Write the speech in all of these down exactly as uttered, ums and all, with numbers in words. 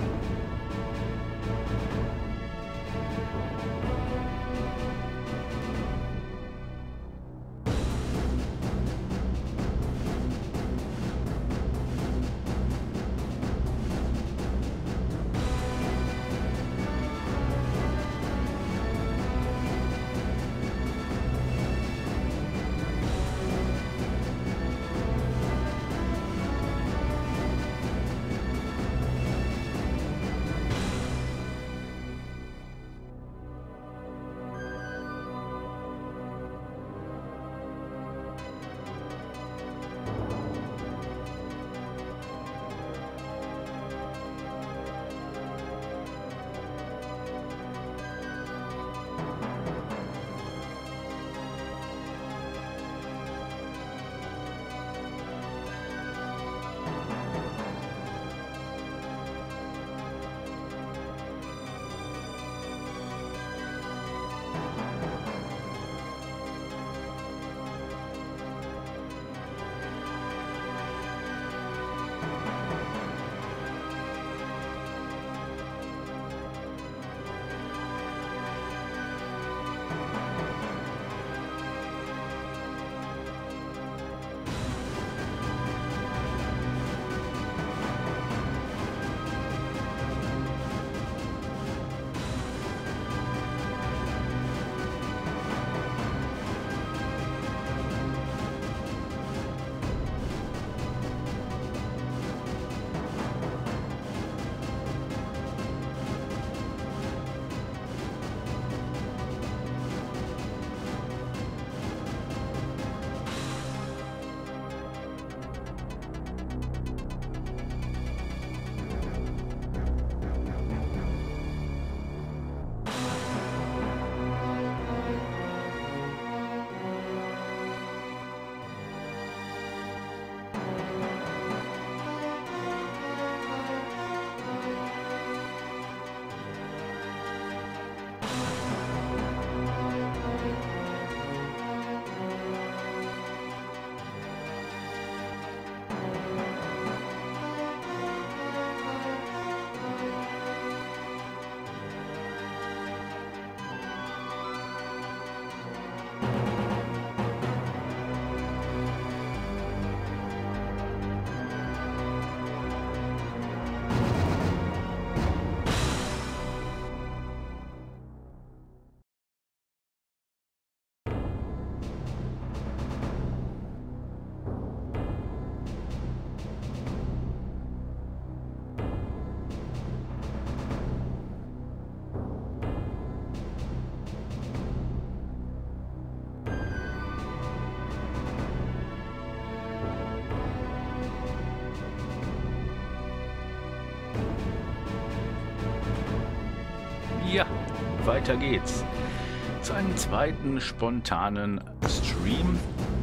Ja, weiter geht's. Zu einem zweiten spontanen Stream.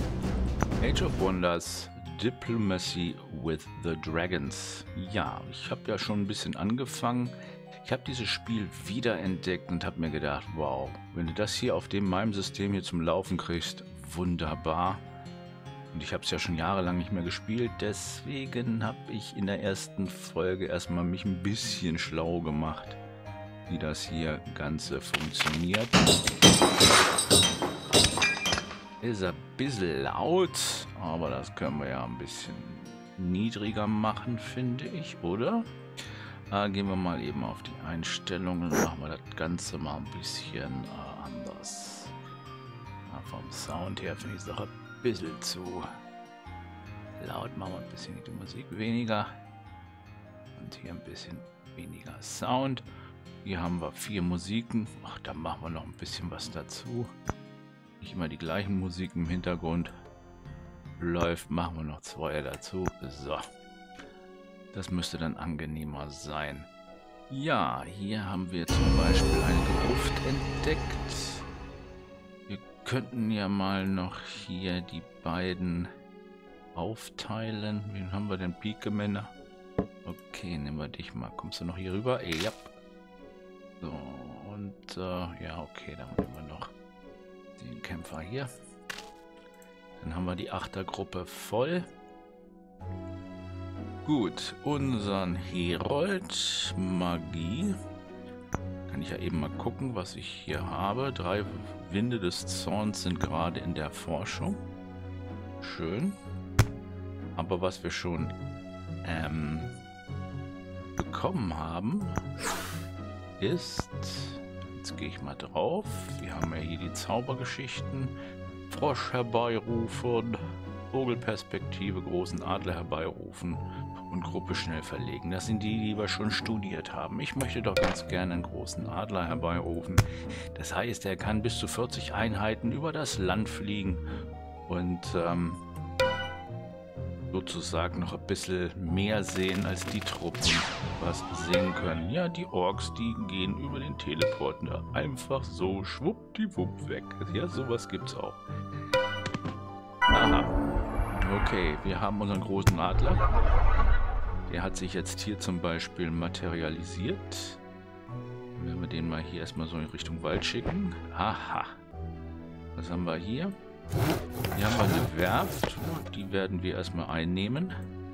Age of Wonders Diplomacy with the Dragons. Ja, ich habe ja schon ein bisschen angefangen. Ich habe dieses Spiel wiederentdeckt und habe mir gedacht, wow, wenn du das hier auf dem meinem System hier zum Laufen kriegst, wunderbar. Und ich habe es ja schon jahrelang nicht mehr gespielt, deswegen habe ich in der ersten Folge erstmal mich ein bisschen schlau gemacht, wie das hier Ganze funktioniert. Ist ein bisschen laut, aber das können wir ja ein bisschen niedriger machen, finde ich, oder? Äh, gehen wir mal eben auf die Einstellungen und machen wir das Ganze mal ein bisschen äh, anders. Ja, vom Sound her finde ich es auch ein bisschen zu laut. Machen wir ein bisschen die Musik weniger. Und hier ein bisschen weniger Sound. Hier haben wir vier Musiken. Ach, da machen wir noch ein bisschen was dazu. Nicht immer die gleichen Musiken im Hintergrund läuft, machen wir noch zwei dazu. So. Das müsste dann angenehmer sein. Ja, hier haben wir zum Beispiel eine Gruft entdeckt. Wir könnten ja mal noch hier die beiden aufteilen. Wen haben wir denn? Pikemänner. Okay, nehmen wir dich mal. Kommst du noch hier rüber? Ja. So, und äh, ja, okay, dann nehmen wir noch den Kämpfer hier. Dann haben wir die Achtergruppe voll. Gut, unseren Herold Magie. Kann ich ja eben mal gucken, was ich hier habe. Drei Winde des Zorns sind gerade in der Forschung. Schön. Aber was wir schon ähm, bekommen haben, ist... Jetzt gehe ich mal drauf. Wir haben ja hier die Zaubergeschichten. Frosch herbeirufen, Vogelperspektive, großen Adler herbeirufen und Gruppe schnell verlegen. Das sind die, die wir schon studiert haben. Ich möchte doch ganz gerne einen großen Adler herbeirufen. Das heißt, er kann bis zu vierzig Einheiten über das Land fliegen und ähm, sozusagen noch ein bisschen mehr sehen als die Truppen, was sehen können. Ja, die Orks, die gehen über den Teleporter einfach so schwuppdiwupp weg. Ja, sowas gibt's auch. Aha. Okay, wir haben unseren großen Adler. Der hat sich jetzt hier zum Beispiel materialisiert. Wenn wir den mal hier erstmal so in Richtung Wald schicken. Aha. Was haben wir hier? Hier haben wir eine Werft. Die werden wir erstmal einnehmen.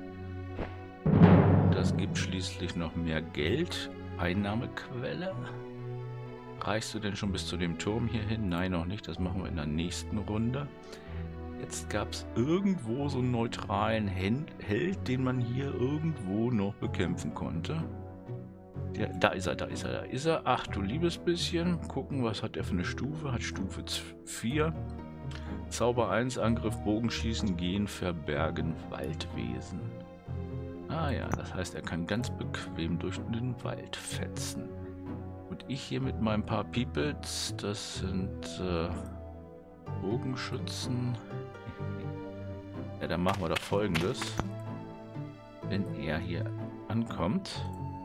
Das gibt schließlich noch mehr Geld. Einnahmequelle. Reichst du denn schon bis zu dem Turm hier hin? Nein, noch nicht. Das machen wir in der nächsten Runde. Jetzt gab es irgendwo so einen neutralen Held, den man hier irgendwo noch bekämpfen konnte. Der, da ist er, da ist er, da ist er. Ach du liebes bisschen. Gucken, was hat er für eine Stufe? Hat Stufe vier. Zauber eins, Angriff, Bogenschießen, Gehen, Verbergen, Waldwesen. Ah ja, das heißt, er kann ganz bequem durch den Wald fetzen. Und ich hier mit meinen paar Peoples, das sind äh, Bogenschützen. Ja, dann machen wir doch Folgendes. Wenn er hier ankommt,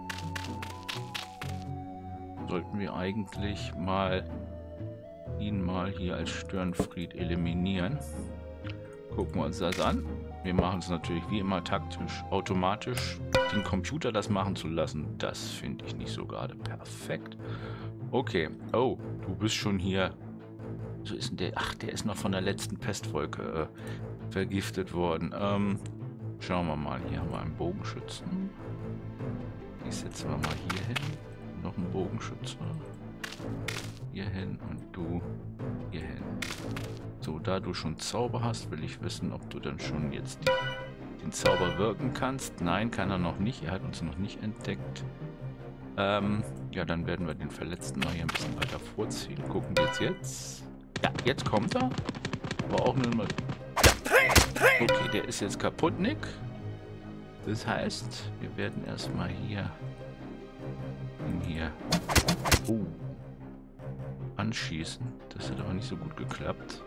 sollten wir eigentlich mal ihn mal hier als Störenfried eliminieren. Gucken wir uns das an. Wir machen es natürlich wie immer taktisch, automatisch. Den Computer das machen zu lassen, das finde ich nicht so gerade perfekt. Okay. Oh, du bist schon hier. So ist denn der. Ach, der ist noch von der letzten Pestwolke äh, vergiftet worden. Ähm, schauen wir mal. Hier haben wir einen Bogenschützen. Die setzen wir mal hier hin. Noch einen Bogenschütze. Hier hin und du hier hin. So, da du schon Zauber hast, will ich wissen, ob du dann schon jetzt den Zauber wirken kannst. Nein, kann er noch nicht. Er hat uns noch nicht entdeckt. Ähm, ja, dann werden wir den Verletzten mal hier ein bisschen weiter vorziehen. Gucken wir jetzt jetzt. Ja, jetzt kommt er. Aber auch nur mal... Ja. Okay, der ist jetzt kaputt, Nick. Das heißt, wir werden erstmal hier... hier... Oh. Anschießen. Das hat aber nicht so gut geklappt.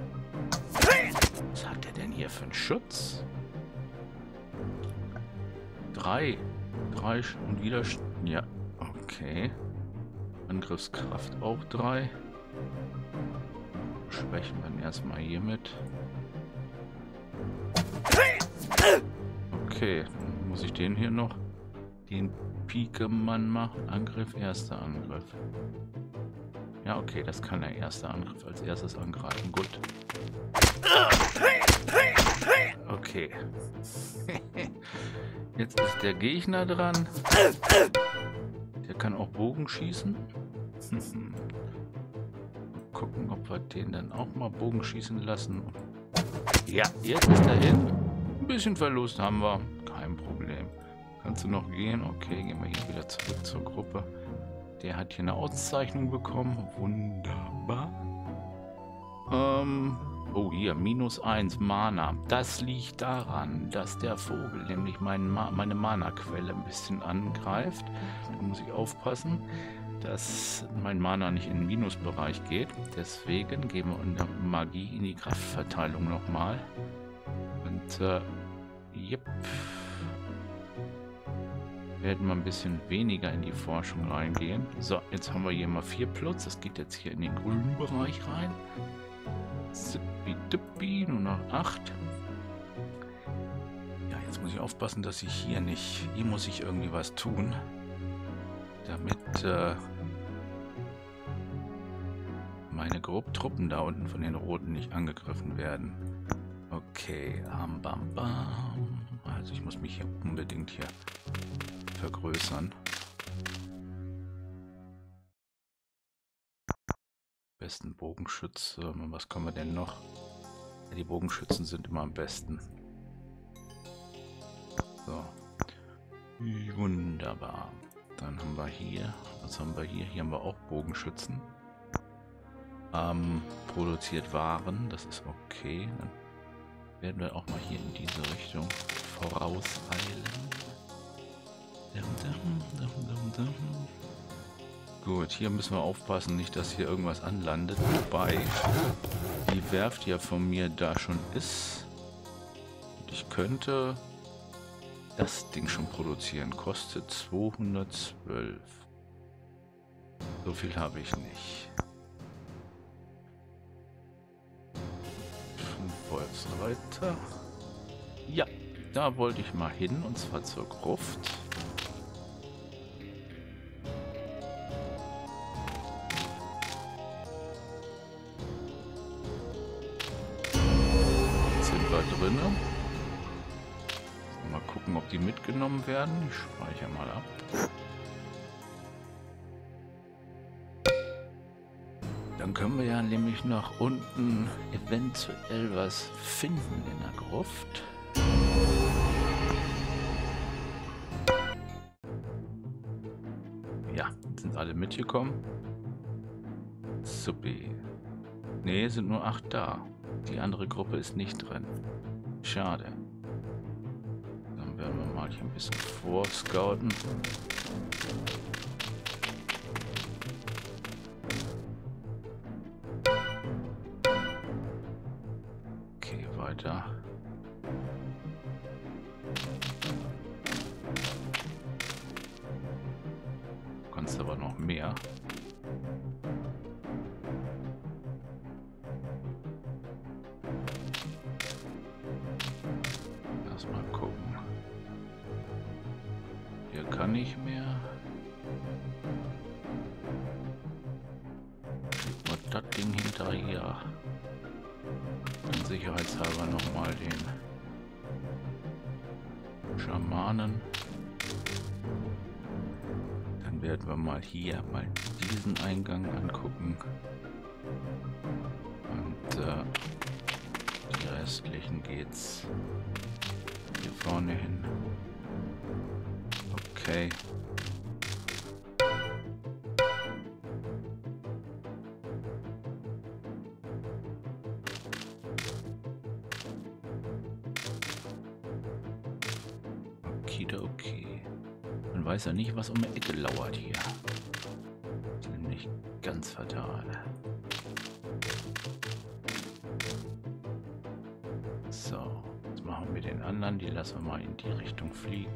Was hat er denn hier für einen Schutz? Drei. Drei und wieder... Ja, okay. Angriffskraft auch drei. Schwächen wir erstmal hiermit. Okay, dann muss ich den hier noch... Den Pikemann machen. Angriff, erster Angriff. Ja, okay, das kann der erste Angriff als erstes angreifen. Gut. Okay. Jetzt ist der Gegner dran. Der kann auch Bogen schießen. Gucken, ob wir den dann auch mal Bogen schießen lassen. Ja, jetzt ist er hin. Ein bisschen Verlust haben wir. Kein Problem. Kannst du noch gehen? Okay, gehen wir hier wieder zurück zur Gruppe. Der hat hier eine Auszeichnung bekommen. Wunderbar. Ähm, oh, hier, minus eins Mana. Das liegt daran, dass der Vogel nämlich mein Ma meine Mana-Quelle ein bisschen angreift. Da muss ich aufpassen, dass mein Mana nicht in den Minusbereich geht. Deswegen gehen wir unter Magie in die Kraftverteilung nochmal. Und, äh, yep. Werden wir ein bisschen weniger in die Forschung reingehen. So, jetzt haben wir hier mal vier Plus. Das geht jetzt hier in den grünen Bereich rein. Zippidippi, nur noch acht. Ja, jetzt muss ich aufpassen, dass ich hier nicht... Hier muss ich irgendwie was tun. Damit äh, meine Grobtruppen da unten von den Roten nicht angegriffen werden. Okay, am Bam Bam. Also ich muss mich hier unbedingt hier vergrößern. Besten Bogenschütze. Was können wir denn noch? Ja, die Bogenschützen sind immer am besten. So. Wunderbar. Dann haben wir hier, was haben wir hier? Hier haben wir auch Bogenschützen. Ähm, produziert Waren, das ist okay. Dann werden wir auch mal hier in diese Richtung vorauseilen. Gut, hier müssen wir aufpassen, nicht, dass hier irgendwas anlandet. Wobei die Werft ja von mir da schon ist. Und ich könnte das Ding schon produzieren. Kostet zweihundertzwölf. So viel habe ich nicht. Fünf Wolfsreiter. Ja, da wollte ich mal hin, und zwar zur Gruft. Jetzt sind wir drinnen. Mal gucken, ob die mitgenommen werden. Ich speichere mal ab. Dann können wir ja nämlich noch unten eventuell was finden in der Gruft. Ja, sind alle mitgekommen. Supi. Ne, sind nur acht da. Die andere Gruppe ist nicht drin. Schade. Dann werden wir mal hier ein bisschen vorscouten. Okay, weiter. Du kannst aber noch mehr. Lass mal gucken. Hier kann ich mehr. Schick mal das Ding hinterher. Und sicherheitshalber nochmal den Schamanen. Dann werden wir mal hier mal diesen Eingang angucken. Und äh, die restlichen geht's hier vorne hin. Okay. Okay. Man weiß ja nicht, was um die Ecke lauert hier. Nämlich ganz fatal. So, jetzt machen wir den anderen, die lassen wir mal in die Richtung fliegen.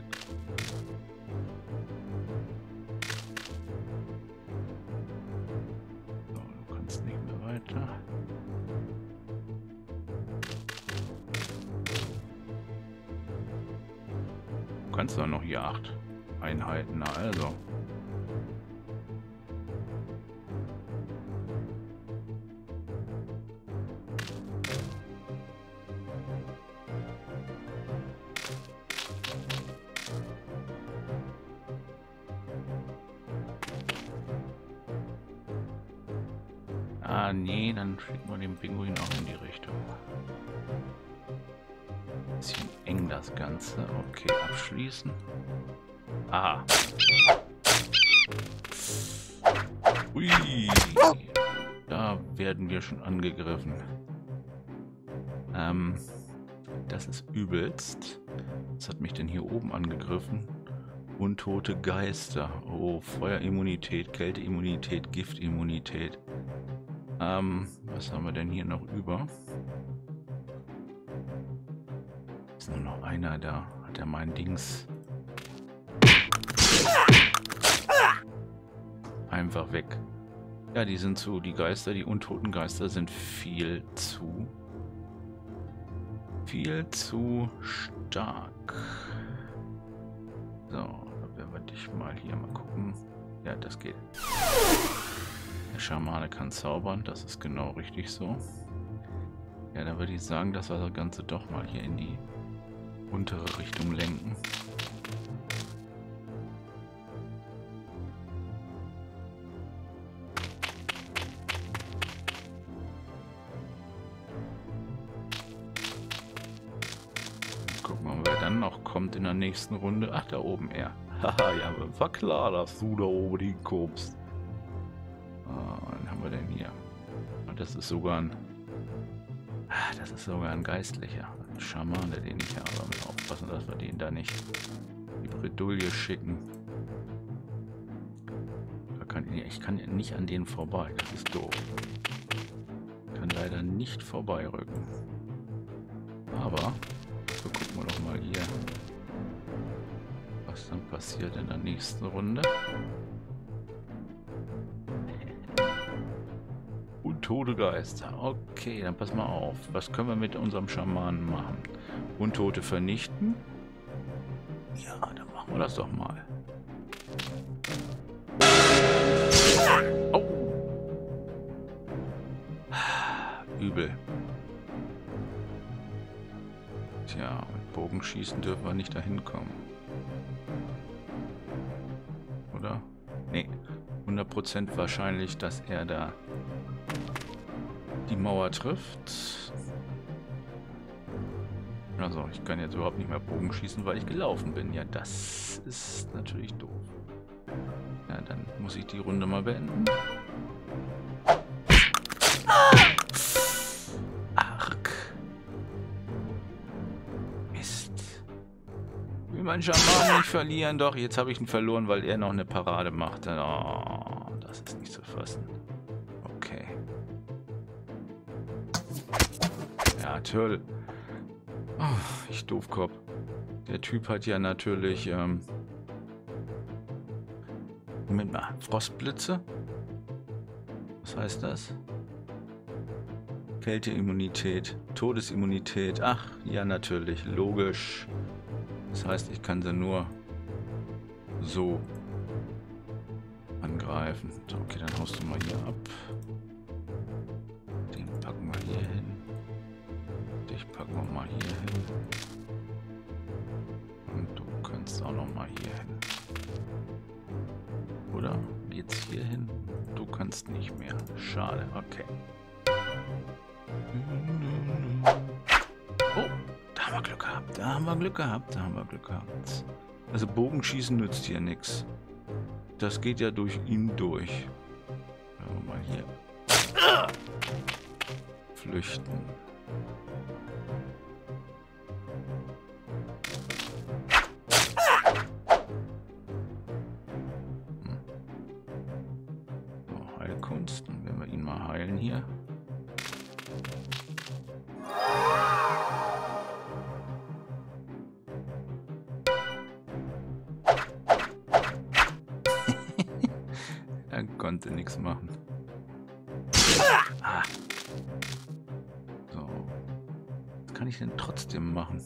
So, du kannst nicht mehr weiter. Du kannst doch noch hier acht Einheiten, na also. Ah, nee, dann schicken wir den Pinguin auch in die Richtung. Bisschen eng das Ganze. Okay, abschließen. Aha. Ui. Da werden wir schon angegriffen. Ähm, das ist übelst. Was hat mich denn hier oben angegriffen? Untote Geister. Oh, Feuerimmunität, Kälteimmunität, Giftimmunität. Ähm, was haben wir denn hier noch über? Ist nur noch einer da. Hat er mein Dings einfach weg. Ja, die sind zu, die Geister, die untoten Geister sind viel zu, viel zu stark. So, da werden wir dich mal hier mal gucken. Ja, das geht. Der Schamane kann zaubern, das ist genau richtig so. Ja, dann würde ich sagen, dass wir das Ganze doch mal hier in die untere Richtung lenken. Gucken wir mal, wer dann noch kommt in der nächsten Runde. Ach, da oben er. Haha, ja, war klar, dass du da oben hinkommst. Ah, was haben wir denn hier? Und das ist sogar ein... Ah, das ist sogar ein Geistlicher. Ein Schamane, den ich habe. Wir müssen aufpassen, dass wir den da nicht die Bredouille schicken. Da kann, ich kann nicht an denen vorbei. Das ist doof. Ich kann leider nicht vorbeirücken. Aber, so gucken wir doch mal hier, was dann passiert in der nächsten Runde. Untote Geister. Okay, dann pass mal auf. Was können wir mit unserem Schamanen machen? Untote vernichten? Ja, dann machen wir das doch mal. Oh! Übel. Tja, mit Bogenschießen dürfen wir nicht dahin kommen. Oder? Nee. hundert Prozent wahrscheinlich, dass er da die Mauer trifft. Also, ich kann jetzt überhaupt nicht mehr Bogen schießen, weil ich gelaufen bin. Ja, das ist natürlich doof. Ja, dann muss ich die Runde mal beenden. Arg. Mist. Will mein Schaman nicht verlieren? Doch, jetzt habe ich ihn verloren, weil er noch eine Parade machte. Oh, das ist nicht zu fassen. Okay. Ja, toll. Oh, ich Doofkopf. Der Typ hat ja natürlich... Ähm Moment mal, Frostblitze? Was heißt das? Kälteimmunität, Todesimmunität. Ach, ja natürlich, logisch. Das heißt, ich kann sie nur so angreifen. So, okay, dann haust du mal hier ab. Den packen wir hier hin. Dich packen wir mal hier hin. Und du kannst auch noch mal hier hin. Oder? Jetzt hier hin? Du kannst nicht mehr. Schade, okay. Oh, da haben wir Glück gehabt. Da haben wir Glück gehabt. Da haben wir Glück gehabt. Also Bogenschießen nützt hier nichts. Das geht ja durch ihn durch. Wenn wir mal hier flüchten. Hm. So, Heilkunst. Dann werden wir ihn mal heilen hier. Er konnte nichts machen. Ah. So. Was kann ich denn trotzdem machen?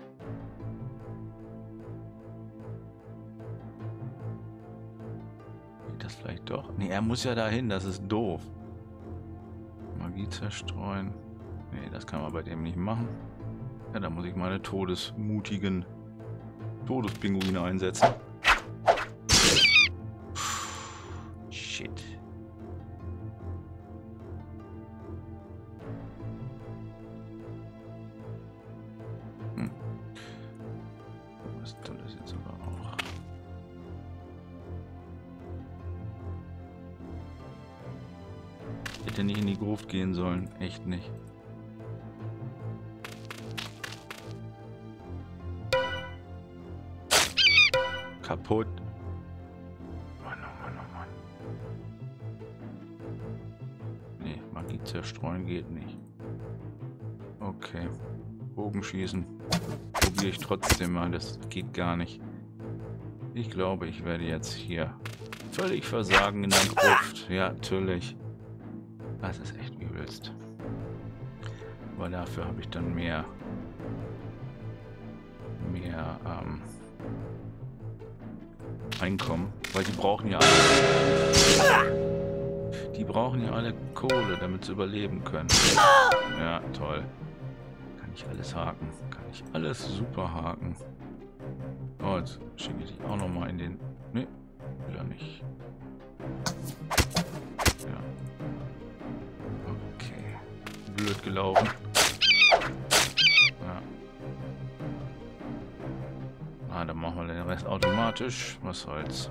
Geht das vielleicht doch? Nee, er muss ja dahin, das ist doof. Magie zerstreuen. Nee, das kann man bei dem nicht machen. Ja, da muss ich meine todesmutigen Todespinguine einsetzen. Shit. Hm. Was tut das jetzt aber auch? Ich hätte nicht in die Gruft gehen sollen. Echt nicht. Kaputt. Mann, oh Mann, oh Mann. Nee, Magie zerstreuen geht nicht. Okay. Bogenschießen. Probiere ich trotzdem mal. Das geht gar nicht. Ich glaube, ich werde jetzt hier völlig versagen in der Gruft. Ja, natürlich. Das ist echt übelst. Aber dafür habe ich dann mehr... mehr, ähm... Einkommen, weil die brauchen ja alle, die brauchen ja alle Kohle, damit sie überleben können. Ja, toll. Kann Kann ich alles haken. Kann ich alles super haken. Oh, jetzt schicke ich dich auch nochmal in den... Ne, will er nicht. Ja. Okay. Blöd gelaufen. Ja. Ah, dann machen wir den Rest automatisch. Was soll's.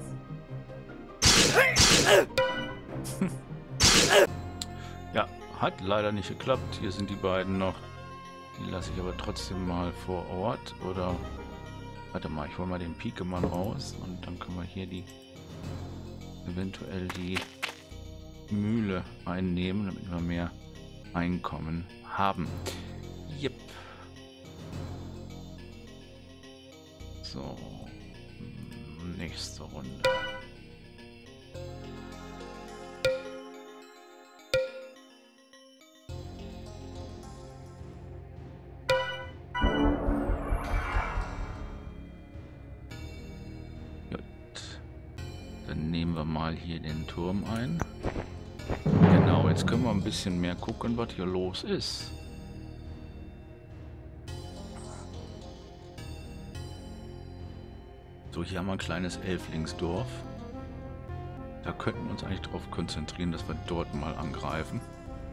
Ja, hat leider nicht geklappt. Hier sind die beiden noch. Die lasse ich aber trotzdem mal vor Ort. Oder... Warte mal, ich hole mal den Pikemann raus. Und dann können wir hier die... eventuell die Mühle einnehmen, damit wir mehr Einkommen haben. Yep. So. Nächste Runde. Dann nehmen wir mal hier den Turm ein. Genau, jetzt können wir ein bisschen mehr gucken, was hier los ist. So, hier haben wir ein kleines Elflingsdorf. Da könnten wir uns eigentlich darauf konzentrieren, dass wir dort mal angreifen.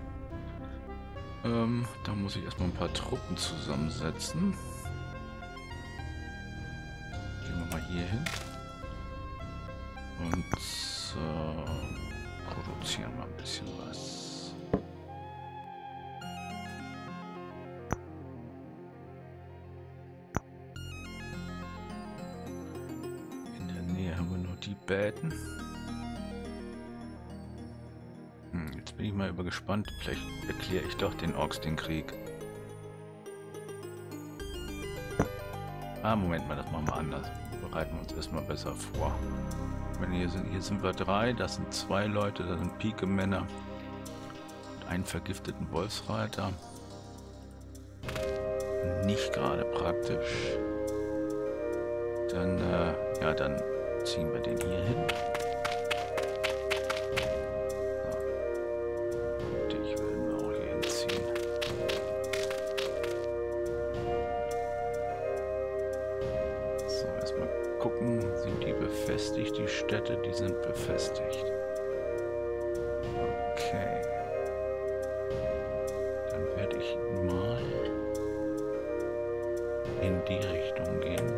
Ähm, da muss ich erstmal ein paar Truppen zusammensetzen. Gehen wir mal hier hin. Und äh, produzieren wir ein bisschen was. In der Nähe haben wir nur die Betten. Hm, jetzt bin ich mal über gespannt. Vielleicht erkläre ich doch den Orks den Krieg. Ah, Moment mal, das machen wir anders. Bereiten wir uns erstmal besser vor. Wenn hier sind, hier sind wir drei, das sind zwei Leute, das sind Pikemänner und einen vergifteten Wolfsreiter. Nicht gerade praktisch. Dann, äh, ja, dann ziehen wir den hier hin. So. Dich werden wir auch hier hinziehen. So, erstmal gucken, sind die befestigt, die Städte, die sind befestigt. Okay. Dann werde ich mal in die Richtung gehen.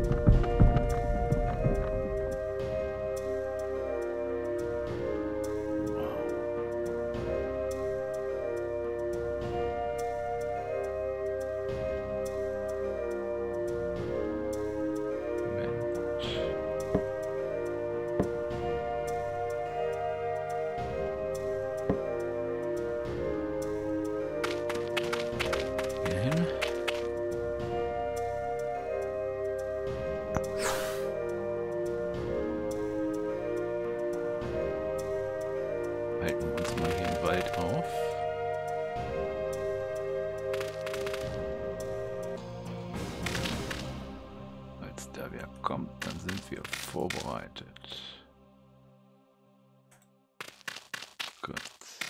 Halten wir uns mal hier im Wald auf. Als da wer kommt, dann sind wir vorbereitet. Gut.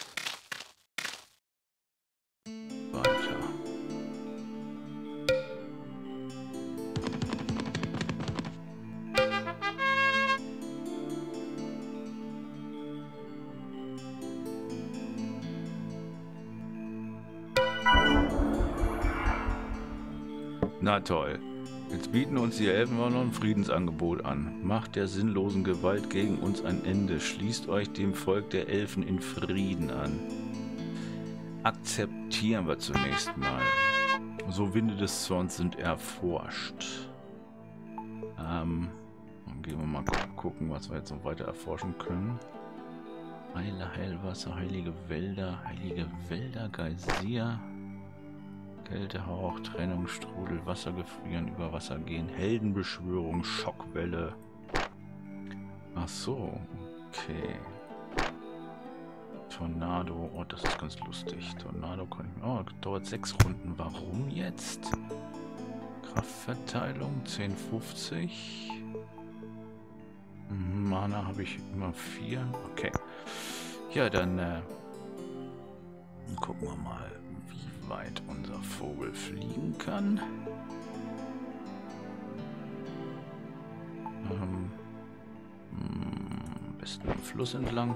Weiter. Na toll. Jetzt bieten uns die Elfen auch noch ein Friedensangebot an. Macht der sinnlosen Gewalt gegen uns ein Ende. Schließt euch dem Volk der Elfen in Frieden an. Akzeptieren wir zunächst mal. So Winde des Zorns sind erforscht. Ähm, dann gehen wir mal gucken, was wir jetzt noch weiter erforschen können. Heile Heilwasser, heilige Wälder, heilige Wälder, Geysir. Kältehauch, Trennungsstrudel, Wasser gefrieren, über Wasser gehen, Heldenbeschwörung, Schockwelle. Ach so, okay. Tornado, oh, das ist ganz lustig. Tornado kann ich, oh, dauert sechs Runden. Warum jetzt? Kraftverteilung, zehn fünfzig. Mana habe ich immer vier. Okay. Ja, dann, äh, gucken wir mal, wie weit unser Vogel fliegen kann. Ähm, am besten am Fluss entlang.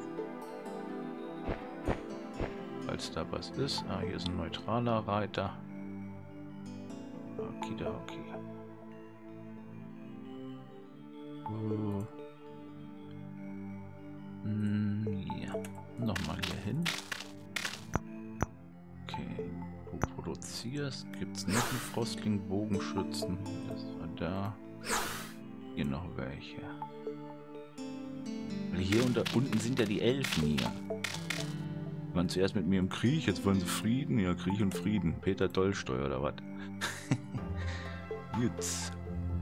Falls da was ist. Ah, hier ist ein neutraler Reiter. Okay, da, okay. Uh. Hm, ja. Nochmal hier hin. Okay. Du produzierst. Gibt es noch einen Frostling-Bogenschützen? Das war da. Hier noch welche. Weil hier unter, unten sind ja die Elfen hier. Die waren zuerst mit mir im Krieg, jetzt wollen sie Frieden. Ja, Krieg und Frieden. Peter Dollsteuer oder was? Jetzt.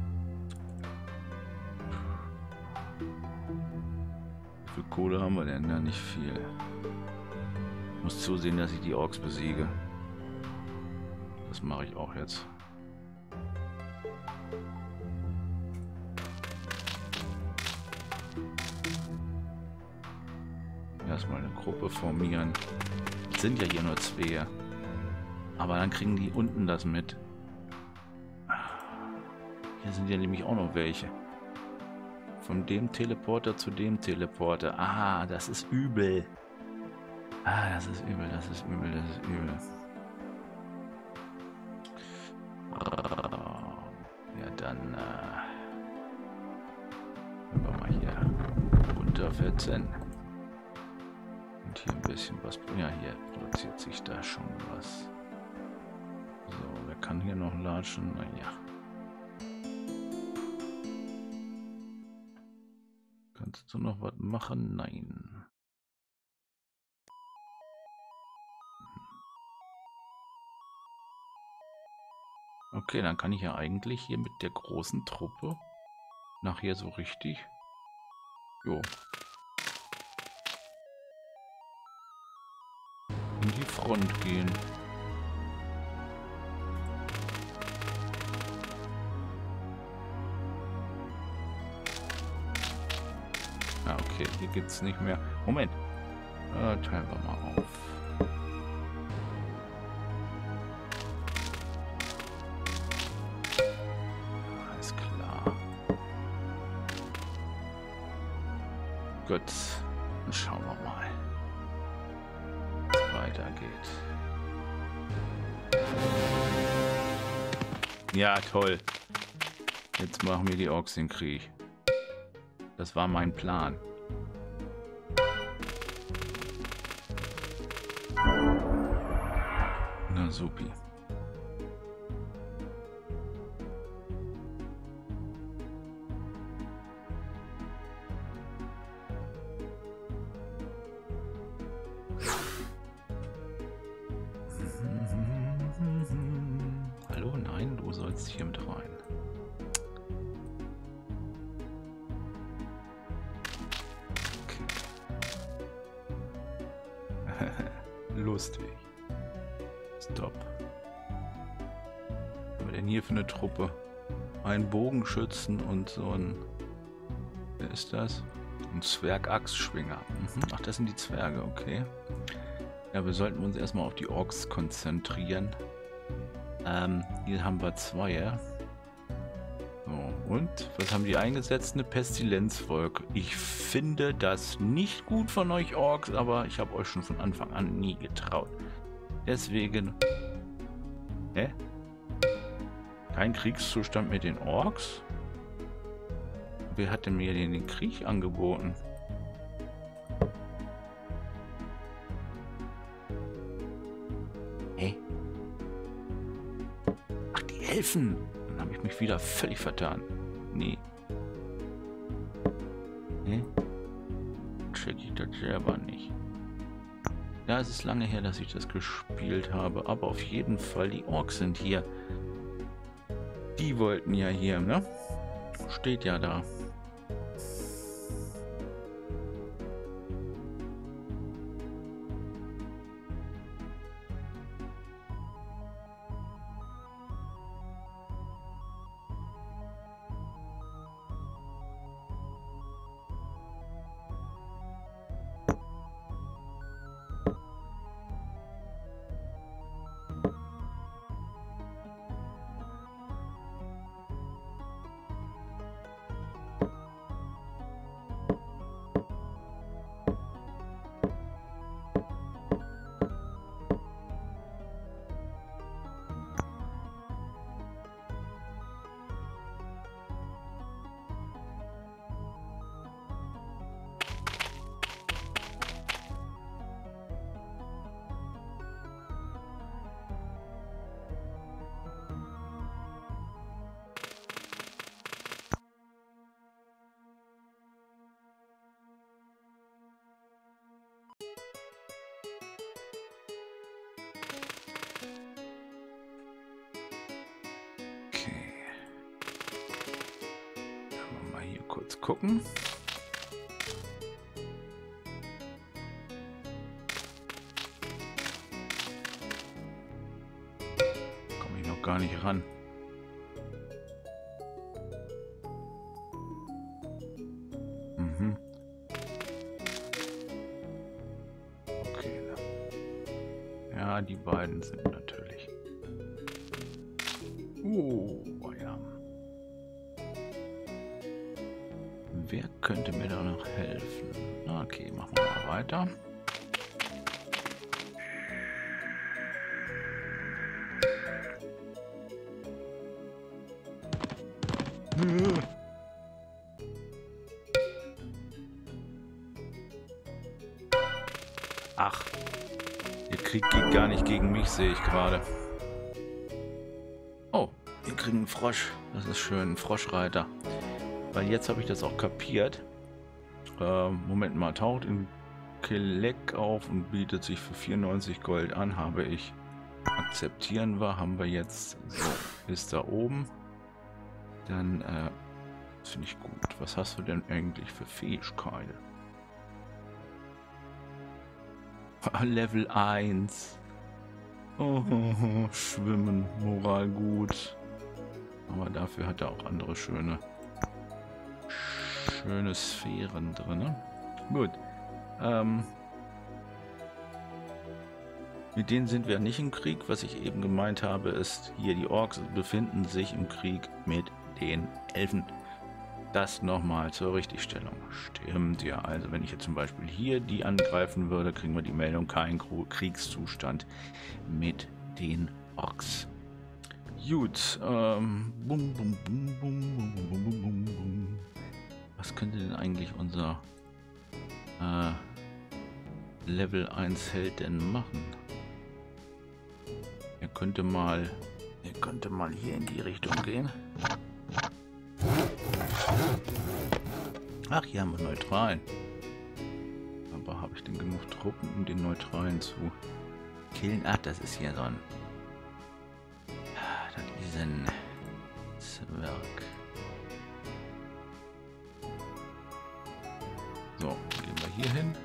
Wie viel Kohle haben wir denn? Ja, nicht viel. Ich muss zusehen, dass ich die Orks besiege. Das mache ich auch jetzt. Erstmal eine Gruppe formieren. Es sind ja hier nur zwei. Aber dann kriegen die unten das mit. Hier sind ja nämlich auch noch welche. Von dem Teleporter zu dem Teleporter. Ah, das ist übel. Ah, das ist übel, das ist übel, das ist übel. Ja, dann äh, können wir mal hier runterfetzen. Und hier ein bisschen was. Ja, hier produziert sich da schon was. So, wer kann hier noch latschen? Naja. Kannst du noch was machen? Nein. Okay, dann kann ich ja eigentlich hier mit der großen Truppe nachher so richtig. Jo. In die Front gehen. Ah, okay, hier gibt's nicht mehr. Moment. Äh, teilen wir mal auf. Alles klar. Gut. Dann schauen wir mal, wie es weitergeht. Ja, toll. Jetzt machen wir die Orks den Krieg. Das war mein Plan. Na supi. Hallo, nein, du sollst hier mit rein. Lustig. Stop. Was haben wir denn hier für eine Truppe? Ein Bogenschützen und so ein... Wer ist das? Ein Zwergachsschwinger. Mhm. Ach, das sind die Zwerge, okay. Ja, wir sollten uns erstmal auf die Orks konzentrieren. Ähm, hier haben wir zwei, ja? So, und? Was haben die eingesetzt? Eine Pestilenzwolke. Ich finde das nicht gut von euch Orks, aber ich habe euch schon von Anfang an nie getraut. Deswegen... Hä? Kein Kriegszustand mit den Orks? Wer hat denn mir den, den Krieg angeboten? Hä? Ach, die Elfen! Dann habe ich mich wieder völlig vertan. Nee. Hä? Check ich das selber nicht. Ja, es ist lange her, dass ich das gespielt habe, aber auf jeden Fall, die Orks sind hier. Die wollten ja hier, ne? Steht ja da. kurz gucken. Komme ich noch gar nicht ran. Mhm. Okay. Ja, die beiden sind natürlich. Oh, ja. Wer könnte mir da noch helfen? Okay, machen wir mal weiter. Ach, der Krieg geht gar nicht gegen mich, sehe ich gerade. Oh, wir kriegen einen Frosch. Das ist schön, ein Froschreiter. Weil jetzt habe ich das auch kapiert. Äh, Moment mal, taucht in Kelek auf und bietet sich für vierundneunzig Gold an, habe ich. Akzeptieren wir, haben wir jetzt. So, ist da oben. Dann, äh, finde ich gut. Was hast du denn eigentlich für Fähigkeiten? Level eins. Oh, oh, oh, Schwimmen, Moral gut. Aber dafür hat er auch andere schöne, schöne Sphären drin. Gut. Ähm, mit denen sind wir nicht im Krieg. Was ich eben gemeint habe, ist, hier die Orks befinden sich im Krieg mit den Elfen. Das nochmal zur Richtigstellung. Stimmt, ja. Also wenn ich jetzt zum Beispiel hier die angreifen würde, kriegen wir die Meldung, kein Kriegszustand mit den Orks. Gut. Ähm, bum, bum, bum, bum, bum, bum, bum, bum, bum. Was könnte denn eigentlich unser äh, Level eins Held denn machen? Er könnte mal, er könnte mal hier in die Richtung gehen. Ach, hier haben wir Neutralen. Aber habe ich denn genug Truppen, um den Neutralen zu killen? Ach, das ist hier so ein... Das ist ein Zwerg. So, gehen wir hier hin.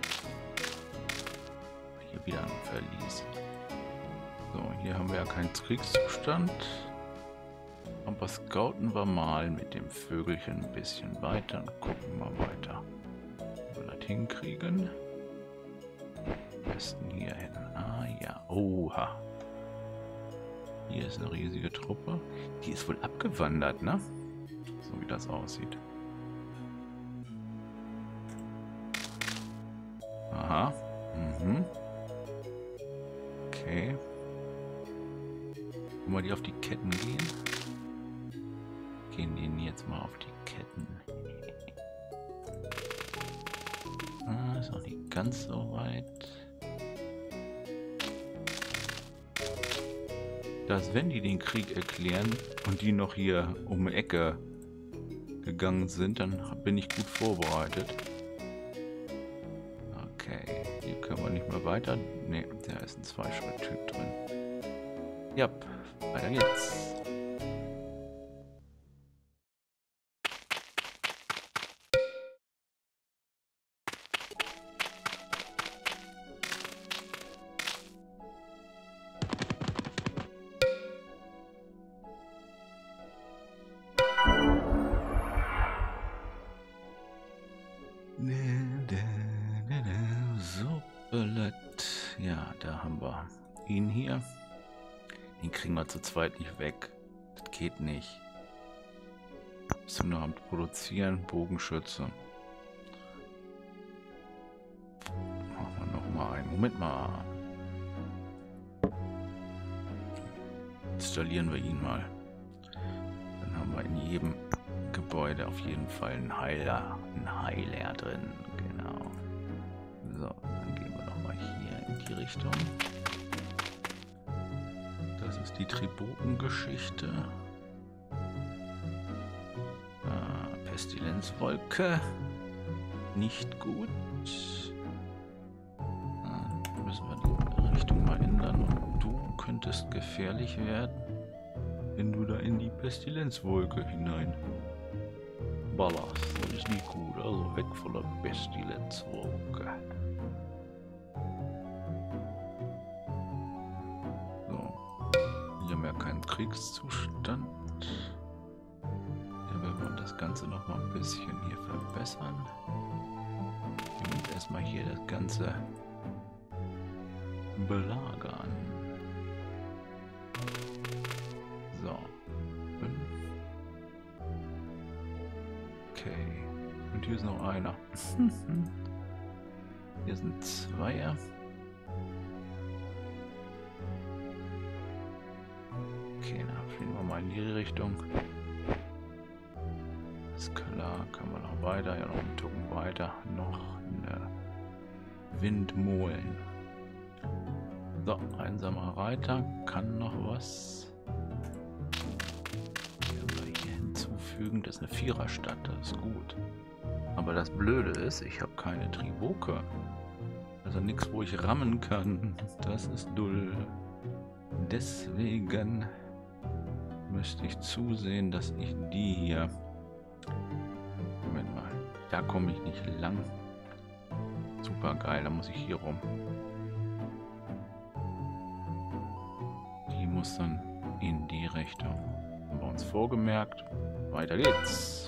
Hier wieder ein Verlies. So, hier haben wir ja keinen Kriegszustand. Aber scouten wir mal mit dem Vögelchen ein bisschen weiter und gucken mal weiter. Ob wir das hinkriegen. Am besten hier hin. Ah ja, oha. Hier ist eine riesige Truppe. Die ist wohl abgewandert, ne? So wie das aussieht. Aha. Mhm. Okay. Wollen wir die auf die Ketten gehen? Gehen den jetzt mal auf die Ketten. Ah, ist noch nicht ganz so weit. Dass wenn die den Krieg erklären und die noch hier um die Ecke gegangen sind, dann bin ich gut vorbereitet. Okay, hier können wir nicht mehr weiter. Ne, da ist ein Zwei-Schritt-Typ drin. Ja, weiter geht's. Ja, da haben wir ihn hier. Den kriegen wir zu zweit nicht weg. Das geht nicht. Sind nur am Produzieren, Bogenschütze. Machen wir noch mal einen. Moment mal. Installieren wir ihn mal. Dann haben wir in jedem Gebäude auf jeden Fall einen Heiler, einen Heiler drin. Genau. So, dann gehen wir noch mal hier in die Richtung. Das ist die Tribotengeschichte. Ah, Pestilenzwolke. Nicht gut. Ah, müssen wir die Richtung mal ändern. Und du könntest gefährlich werden, wenn du da in die Pestilenzwolke hinein ballerst, würde ich ist nicht gut. Also weg von der Bestie, let's walk. So. Hier haben wir keinen Kriegszustand. Hier werden wir das Ganze noch mal ein bisschen hier verbessern. Und erstmal hier das Ganze belagern. So. Fünf. Okay. Und hier ist noch einer. Hier sind Zweier. Okay, dann fliegen wir mal in die Richtung. Ist klar, kann man noch weiter, ja noch einen Tucken weiter. Noch eine Windmühlen. So, einsamer Reiter kann noch was. Hier hinzufügen, das ist eine Viererstadt, das ist gut. Aber das Blöde ist, ich habe keine Triboke. Also nichts, wo ich rammen kann. Das ist dull. Deswegen müsste ich zusehen, dass ich die hier... Moment mal, da komme ich nicht lang. Super geil, da muss ich hier rum. Die muss dann in die Richtung. Haben wir uns vorgemerkt. Weiter geht's.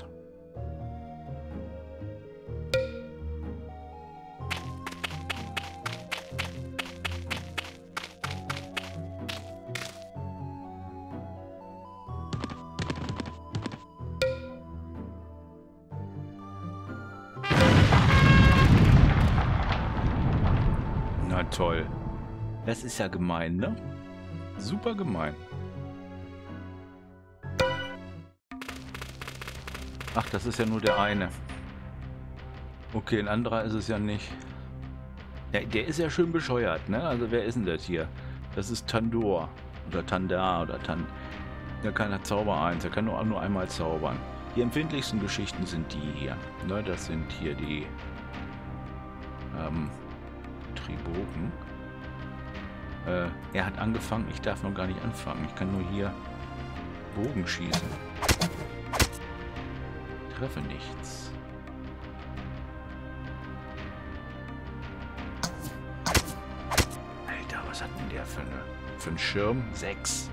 Na toll. Das ist ja gemein, ne? Super gemein. Ach, das ist ja nur der eine. Okay, ein anderer ist es ja nicht. Der, der ist ja schön bescheuert, ne? Also wer ist denn das hier? Das ist Tandor. Oder Tandar oder Tan... Der kann der Zauber eins. Er kann nur, nur einmal zaubern. Die empfindlichsten Geschichten sind die hier. Ne? Das sind hier die... Ähm... Triboken. Äh, er hat angefangen, ich darf noch gar nicht anfangen. Ich kann nur hier Bogen schießen. Treffe nichts. Alter, was hat denn der für, eine, für einen Schirm? Sechs.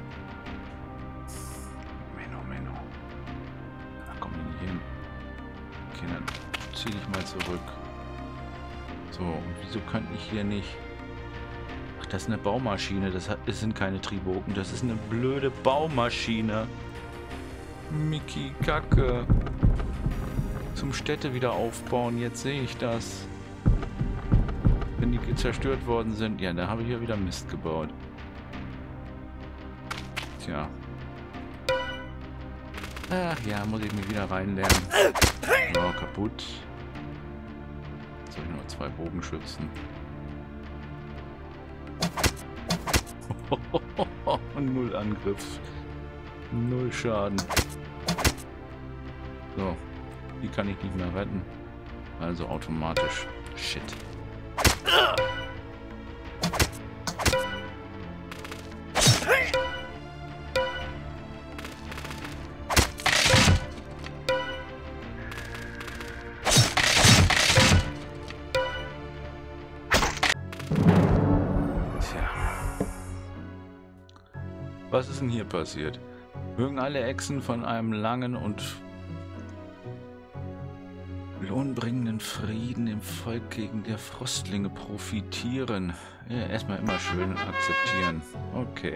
Menno, Menno. Da komme ich nicht hin. Okay, dann zieh dich mal zurück. So, und wieso könnte ich hier nicht... Ach, das ist eine Baumaschine. Das, hat, das sind keine Triboken. Das ist eine blöde Baumaschine. Mickey, Kacke. Zum Städte wieder aufbauen. Jetzt sehe ich das. Wenn die zerstört worden sind. Ja, da habe ich ja wieder Mist gebaut. Tja. Ach ja, muss ich mich wieder reinlernen. So, kaputt. Jetzt habe ich nur zwei Bogenschützen. Null Angriff. Null Schaden. So. Die kann ich nicht mehr retten. Also automatisch. Shit. Was ist denn hier passiert? Mögen alle Echsen von einem langen und lohnbringenden Frieden im Volk gegen der Frostlinge profitieren. Ja, erstmal immer schön akzeptieren. Okay.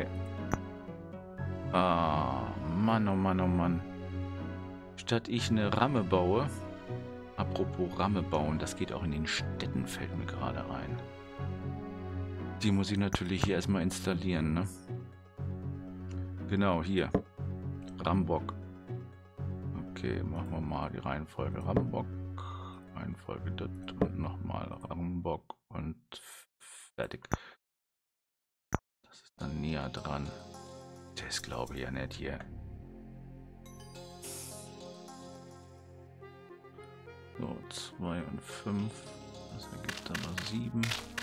Ah, Mann, oh Mann, oh Mann. Statt ich eine Ramme baue, apropos Ramme bauen, das geht auch in den Städten, fällt mir gerade ein. Die muss ich natürlich hier erstmal installieren, ne? Genau, hier. Rambock. Okay, machen wir mal die Reihenfolge Rambock. Reihenfolge das und nochmal Rambock und fertig. Das ist dann näher dran. Das glaube ich ja nicht hier. So, zwei und fünf. Das ergibt dann noch sieben.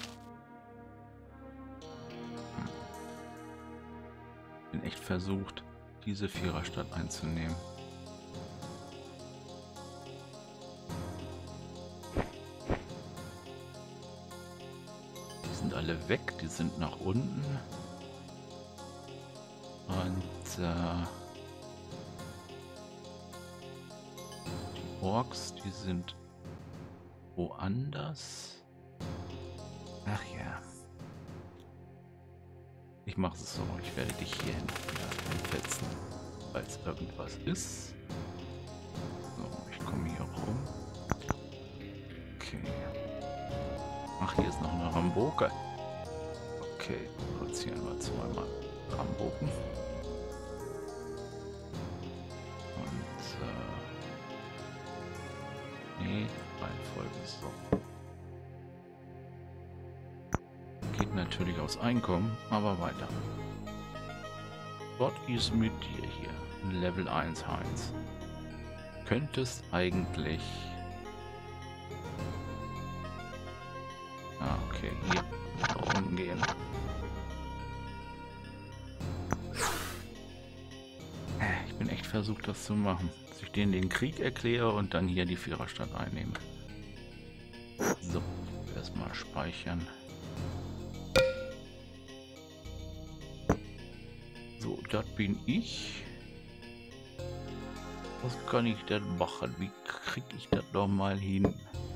Bin echt versucht, diese Viererstadt einzunehmen. sind alle weg, die sind nach unten. Und äh, die Orks, die sind woanders. Ach ja. Ich mache es so, ich werde dich hier hinfetzen, falls irgendwas ist. So, ich komme hier rum. Okay. Ach, hier ist noch eine Ramboke. Okay, produzieren wir zweimal Ramboken. Und, äh... nee, Reihenfolge ist so. Geht natürlich aus Einkommen, aber weiter. Gott ist mit dir hier. Level eins Heinz. Könntest eigentlich... Ah, okay, hier nach unten gehen. Ich bin echt versucht, das zu machen. Dass ich denen den Krieg erkläre und dann hier die Viererstadt einnehme. So, erstmal speichern. So, das bin ich. Was kann ich denn machen? Wie kriege ich das doch mal hin?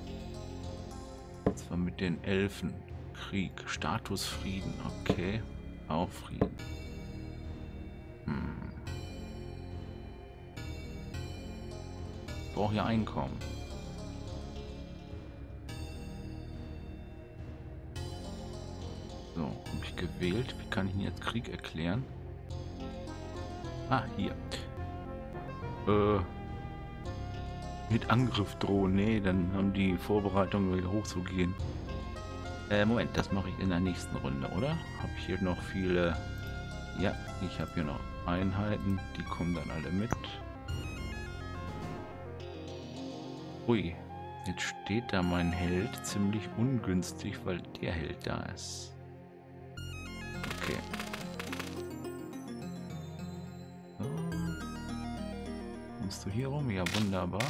Und zwar mit den Elfen. Krieg, Status Frieden, okay. Auch Frieden. Hm. Ich brauche ja Einkommen. So, habe ich gewählt. Wie kann ich denn jetzt Krieg erklären? Ah, hier. Äh, mit Angriff drohen. Nee, dann haben die Vorbereitungen wieder hochzugehen. Äh, Moment, das mache ich in der nächsten Runde, oder? Habe ich hier noch viele... Ja, ich habe hier noch Einheiten. Die kommen dann alle mit. Ui, jetzt steht da mein Held ziemlich ungünstig, weil der Held da ist. Okay. Kommst du hier rum? Ja, wunderbar.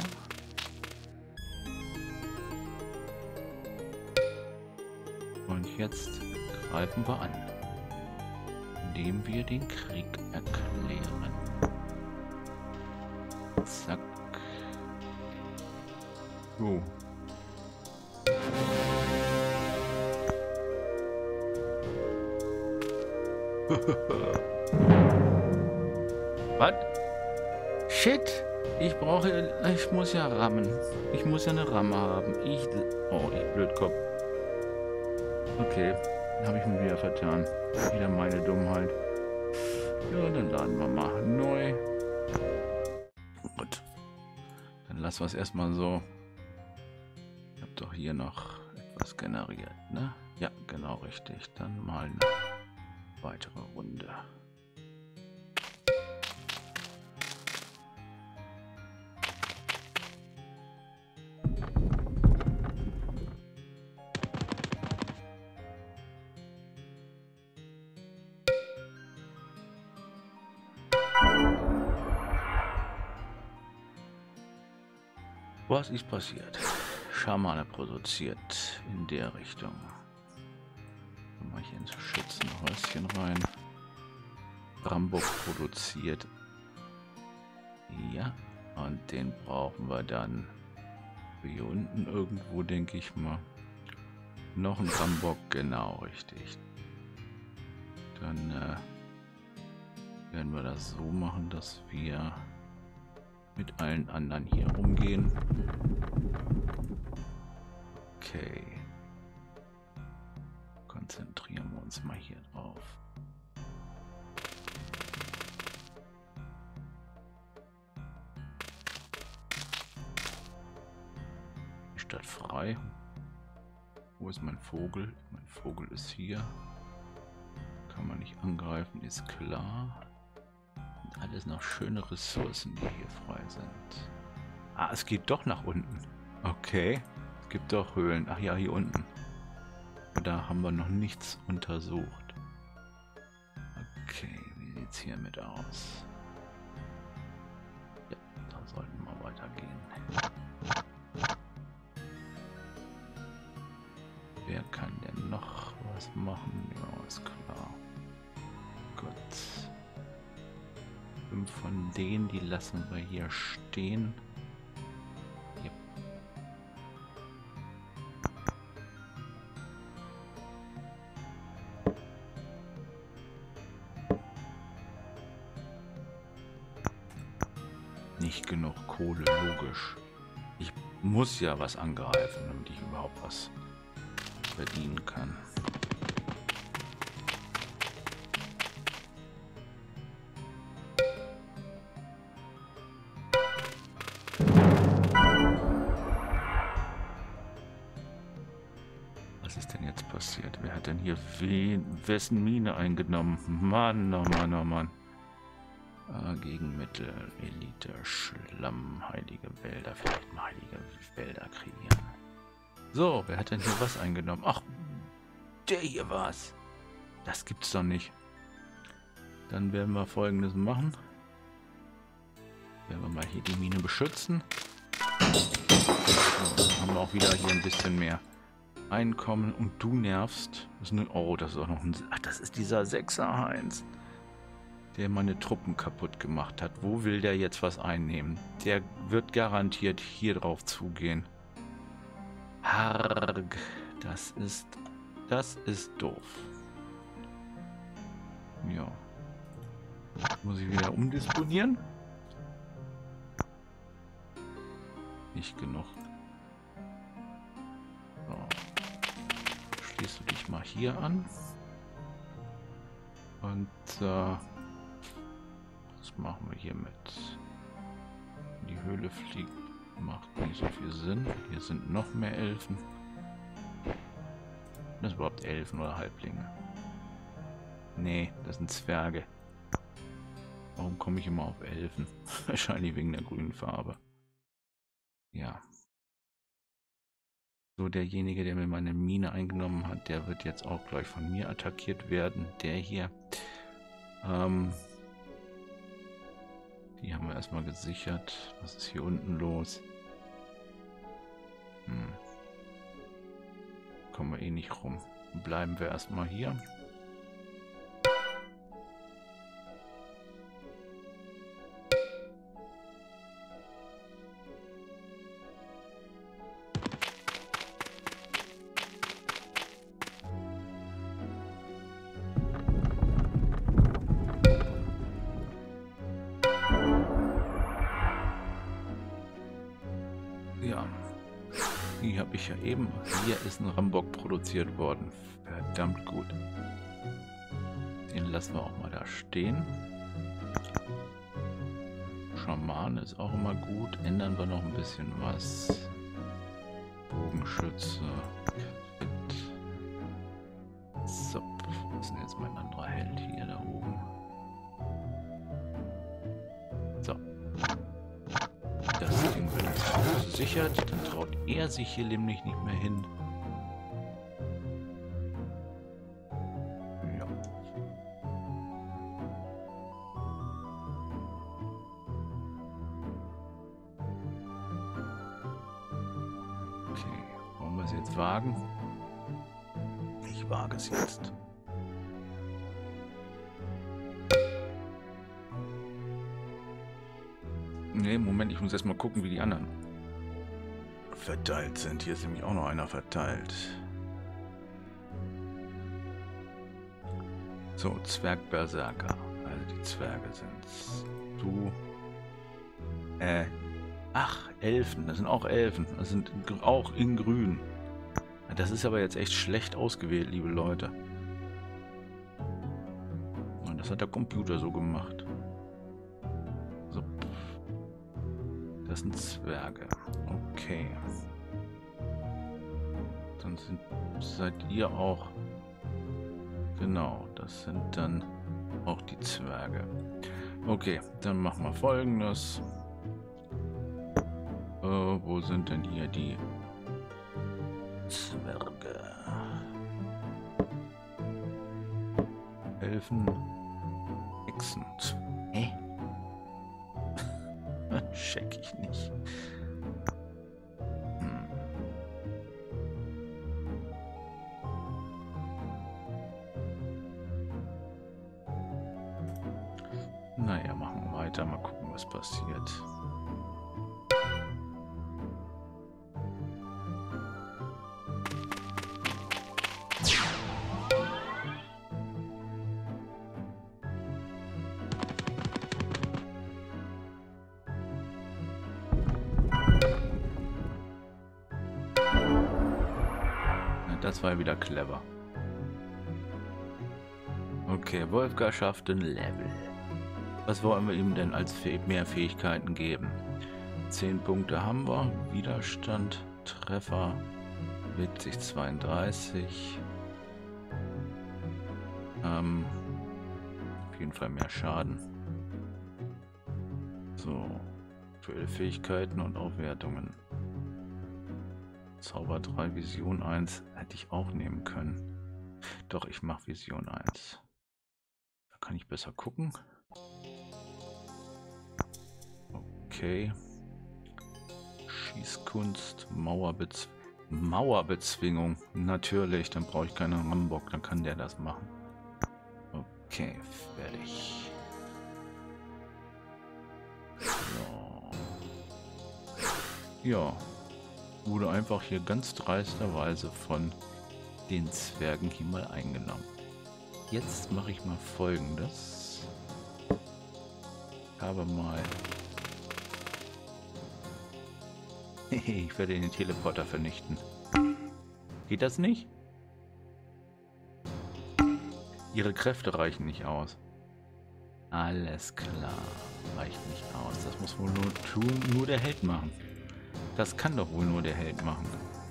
Und jetzt greifen wir an, indem wir den Krieg erklären. Zack. So. Was? Shit! Ich brauche... Ich muss ja rammen. Ich muss ja eine Ramme haben. Ich... Oh, ich Blödkopf. Okay, dann habe ich mich wieder vertan. Wieder meine Dummheit. Ja, dann laden wir mal neu. Gut. Dann lassen wir es erstmal so. Ich habe doch hier noch etwas generiert, ne? Ja, genau richtig. Dann mal eine weitere Runde. Was ist passiert? Schamane produziert in der Richtung. Dann mache ich ins Schützenhäuschen rein. Rambock produziert. Ja, und den brauchen wir dann hier unten irgendwo, denke ich mal. Noch ein Rambock, genau richtig. Dann äh, werden wir das so machen, dass wir mit allen anderen hier umgehen. Okay. Konzentrieren wir uns mal hier drauf. Die Stadt frei. Wo ist mein Vogel? Mein Vogel ist hier. Kann man nicht angreifen, ist klar. Alles noch schöne Ressourcen, die hier frei sind. Ah, es geht doch nach unten. Okay. Es gibt doch Höhlen. Ach ja, hier unten. Da haben wir noch nichts untersucht. Okay, wie sieht es hiermit aus? Ja, da sollten wir weitergehen. Wer kann denn noch was machen? Ja, ist klar. Gut. Fünf von denen, die lassen wir hier stehen. Yep. Nicht genug Kohle, logisch. Ich muss ja was angreifen, damit ich überhaupt was verdienen kann. Was ist denn jetzt passiert? Wer hat denn hier wen, wessen Mine eingenommen? Mann, oh Mann, oh Mann. Äh, Gegenmittel, Elite, Schlamm, heilige Wälder. Vielleicht mal heilige Wälder kreieren. So, wer hat denn hier was eingenommen? Ach, der hier war's. Das gibt's doch nicht. Dann werden wir Folgendes machen. Werden wir mal hier die Mine beschützen. So, dann haben wir auch wieder hier ein bisschen mehr Einkommen. Und du nervst. Das ist eine, oh, das ist auch noch ein... Ach, das ist dieser Sechser Heinz, der meine Truppen kaputt gemacht hat. Wo will der jetzt was einnehmen? Der wird garantiert hier drauf zugehen. Harg, das ist, das ist doof. Ja. Muss ich wieder umdisponieren? Nicht genug. So. Schließt du dich mal hier an. Und äh, was machen wir hier mit? Die Höhle fliegt. Macht nicht so viel Sinn. Hier sind noch mehr Elfen. Das sind überhaupt Elfen oder Halblinge? Nee, das sind Zwerge. Warum komme ich immer auf Elfen? Wahrscheinlich wegen der grünen Farbe. Ja. So, derjenige, der mir meine Mine eingenommen hat, der wird jetzt auch gleich von mir attackiert werden. Der hier. Ähm, die haben wir erstmal gesichert. Was ist hier unten los? Hm. Kommen wir eh nicht rum. Bleiben wir erstmal hier. Ja. Die habe ich ja eben. Hier ist ein Rambock produziert worden. Verdammt gut. Den lassen wir auch mal da stehen. Schaman ist auch immer gut. Ändern wir noch ein bisschen was. Bogenschütze. So. Was ist denn jetzt mein anderer Held hier da oben? So. Das Ding wird jetzt auch gesichert. Dann traut er sich hier nämlich nicht mehr hin. Ja. Okay. Wollen wir es jetzt wagen? Ich wage es jetzt. Ne, Moment, ich muss erst mal gucken, wie die anderen verteilt sind. Hier ist nämlich auch noch einer verteilt. So, Zwergberserker. Also die Zwerge sind's. Du. Äh. Ach, Elfen. Das sind auch Elfen. Das sind auch in Grün. Das ist aber jetzt echt schlecht ausgewählt, liebe Leute. Und das hat der Computer so gemacht. So. Das sind Zwerge. Okay. Dann sind, seid ihr auch... Genau, das sind dann auch die Zwerge. Okay, dann machen wir Folgendes. Äh, wo sind denn hier die Zwerge? Elfen. Hexen. Hä? Check ich nicht. Hm. Naja, machen wir weiter. Mal gucken, was passiert. Das war ja wieder clever. Okay, Wolfgar schafft ein Level. Was wollen wir ihm denn als mehr Fähigkeiten geben? zehn Punkte haben wir. Widerstand, Treffer, witzig zweiunddreißig. Ähm, auf jeden Fall mehr Schaden. So, aktuelle Fähigkeiten und Aufwertungen. Zauber drei, Vision eins hätte ich auch nehmen können. Doch, ich mache Vision eins. Da kann ich besser gucken. Okay. Schießkunst, Mauerbez Mauerbezwingung. Natürlich, dann brauche ich keinen Rambock, dann kann der das machen. Okay, fertig. So. Ja. Wurde einfach hier ganz dreisterweise von den Zwergen hier mal eingenommen. Jetzt mache ich mal Folgendes. Ich habe mal... Ich werde den Teleporter vernichten. Geht das nicht? Ihre Kräfte reichen nicht aus. Alles klar. Reicht nicht aus. Das muss wohl nur, tun, nur der Held machen. Das kann doch wohl nur der Held machen.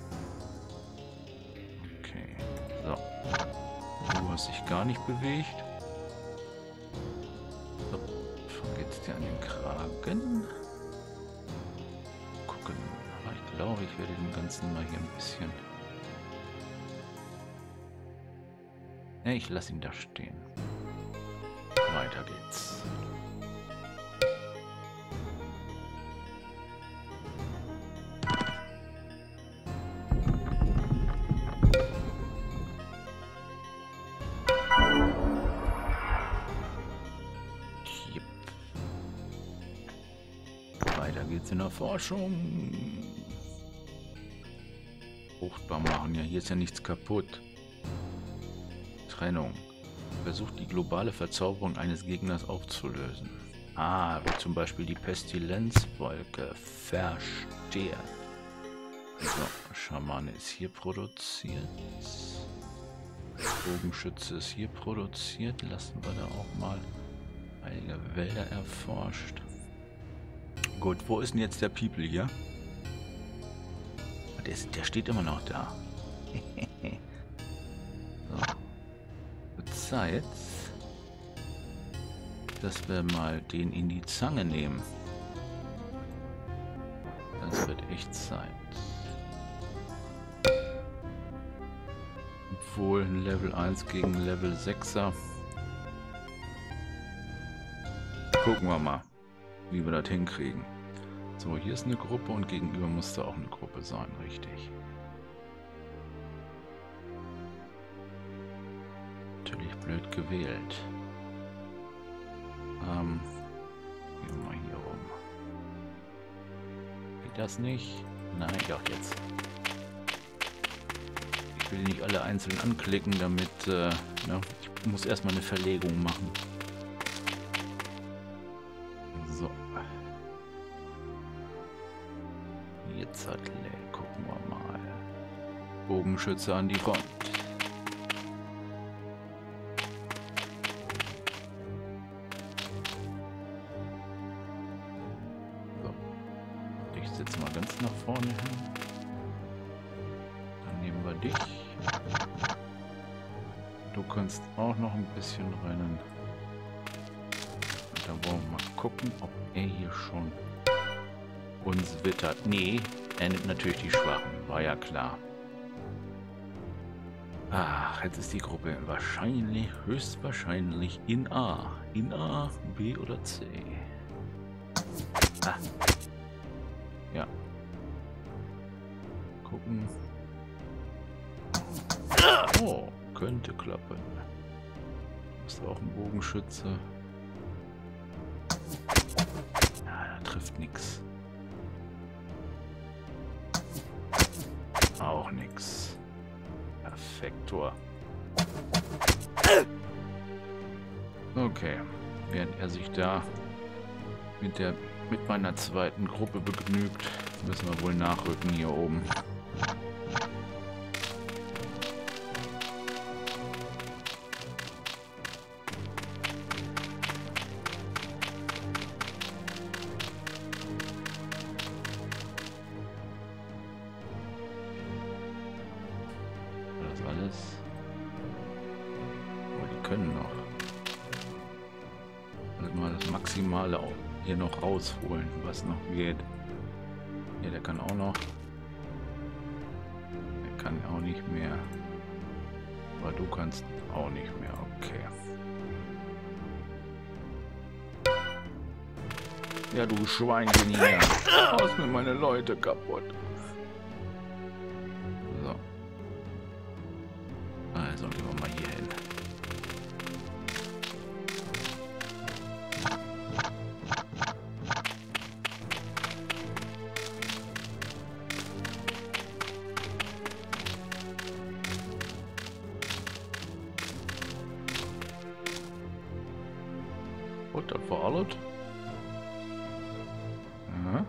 Okay. So. Du hast dich gar nicht bewegt. So. Geht's dir an den Kragen? Gucken. Aber ich glaube, ich werde dem Ganzen mal hier ein bisschen... Ja, ich lasse ihn da stehen. Weiter geht's. Weiter geht's in der Forschung. Fruchtbar machen, ja, hier ist ja nichts kaputt. Trennung. Versucht die globale Verzauberung eines Gegners aufzulösen. Ah, wie zum Beispiel die Pestilenzwolke. Verstehe. So, Schamane ist hier produziert. Bogenschütze ist hier produziert. Lassen wir da auch mal einige Wälder erforscht. Gut, wo ist denn jetzt der People hier? Der, ist, der steht immer noch da. So. Wird Zeit, dass wir mal den in die Zange nehmen. Das wird echt Zeit. Obwohl Level eins gegen Level sechser. Gucken wir mal, wie wir das hinkriegen. So, hier ist eine Gruppe und gegenüber muss da auch eine Gruppe sein, richtig. Natürlich blöd gewählt. Ähm, gehen wir mal hier rum. Geht das nicht? Nein, doch jetzt. Ich will nicht alle einzeln anklicken, damit, äh, ja, ich muss erstmal eine Verlegung machen. So. Jetzt hat Le, gucken wir mal. Bogenschütze an die Front. So. Ich setze mal ganz nach vorne hin. Dann nehmen wir dich. Du kannst auch noch ein bisschen rennen. Und dann wollen wir mal gucken, ob er hier schon uns wittert. Nee, er nimmt natürlich die Schwachen. War ja klar. Ach, jetzt ist die Gruppe wahrscheinlich, höchstwahrscheinlich in A. In A, B oder C. Ah. Ja. Gucken. Oh, könnte klappen. Ist auch ein Bogenschütze. trifft nichts. Auch nichts. Perfektor. Okay. Während er sich da mit der mit meiner zweiten Gruppe begnügt, müssen wir wohl nachrücken hier oben. Das alles. Aber die können noch. Also mal das Maximale auch hier noch rausholen, was noch geht. Ja, der kann auch noch. Der kann auch nicht mehr. Aber du kannst auch nicht mehr. Okay. Ja, du Schweinchen hier. Aus mir meine Leute kaputt. So. Also gehen wir mal hier hin. Und das war alles. Ja.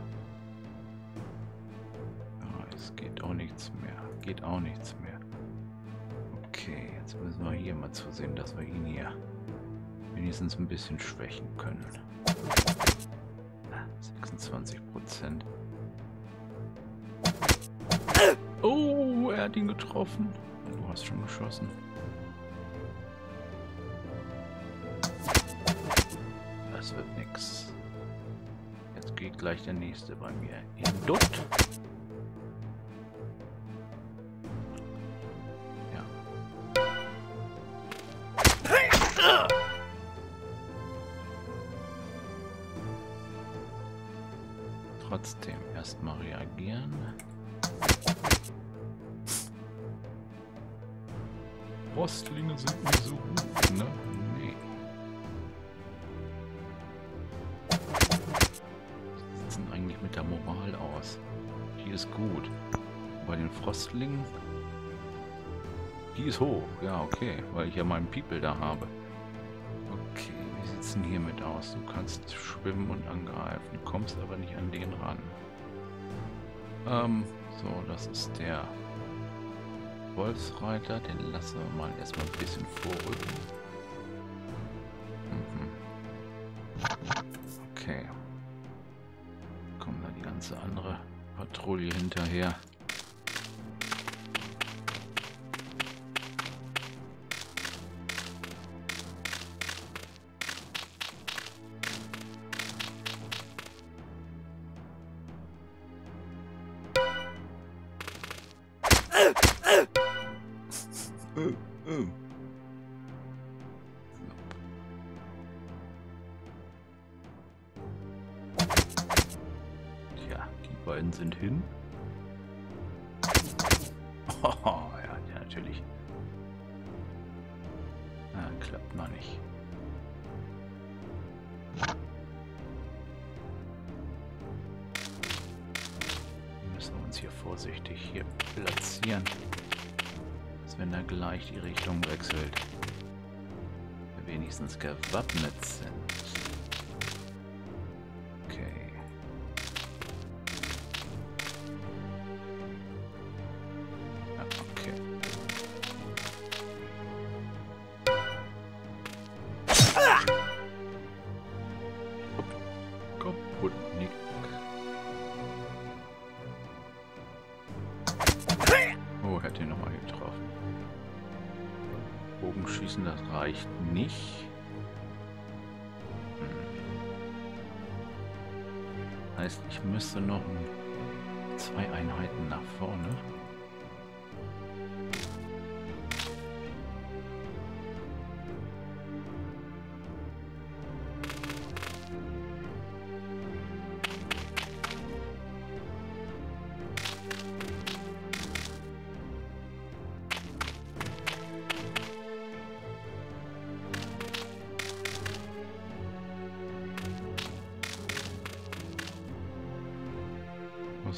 Ah, es geht auch nichts mehr. Geht auch nichts mehr. Okay, jetzt müssen wir hier mal zusehen, dass wir ihn hier wenigstens ein bisschen schwächen können. sechsundzwanzig Prozent. Oh, er hat ihn getroffen. Du hast schon geschossen. Das wird nix. Jetzt geht gleich der nächste bei mir in Dutt. Ja. Trotzdem erstmal reagieren. Frostlinge sind nicht so gut, ne? Nee. Die sitzen eigentlich mit der Moral aus. Die ist gut. Bei den Frostlingen. Die ist hoch. Ja, okay. Weil ich ja meinen People da habe. Okay, wie sieht es denn hiermit aus? Du kannst schwimmen und angreifen. Du kommst aber nicht an den ran. Ähm, so, das ist der Wolfsreiter, den lassen wir mal erstmal ein bisschen vorrücken. Mhm. Okay. Kommt da die ganze andere Patrouille hinterher. Oh, oh. Tja, die beiden sind hin. Oh, ja, ja, natürlich. Ah, klappt noch nicht. Wir müssen uns hier vorsichtig hier platzieren. Wenn er gleich die Richtung wechselt, wir wenigstens gewappnet sind. Okay. Ja, okay. Kaputt, Nick. Oh, er hat ihn nochmal getroffen. Bogenschießen, das reicht nicht. Hm. Heißt, ich müsste noch zwei Einheiten nach vorne.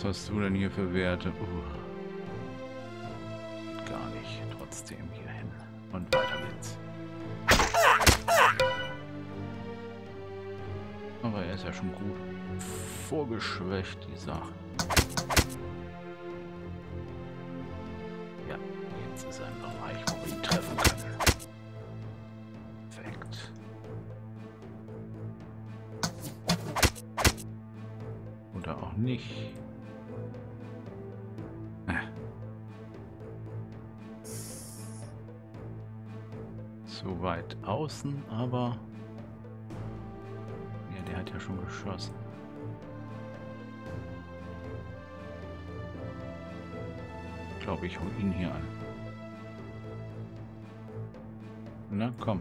Was hast du denn hier für Werte? Uh. Geht gar nicht. Trotzdem hier hin. Und weiter geht's. Aber er ist ja schon gut vorgeschwächt, die Sache. Ja, jetzt ist er im Bereich, wo wir ihn treffen können. Perfekt. Oder auch nicht. So weit außen, aber ja, der hat ja schon geschossen. Ich glaube, ich hole ihn hier an. Na komm.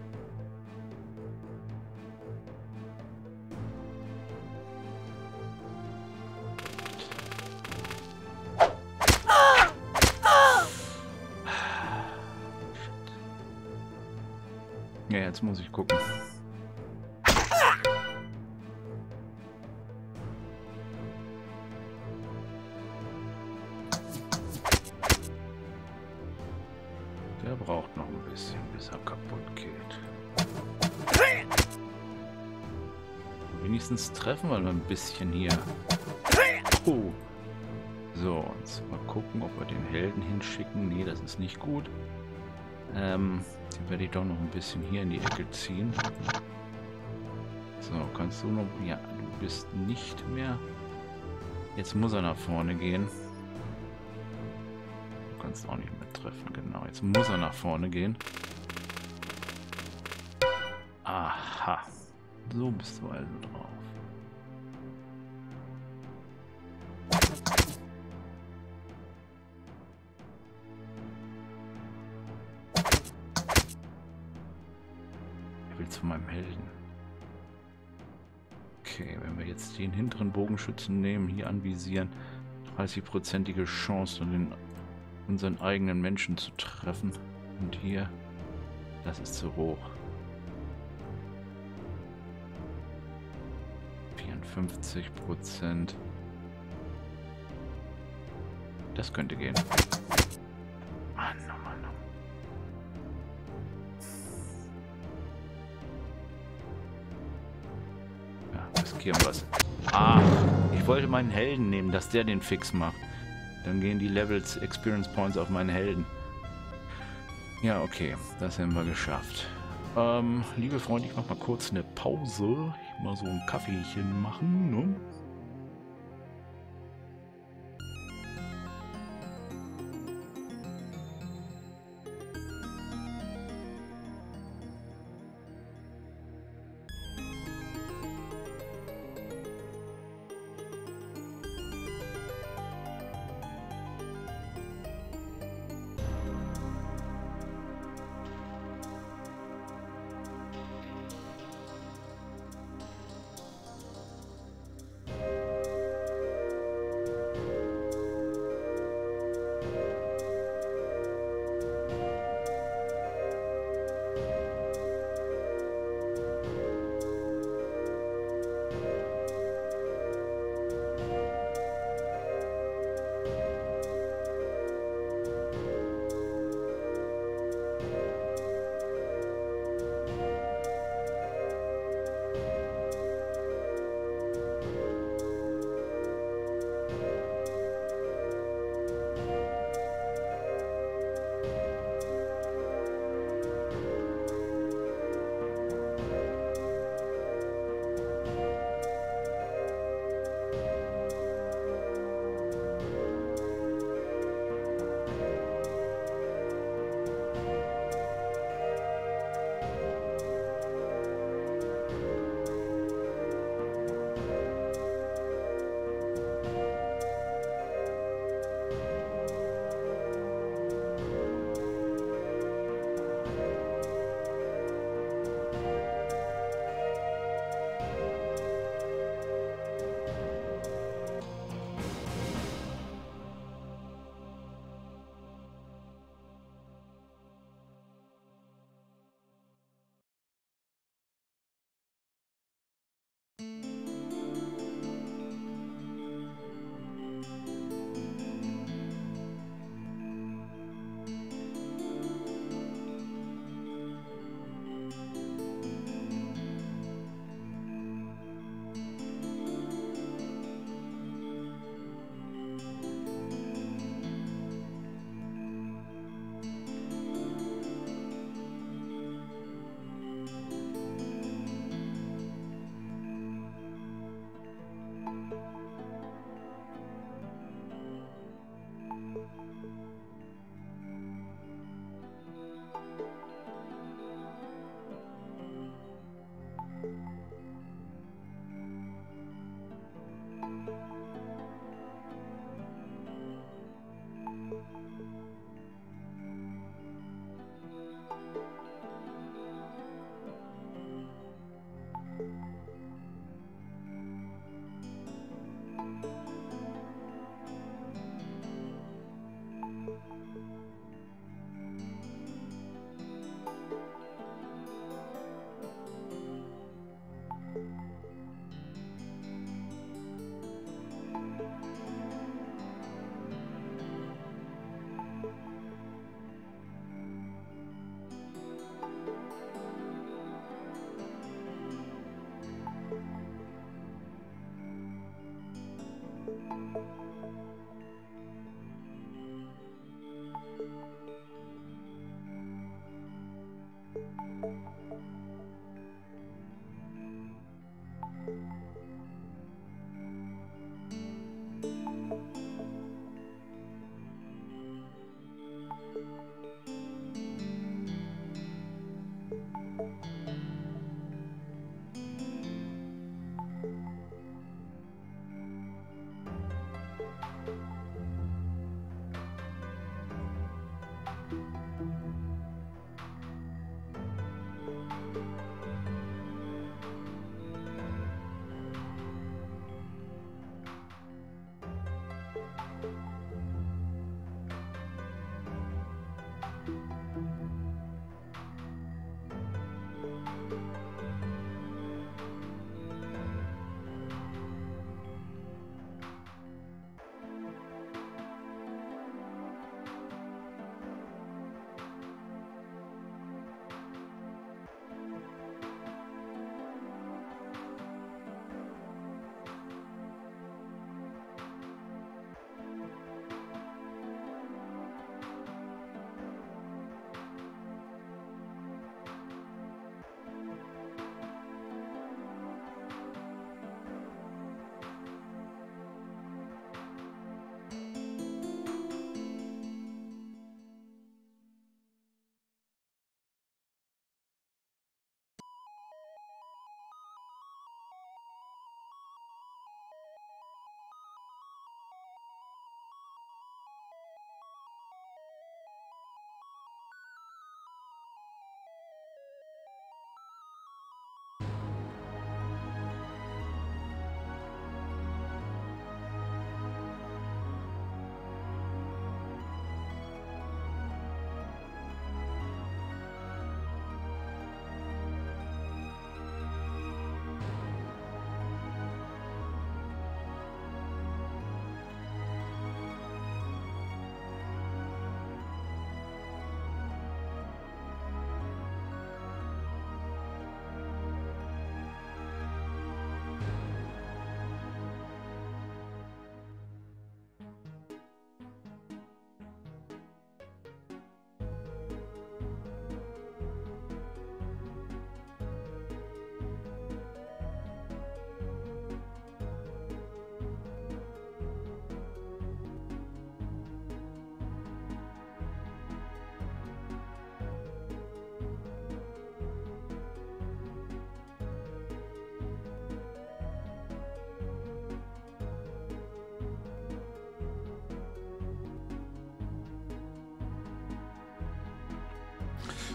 Ja, jetzt muss ich gucken. Der braucht noch ein bisschen, bis er kaputt geht. Wenigstens treffen wir noch ein bisschen hier. Oh. So, jetzt mal gucken, ob wir den Helden hinschicken. Nee, das ist nicht gut. Ähm, den werde ich doch noch ein bisschen hier in die Ecke ziehen. So, kannst du noch... Ja, du bist nicht mehr... Jetzt muss er nach vorne gehen. Du kannst auch nicht mehr treffen, genau. Jetzt muss er nach vorne gehen. Aha. So bist du also drauf. Zu meinem Helden. Okay, wenn wir jetzt den hinteren Bogenschützen nehmen, hier anvisieren, dreißig-prozentige Chance, den, unseren eigenen Menschen zu treffen. Und hier, das ist zu hoch. vierundfünfzig Prozent. Das könnte gehen. Mann, oh Mann, oh. Riskieren was. Ah, ich wollte meinen Helden nehmen, dass der den Fix macht. Dann gehen die Levels Experience Points auf meinen Helden. Ja, okay, das haben wir geschafft. Ähm, liebe Freunde, ich mach mal kurz eine Pause. Ich mal so ein Kaffeechen machen, ne?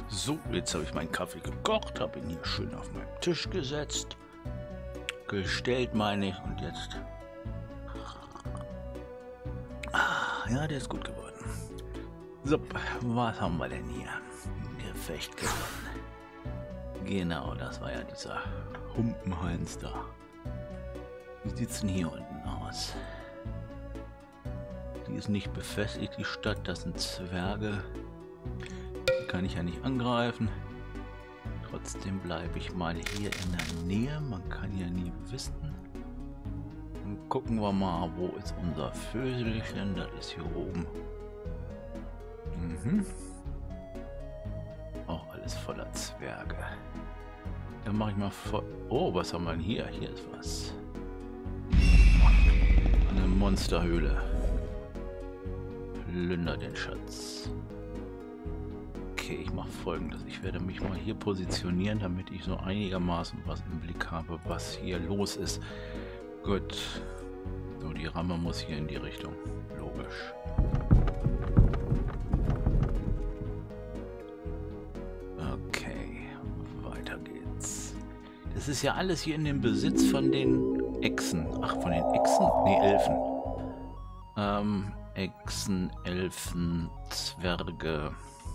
So, jetzt habe ich meinen Kaffee gekocht, habe ihn hier schön auf meinen Tisch gesetzt. Gestellt, meine ich. Und jetzt... Ah, ja, der ist gut geworden. So, was haben wir denn hier? Gefecht gewonnen. Genau, das war ja dieser Humpenheinz da. Wie sieht's denn hier unten aus? Die ist nicht befestigt, die Stadt. Das sind Zwerge. Die kann ich ja nicht angreifen. Trotzdem bleibe ich mal hier in der Nähe. Man kann ja nie wissen. Dann gucken wir mal, wo ist unser Vögelchen. Das ist hier oben. Mhm. Auch alles voller Zwerge. Dann mache ich mal voll... Oh, was haben wir denn hier? Hier ist was. Eine Monsterhöhle. Plünder den Schatz. Okay, ich mache Folgendes. Ich werde mich mal hier positionieren, damit ich so einigermaßen was im Blick habe, was hier los ist. Gut. So, die Ramme muss hier in die Richtung. Logisch. Okay, weiter geht's. Das ist ja alles hier in dem Besitz von den Echsen. Ach, von den Echsen? Nee, Elfen. Ähm, Echsen, Elfen, Zwerge.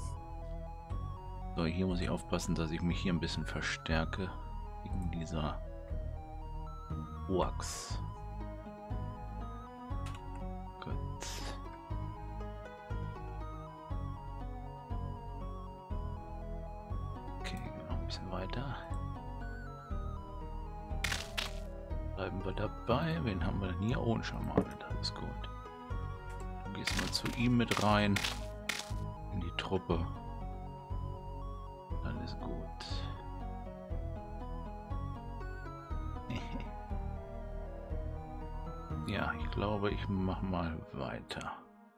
So, hier muss ich aufpassen, dass ich mich hier ein bisschen verstärke. Wegen dieser Orks. Gut. Okay, noch ein bisschen weiter. Bleiben wir dabei. Wen haben wir denn hier? Oh, ein Schamane, das ist gut. Dann gehst du mal zu ihm mit rein. In die Truppe. Alles gut. Ja, ich glaube, ich mache mal weiter.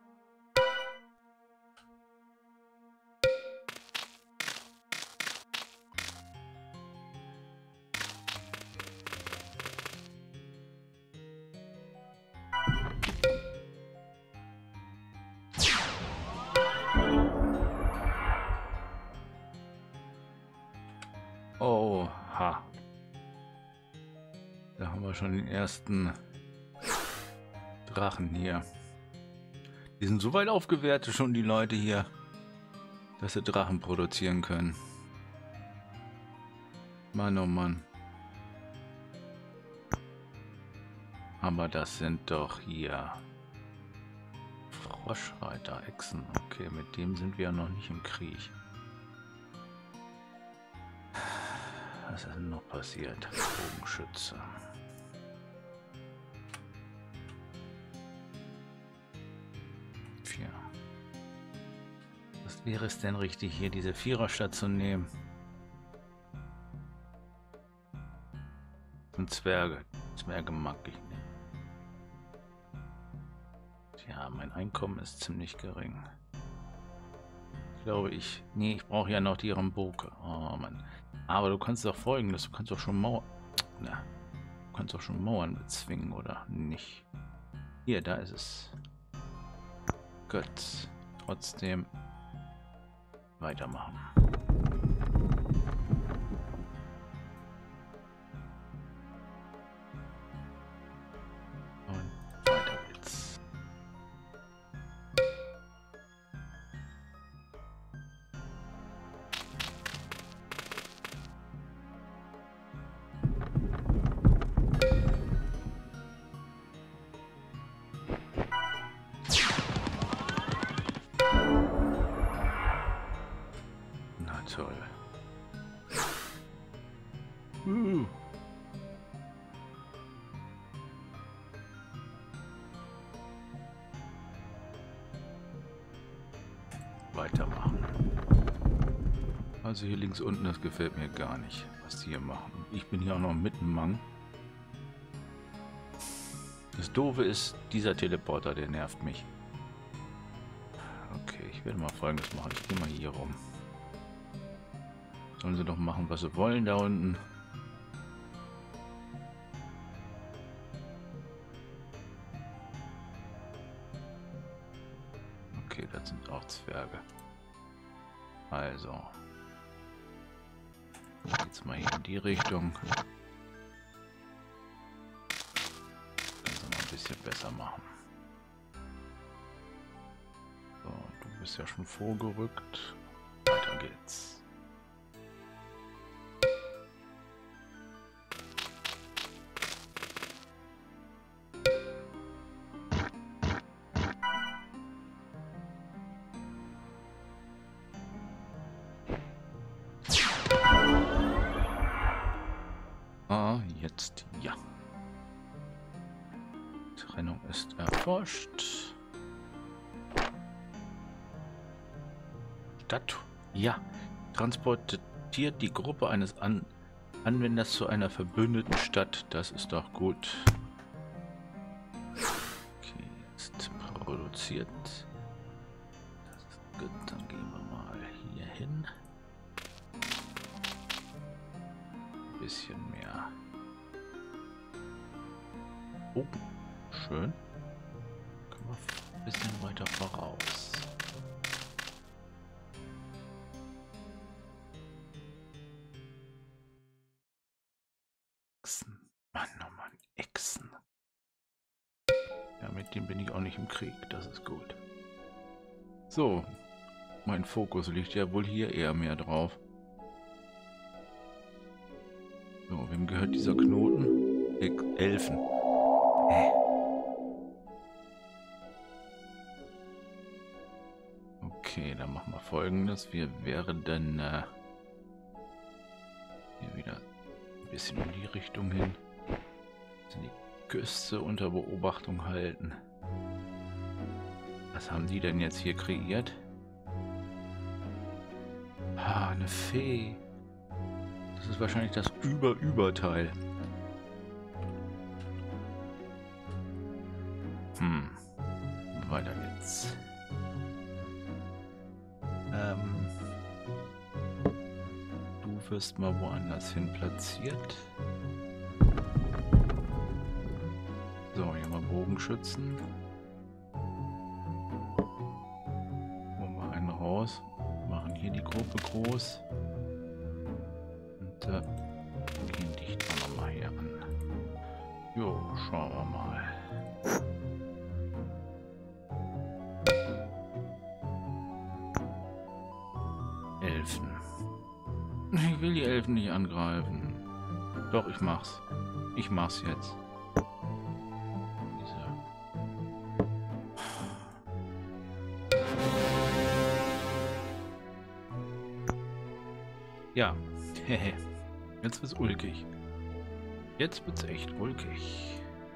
Oha. Da haben wir schon den ersten Drachen hier. Die sind so weit aufgewertet schon, die Leute hier, dass sie Drachen produzieren können. Mann, oh Mann. Aber das sind doch hier Froschreiter, Echsen. Okay, mit dem sind wir ja noch nicht im Krieg. Was ist denn noch passiert? Bogenschütze. Vier. Was wäre es denn richtig, hier diese Viererstadt zu nehmen? Und Zwerge. Zwerge mag ich nicht. Tja, mein Einkommen ist ziemlich gering. Ich glaube ich. Nee, ich brauche ja noch die Ramboke. Oh Mann. Aber du kannst doch Folgendes. Du kannst doch schon Mauern. Na, du kannst doch schon Mauern bezwingen, oder nicht? Hier, da ist es. Gut. Trotzdem weitermachen. Und weiter geht's. Toll. Uh. Weitermachen. Also hier links unten, das gefällt mir gar nicht, was die hier machen. Ich bin hier auch noch mitten Mann. Das Doofe ist, dieser Teleporter, der nervt mich. Okay, ich werde mal Folgendes machen. Ich gehe mal hier rum. Sollen sie doch machen, was sie wollen da unten. Okay, das sind auch Zwerge. Also, Jetzt mal hier in die Richtung. Kannst du mal ein bisschen besser machen. So, du bist ja schon vorgerückt. Weiter geht's. Ah, jetzt ja. Trennung ist erforscht. Stadt. Ja. Transportiert die Gruppe eines An Anwenders zu einer verbündeten Stadt. Das ist doch gut. Okay, jetzt produziert. Das ist gut. Dann gehen wir mal hier hin. Ein bisschen mehr. Oh, schön. Können wir ein bisschen weiter voraus. Echsen. Mann, oh Mann, Echsen. Ja, mit dem bin ich auch nicht im Krieg. Das ist gut. So. Mein Fokus liegt ja wohl hier eher mehr drauf. So, wem gehört dieser Knoten? Ex Elfen. Hä? Okay, dann machen wir Folgendes. Wir werden äh, hier wieder ein bisschen in die Richtung hin. Die Küste unter Beobachtung halten. Was haben die denn jetzt hier kreiert? Ah, eine Fee. Das ist wahrscheinlich das Über-Überteil. Hm. Weiter geht's. Ähm. Du wirst mal woanders hin platziert. So, hier mal Bogenschützen. Holen wir einen raus. Machen hier die Gruppe groß. Und äh, gehen dich auch noch mal hier an. Jo, schauen wir mal. Elfen. Ich will die Elfen nicht angreifen. Doch, ich mach's. Ich mach's jetzt. Diese. Ja. Jetzt wird's ulkig. Jetzt wird's echt ulkig.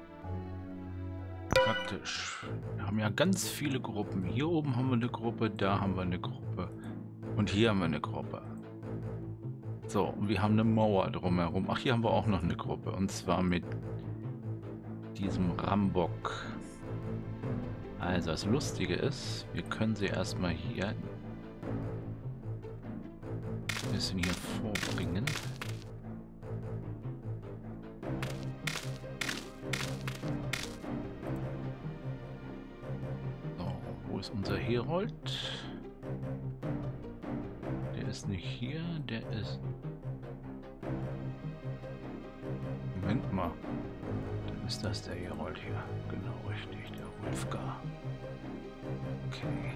Praktisch. Wir haben ja ganz viele Gruppen. Hier oben haben wir eine Gruppe, da haben wir eine Gruppe. Und hier haben wir eine Gruppe. So, und wir haben eine Mauer drumherum. Ach, hier haben wir auch noch eine Gruppe. Und zwar mit diesem Rambock. Also, das Lustige ist, wir können sie erstmal hier ein bisschen hier vorbringen. So, wo ist unser Herold? Der ist nicht hier, der ist... Moment mal. Dann ist das der Herold hier. Genau, richtig, der Wolfgar. Okay.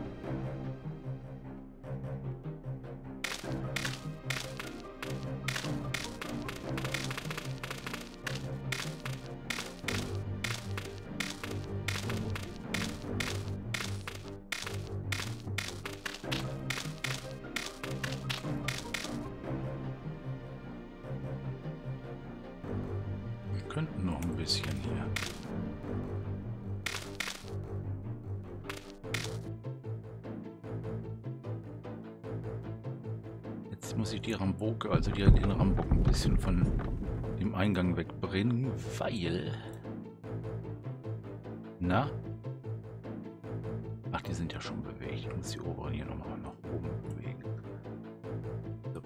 Wir könnten noch ein bisschen hier. Jetzt muss ich die Ramboke, also die, den Rambock ein bisschen von dem Eingang wegbringen, weil... Na? Ach, die sind ja schon bewegt. Ich muss die oberen hier nochmal nach oben bewegen. So.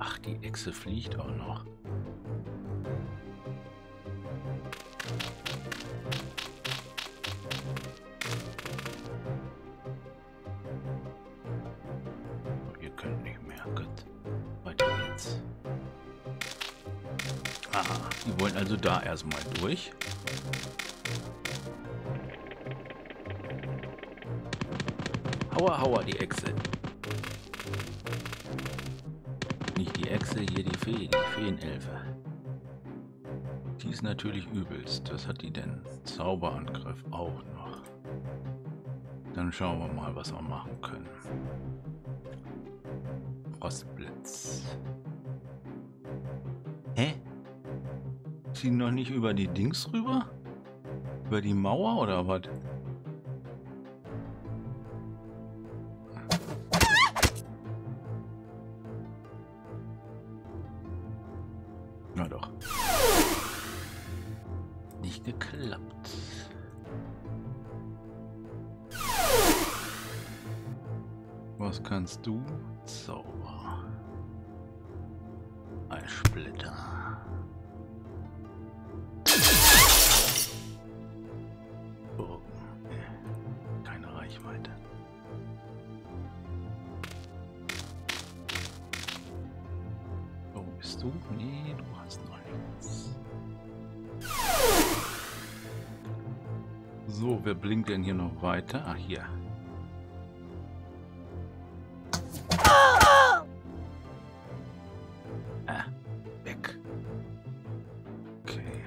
Ach, die Echse fliegt auch noch. Oh, ihr könnt nicht mehr. Gut. Weiter geht's. Aha, die wollen also da erstmal durch. Hauer, hauer, die Echse. Nicht die Echse, hier die Fee, die Feenelfe. Die ist natürlich übelst. Was hat die denn? Zauberangriff auch noch. Dann schauen wir mal, was wir machen können. Frostblitz. Hä? Ziehen noch nicht über die Dings rüber? Über die Mauer oder was? Na doch. Nicht geklappt. Was kannst du? Zauber. Ein Splitter. Oh. Keine Reichweite. Wo bist du? Nee, du hast noch nichts. So, wer blinkt denn hier noch weiter? Ach, hier. Ah, weg. Okay.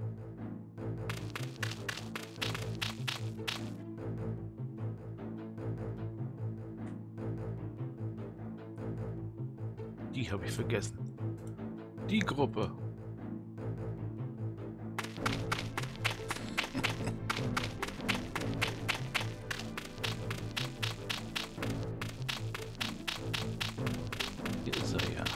Die habe ich vergessen. Die Gruppe. Hier ist er ja.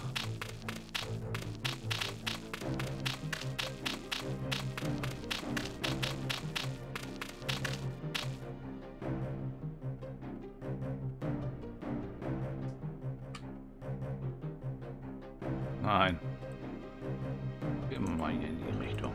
Nein. Gehen wir mal hier in die Richtung.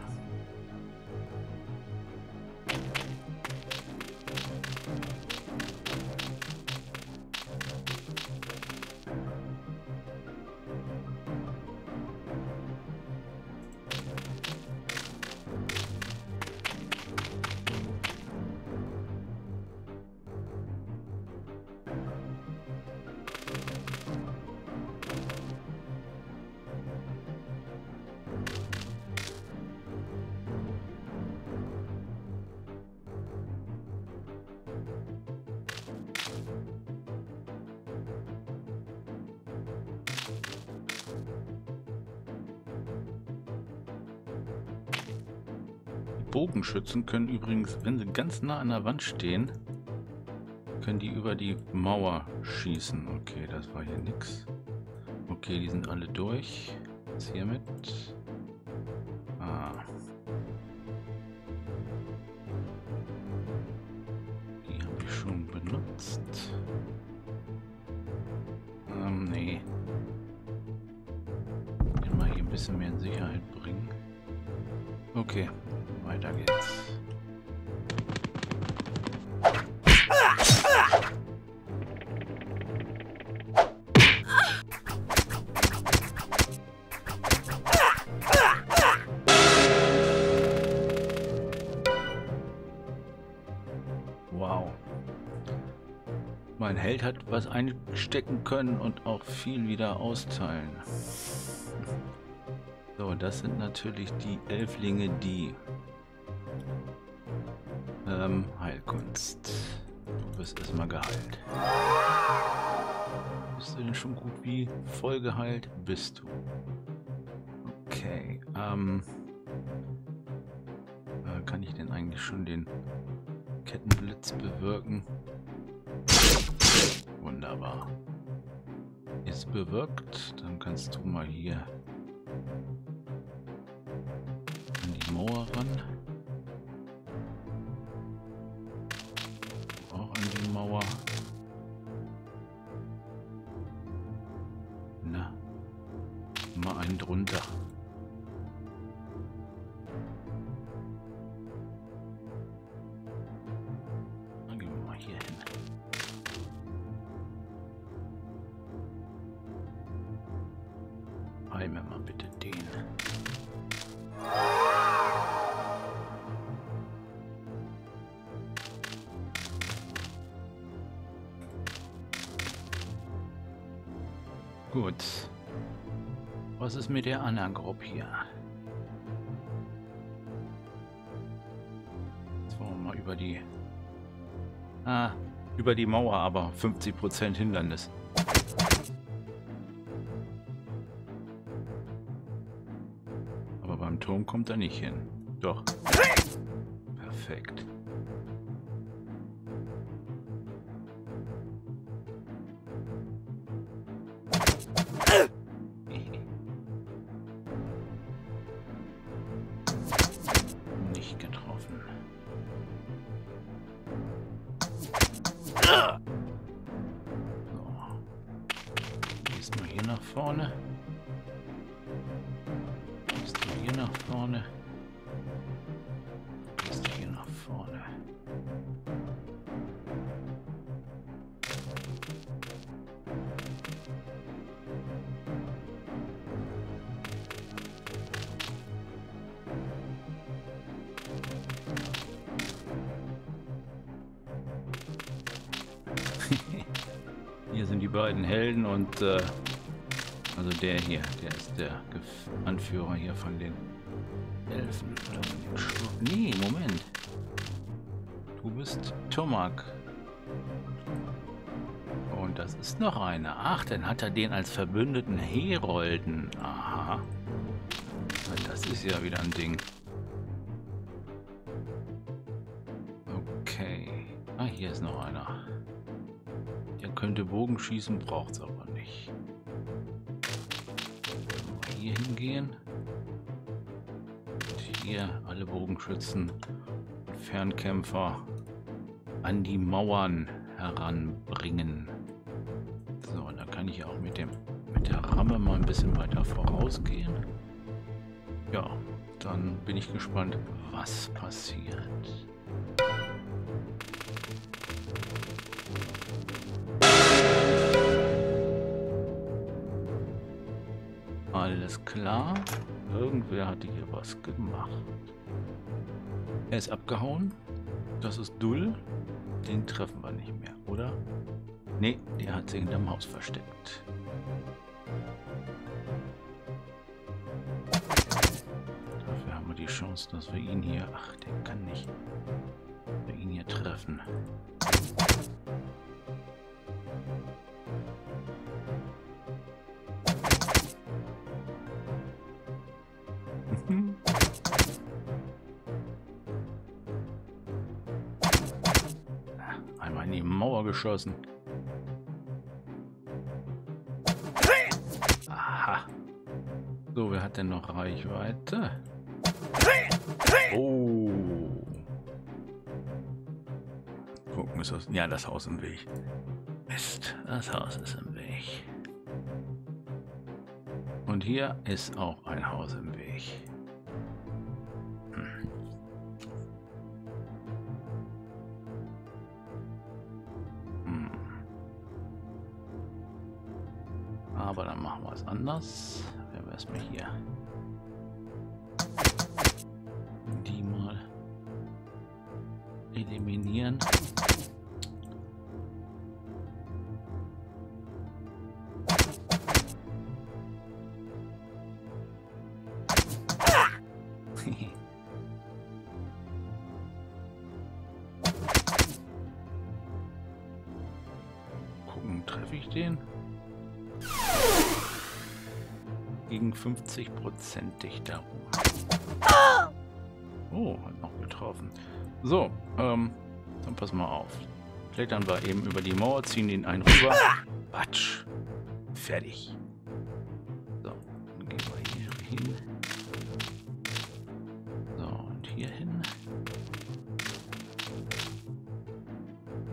Bogenschützen können übrigens, wenn sie ganz nah an der Wand stehen, können die über die Mauer schießen. Okay, das war hier nix. Okay, die sind alle durch. Was hiermit? Ah. Die habe ich schon benutzt. Ähm, nee. Den mal hier ein bisschen mehr in Sicherheit bringen. Okay. Weiter geht's. Wow. Mein Held hat was einstecken können und auch viel wieder austeilen. So, das sind natürlich die Elflinge, die Ähm, Heilkunst. Du wirst erstmal geheilt. Bist du denn schon gut wie voll geheilt? Bist du. Okay, ähm. Äh, kann ich denn eigentlich schon den Kettenblitz bewirken? Wunderbar. Ist bewirkt. Dann kannst du mal hier an die Mauer ran. Auch an die Mauer. Na. Mal einen drunter. Dann gehen wir mal hier hin. Heime mal bitte den. Gut. Was ist mit der anderen Gruppe hier? Jetzt wollen wir mal über die... Ah, über die Mauer, aber fünfzig Prozent Hindernis. Aber beim Turm kommt er nicht hin. Doch. Perfekt. Nicht getroffen. So. Gehst mal hier nach vorne. Gehst du hier nach vorne. Gehst du hier nach vorne. Hier sind die beiden Helden und äh, also der hier, der ist der Gef Anführer hier von den Elfen. Oder von den Schur nee, Moment. Du bist Tomak. Und das ist noch einer. Ach, dann hat er den als Verbündeten Herolden. Aha. Das ist ja wieder ein Ding. Okay. Ah, hier ist noch einer. Der könnte Bogen schießen, braucht es aber nicht. Mal hier hingehen. Und hier alle Bogenschützen und Fernkämpfer an die Mauern heranbringen. So, da kann ich auch mit dem mit der Ramme mal ein bisschen weiter vorausgehen. Ja, dann bin ich gespannt, was passiert. Alles klar. Irgendwer hatte hier was gemacht. Er ist abgehauen. Das ist Dull. Den treffen wir nicht mehr, oder? Nee, der hat sich hinterm Haus versteckt. Dafür haben wir die Chance, dass wir ihn hier... Ach, der kann nicht. Dass wir ihn hier treffen. Einmal in die Mauer geschossen. Aha. So, wer hat denn noch Reichweite? Oh. Gucken, ist das... Ja, das Haus im Weg. Mist, das Haus ist im Weg. Und hier ist auch ein Haus im Weg. Hm. Hm. Aber dann machen wir es anders. Werden wir erstmal hier die mal eliminieren. Gucken, treffe ich den? Gegen fünfzig Prozent dichter. Oh, hat noch getroffen. So, ähm, dann pass mal auf. Klettern wir eben über die Mauer, ziehen den einen rüber. Batsch. Fertig. So, dann gehen wir hier hin. So, und hier hin.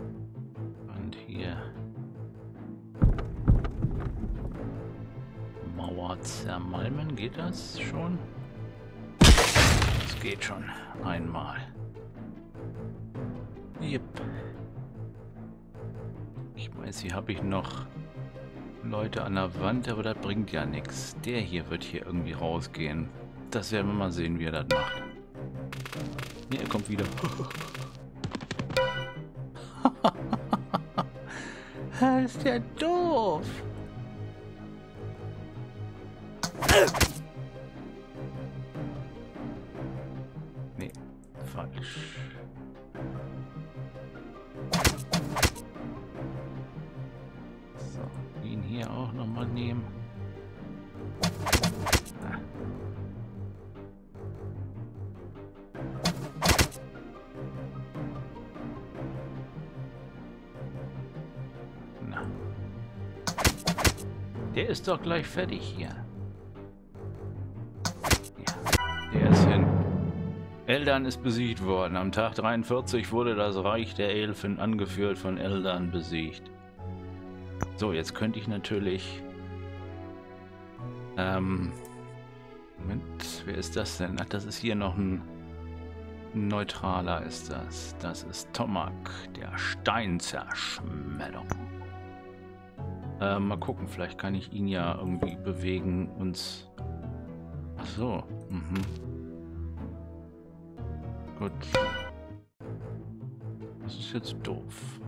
Und hier. Mauer zermalmen. Geht das schon? Das geht schon. Einmal. Yep. Ich weiß, hier habe ich noch Leute an der Wand, aber das bringt ja nichts. Der hier wird hier irgendwie rausgehen. Das werden wir mal sehen, wie er das macht. Nee, er kommt wieder. Ist der doof. Nee, falsch. So, ihn hier auch nochmal nehmen. Ah. Na. Der ist doch gleich fertig hier. Ja, der ist hin. Eldan ist besiegt worden. Am Tag dreiundvierzig wurde das Reich der Elfen, angeführt von Eldan, besiegt. So, jetzt könnte ich natürlich... Ähm... Moment, wer ist das denn? Ach, das ist hier noch ein... Neutraler ist das. Das ist Tomak, der Steinzerschmetterung. Äh, mal gucken, vielleicht kann ich ihn ja irgendwie bewegen, uns... Ach so, mhm. Gut. Das ist jetzt doof.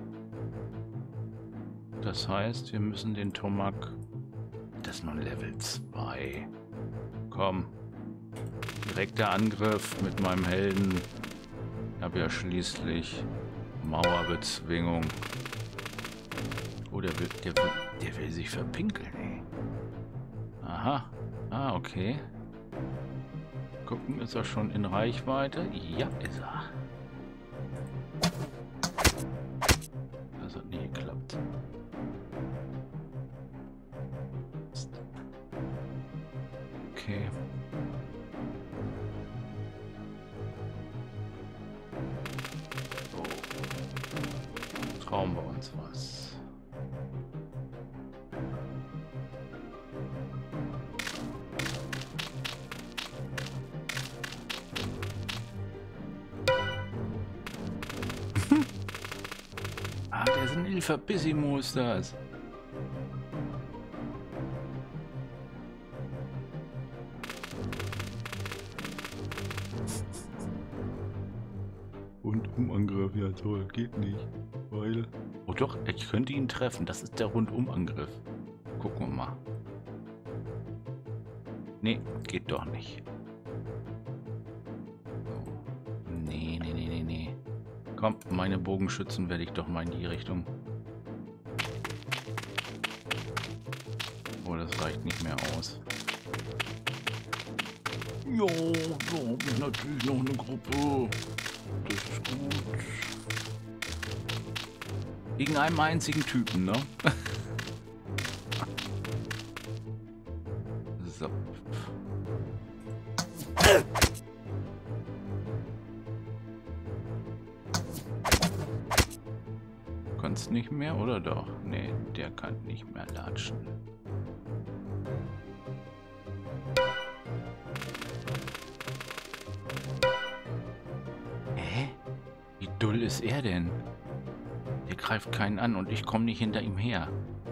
Das heißt, wir müssen den Tomak... Das ist nun Level zwei. Komm. Direkter Angriff mit meinem Helden. Ich habe ja schließlich Mauerbezwingung. Oh, der will, der will, der will sich verpinkeln, ey. Aha. Ah, okay. Gucken, ist er schon in Reichweite? Ja, ist er. Das hat nie geklappt. Okay. So. Trauen wir uns was. Ah, der ist ein Ilfabissimus, das. Rundumangriff, ja toll, geht nicht, weil... Oh doch, ich könnte ihn treffen, das ist der Rundumangriff. Gucken wir mal. Nee, geht doch nicht. Nee, nee, nee, nee, nee. Komm, meine Bogenschützen werde ich doch mal in die Richtung. Oh, das reicht nicht mehr aus. Jo, da habe ich natürlich noch eine Gruppe. Das ist gut. Gegen einen einzigen Typen, ne? So. Kannst nicht mehr, oder doch? Nee, der kann nicht mehr latschen. Hä? Wie dull ist er denn? Der greift keinen an und ich komme nicht hinter ihm her.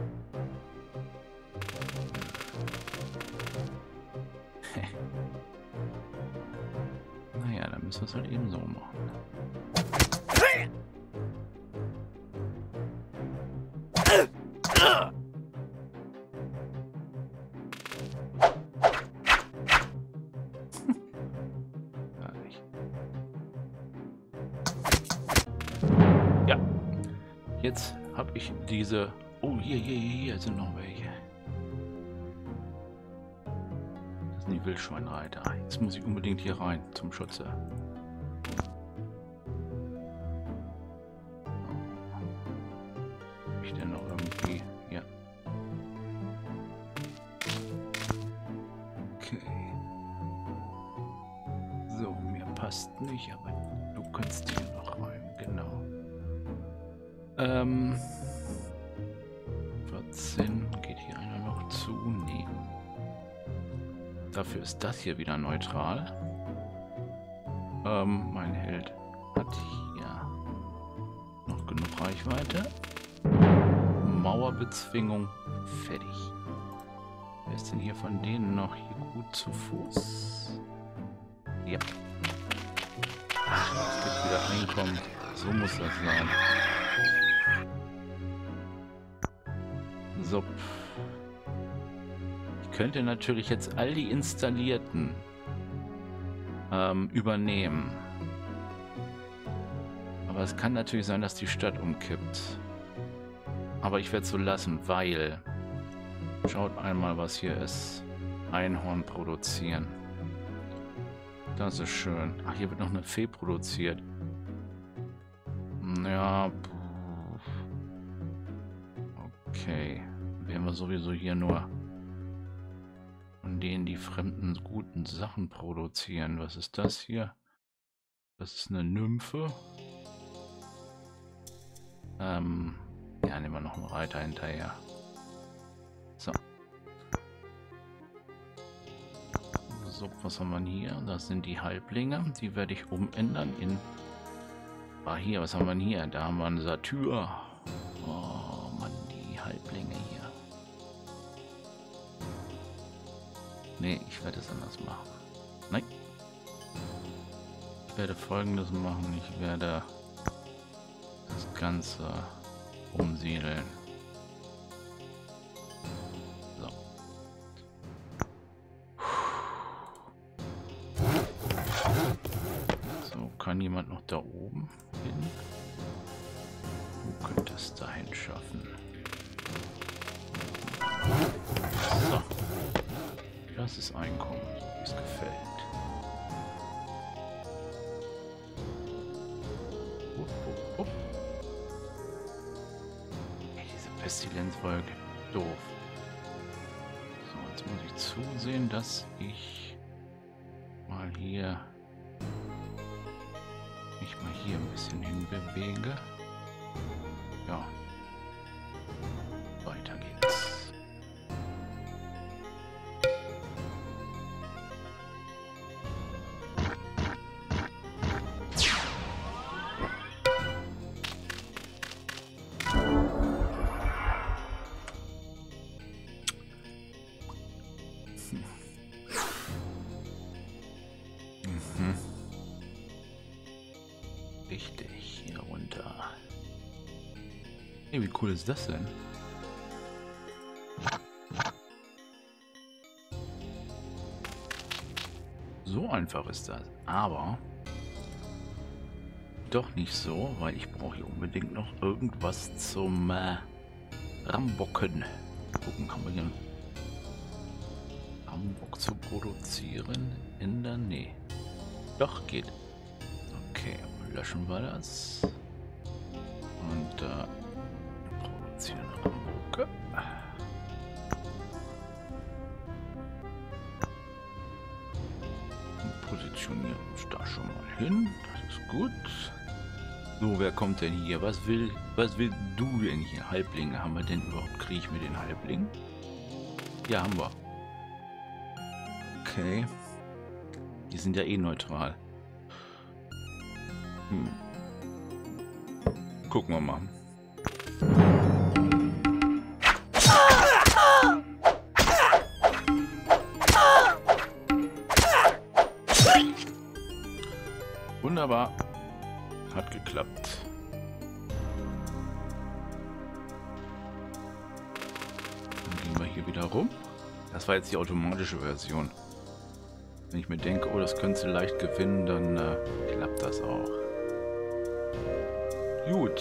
Naja, dann müssen wir es halt eben so machen. Ja, jetzt habe ich diese... Oh, hier, hier, hier, hier sind noch welche. Das sind die Wildschweinreiter. Jetzt muss ich unbedingt hier rein zum Schutze. Habe ich denn noch irgendwie... Ja. Okay. So, mir passt nicht, aber du kannst hier noch rein. Genau. Ähm... vierzehn. Geht hier einer noch zu? Nee. Dafür ist das hier wieder neutral. Ähm, mein Held hat hier noch genug Reichweite. Mauerbezwingung fertig. Wer ist denn hier von denen noch hier gut zu Fuß? Ja. Ach, es gibt wieder Einkommen. So muss das sein. So. Ich könnte natürlich jetzt all die installierten ähm, übernehmen. Aber es kann natürlich sein, dass die Stadt umkippt. Aber ich werde es so lassen, weil... Schaut einmal, was hier ist. Einhorn produzieren. Das ist schön. Ach, hier wird noch eine Fee produziert. Ja. Okay. Werden wir sowieso hier nur von denen die fremden guten Sachen produzieren. Was ist das hier? Das ist eine Nymphe. Ähm, ja, nehmen wir noch einen Reiter hinterher. So. So, was haben wir hier? Das sind die Halblinge. Die werde ich umändern in... Ah, hier, was haben wir hier? Da haben wir einen Satyr. Oh, Mann, die Halblinge hier. Nee, ich werde es anders machen. Nein. Ich werde Folgendes machen. Ich werde das Ganze umsiedeln. So. So, kann jemand noch da oben hin? Du könntest dahin schaffen. So. Das ist Einkommen, wie es gefällt. Upp, upp, upp. Hey, diese Pestilenzwolke. Doof. So, jetzt muss ich zusehen, dass ich mal hier mich mal hier ein bisschen hinbewege. Ja. Weiter geht's. Richtig, hier runter. Hey, wie cool ist das denn? So einfach ist das. Aber doch nicht so, weil ich brauche hier unbedingt noch irgendwas zum äh, Rambocken. Gucken, kann man hier einen Rambock zu produzieren? In der Nähe. Doch, geht. Okay, löschen wir das. Und äh, produzieren Rambocke. Und positionieren uns da schon mal hin. Das ist gut. So, wer kommt denn hier? Was will, was will du denn hier? Halblinge. Haben wir denn überhaupt Krieg mit den Halblingen? Ja, haben wir. Okay. Die sind ja eh neutral. Hm. Gucken wir mal. Wunderbar. Hat geklappt. Dann gehen wir hier wieder rum. Das war jetzt die automatische Version. Wenn ich mir denke, oh, das könntest du leicht gewinnen, dann äh, klappt das auch. Gut.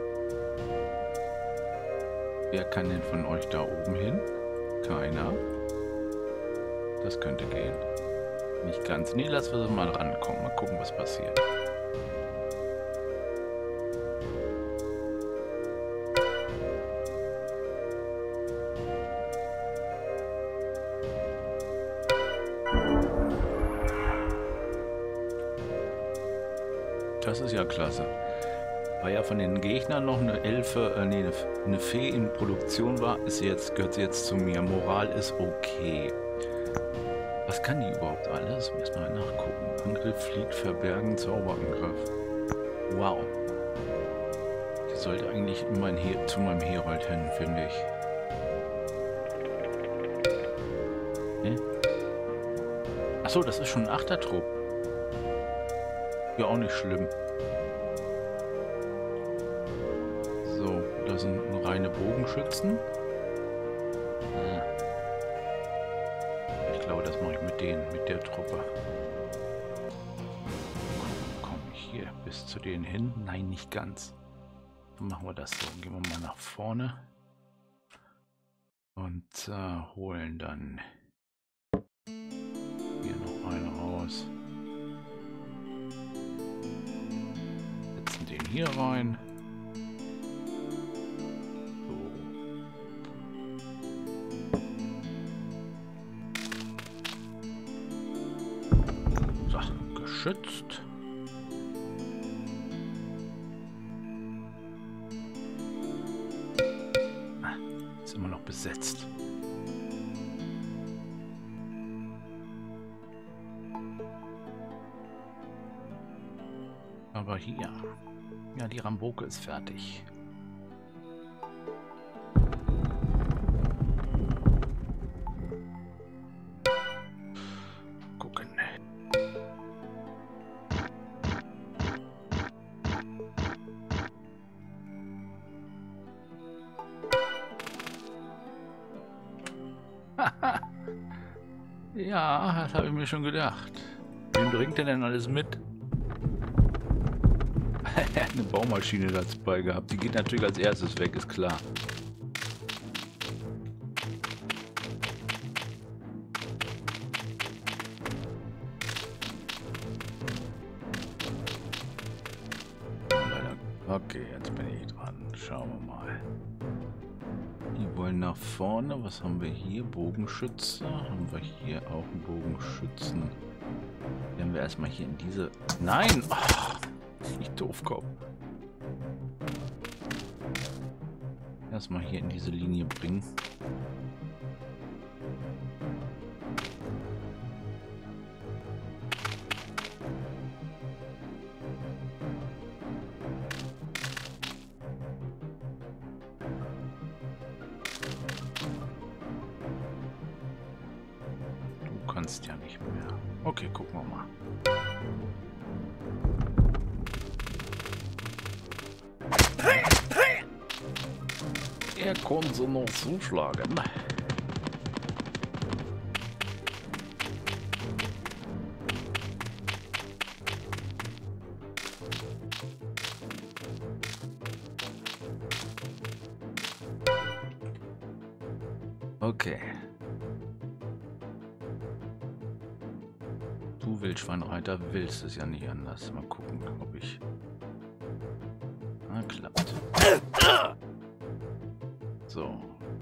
Wer kann denn von euch da oben hin? Keiner. Das könnte gehen. Nicht ganz. Nee, lass wir mal rankommen. Mal gucken, was passiert. Das ist ja klasse. Weil ja von den Gegnern noch eine Elfe, äh, nee, eine, eine Fee in Produktion war, ist jetzt, gehört sie jetzt zu mir. Moral ist okay. Was kann die überhaupt alles? Müssen wir nachgucken. Angriff, Fliegt, Verbergen, Zauberangriff. Wow. Die sollte eigentlich in mein He zu meinem Herold hin, finde ich. Hm? Achso, das ist schon ein Achtertrupp. Ja, auch nicht schlimm. So, das sind reine Bogenschützen. Ich glaube, das mache ich mit denen, mit der Truppe. Komme ich hier bis zu denen hin? Nein, nicht ganz. Dann machen wir das so. Gehen wir mal nach vorne. Und äh, holen dann hier noch einen raus. Setzen den hier rein. So. So, geschützt. Ah, ist immer noch besetzt. Aber hier, ja, die Ramboke ist fertig. Gucken. Ja, das habe ich mir schon gedacht. Wen bringt er denn alles mit? Er hat eine Baumaschine dazu bei gehabt. Die geht natürlich als erstes weg, ist klar. Okay, jetzt bin ich dran. Schauen wir mal. Die wollen nach vorne. Was haben wir hier? Bogenschütze. Haben wir hier auch einen Bogenschützen? Werden wir erstmal hier in diese... Nein! Oh, ich doof kommen. Erstmal hier in diese Linie bringen. Du kannst ja nicht mehr. Okay, gucken wir mal. Er konnte noch zuschlagen. Okay. Du Wildschweinreiter willst es ja nicht anders. Mal gucken, ob ich... Na, klappt. So.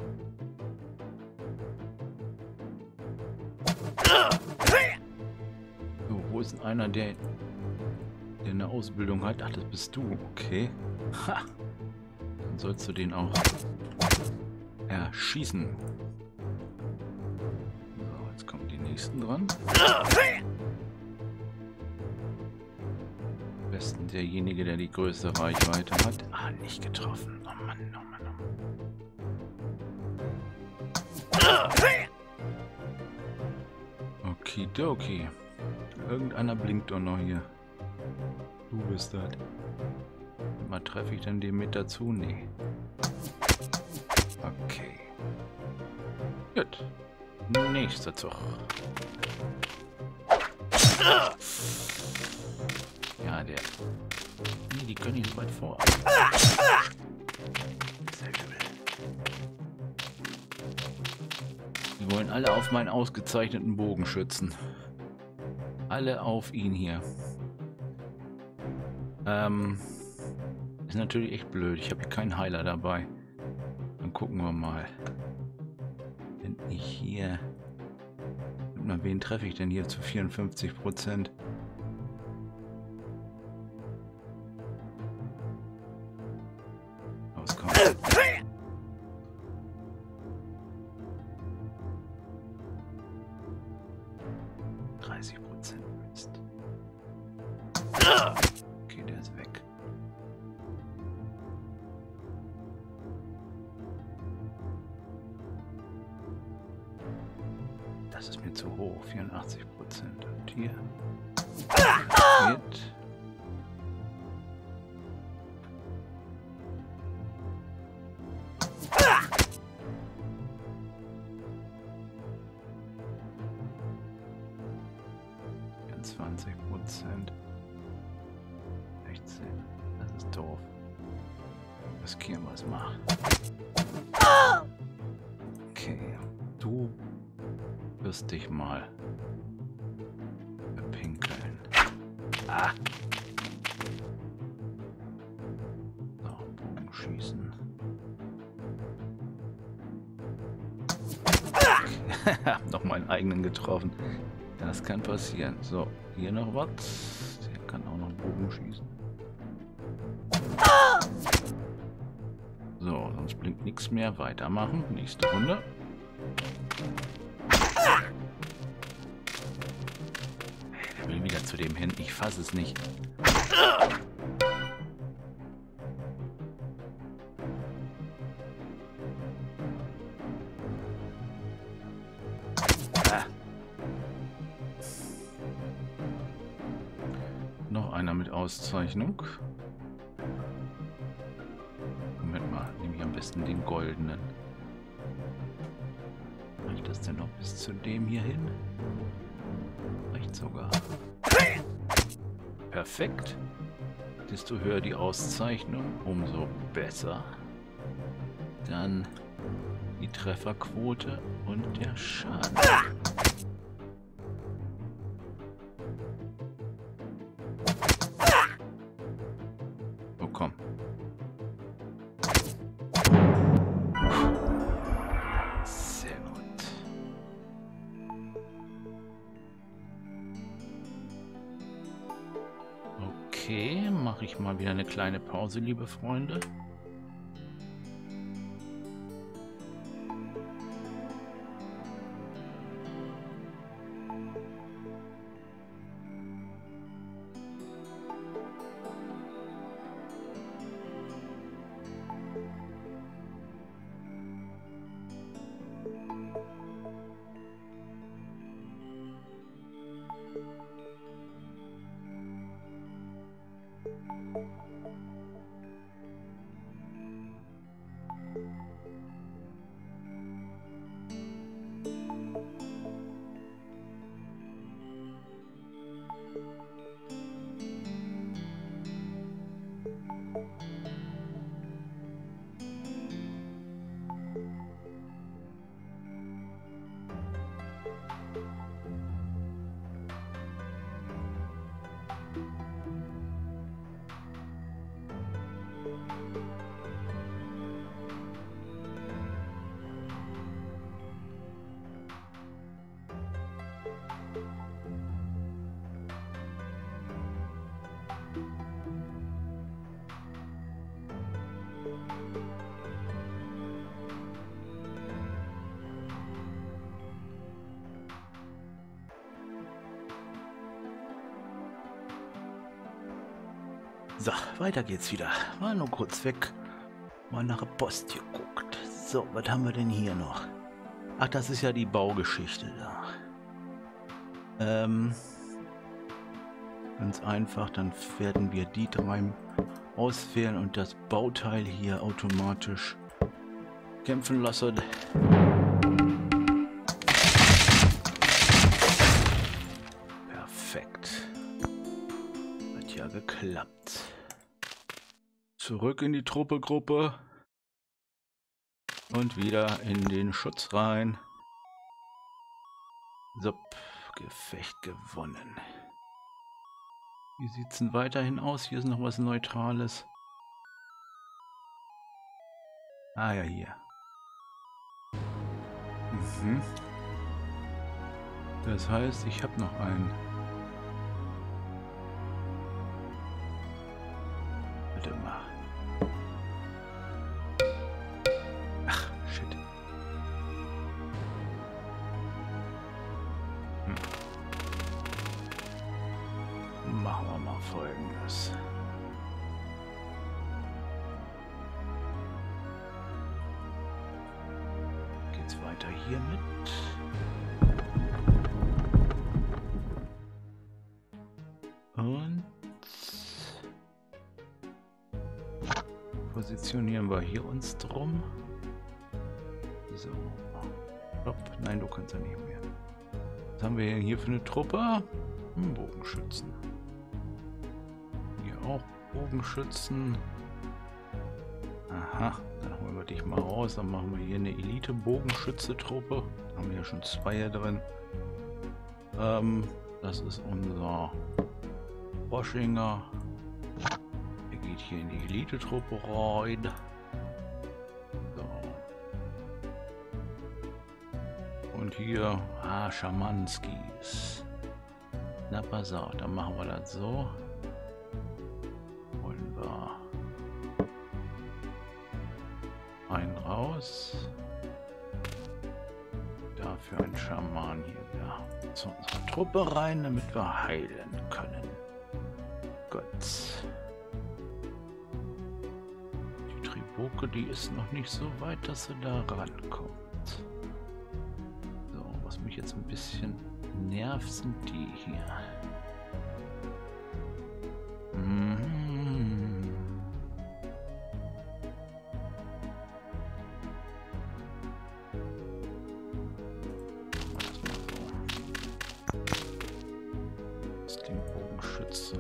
So, wo ist denn einer, der, der eine Ausbildung hat? Ach, das bist du. Okay. Ha. Dann sollst du den auch erschießen. So, jetzt kommen die nächsten dran. Am besten derjenige, der die größte Reichweite hat. Ah, nicht getroffen. Oh Mann, oh Mann, oh Mann. Okidoki. Irgendeiner blinkt doch noch hier. Du bist das. Mal treffe ich denn den mit dazu? Nee. Okay. Gut. Nächster Zug. Ja, der... Nee, die können nicht so weit vor. Sehr übel. Die wollen alle auf meinen ausgezeichneten Bogen schützen. Alle auf ihn hier. Ähm... Ist natürlich echt blöd. Ich habe hier keinen Heiler dabei. Dann gucken wir mal. Wenn ich hier... Na, wen treffe ich denn hier zu vierundfünfzig Prozent? Auskommen. dreißig Prozent Mist. Okay, der ist weg. Das ist mir zu hoch. vierundachtzig Prozent. Und hier. Geht. vierundzwanzig Prozent. sechzehn. Das ist doof. Riskieren wir es mal. Okay. Du wirst dich mal verpinkeln. Ah. So, Bogenschießen. Okay. Hab noch meinen eigenen getroffen. Das kann passieren. So, hier noch was. Der kann auch noch Bogen schießen. So, sonst blinkt nichts mehr. Weitermachen. Nächste Runde. Er will wieder zu dem hin. Ich fasse es nicht. Ah. Noch einer mit Auszeichnung. Moment mal, nehme ich am besten den goldenen. Reicht das denn noch bis zu dem hier hin? Reicht sogar. Perfekt. Desto höher die Auszeichnung, umso besser. Dann die Trefferquote und der Schaden. Oh, komm. Sehr gut. Okay, mache ich mal wieder eine kleine Pause, liebe Freunde. So, weiter geht's wieder. Mal nur kurz weg. Mal nach der Post geguckt. So, was haben wir denn hier noch? Ach, das ist ja die Baugeschichte da. Ähm, ganz einfach, dann werden wir die drei auswählen und das Bauteil hier automatisch kämpfen lassen. Perfekt. Hat ja geklappt. Zurück in die Truppegruppe. Und wieder in den Schutz rein. So, Gefecht gewonnen. Wie sieht es denn weiterhin aus? Hier ist noch was Neutrales. Ah ja, hier. Mhm. Das heißt, ich habe noch einen. Warte mal. Ach, shit. Hm. Folgendes. Geht's weiter hiermit? Und positionieren wir hier uns drum. So. Stopp. Nein, du kannst ja nicht mehr. Was haben wir hier für eine Truppe? Hm, Bogenschützen. Hier auch Bogenschützen. Aha, dann holen wir dich mal raus. Dann machen wir hier eine Elite-Bogenschütze-Truppe. Da haben wir ja schon zwei hier drin. Ähm, das ist unser Boschinger. Der geht hier in die Elite-Truppe rein. So. Und hier, ah, Schamanskis. Na, pass auf, dann machen wir das so. Holen wir einen raus. Dafür ein Schaman hier wieder zu unserer Truppe rein, damit wir heilen können. Gott. Die Triboke, die ist noch nicht so weit, dass sie da rankommt. So, was mich jetzt ein bisschen nervt, sind die hier. Mhm. Das ist den Bogenschütze.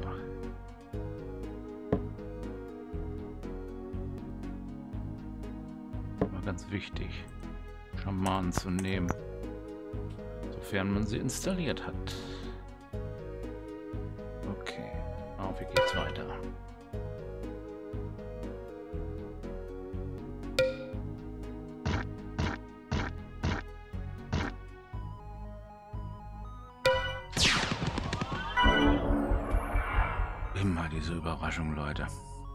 War ganz wichtig, Schamanen zu nehmen, sofern man sie installiert hat. Okay, auf, wie geht's weiter? Immer diese Überraschung, Leute.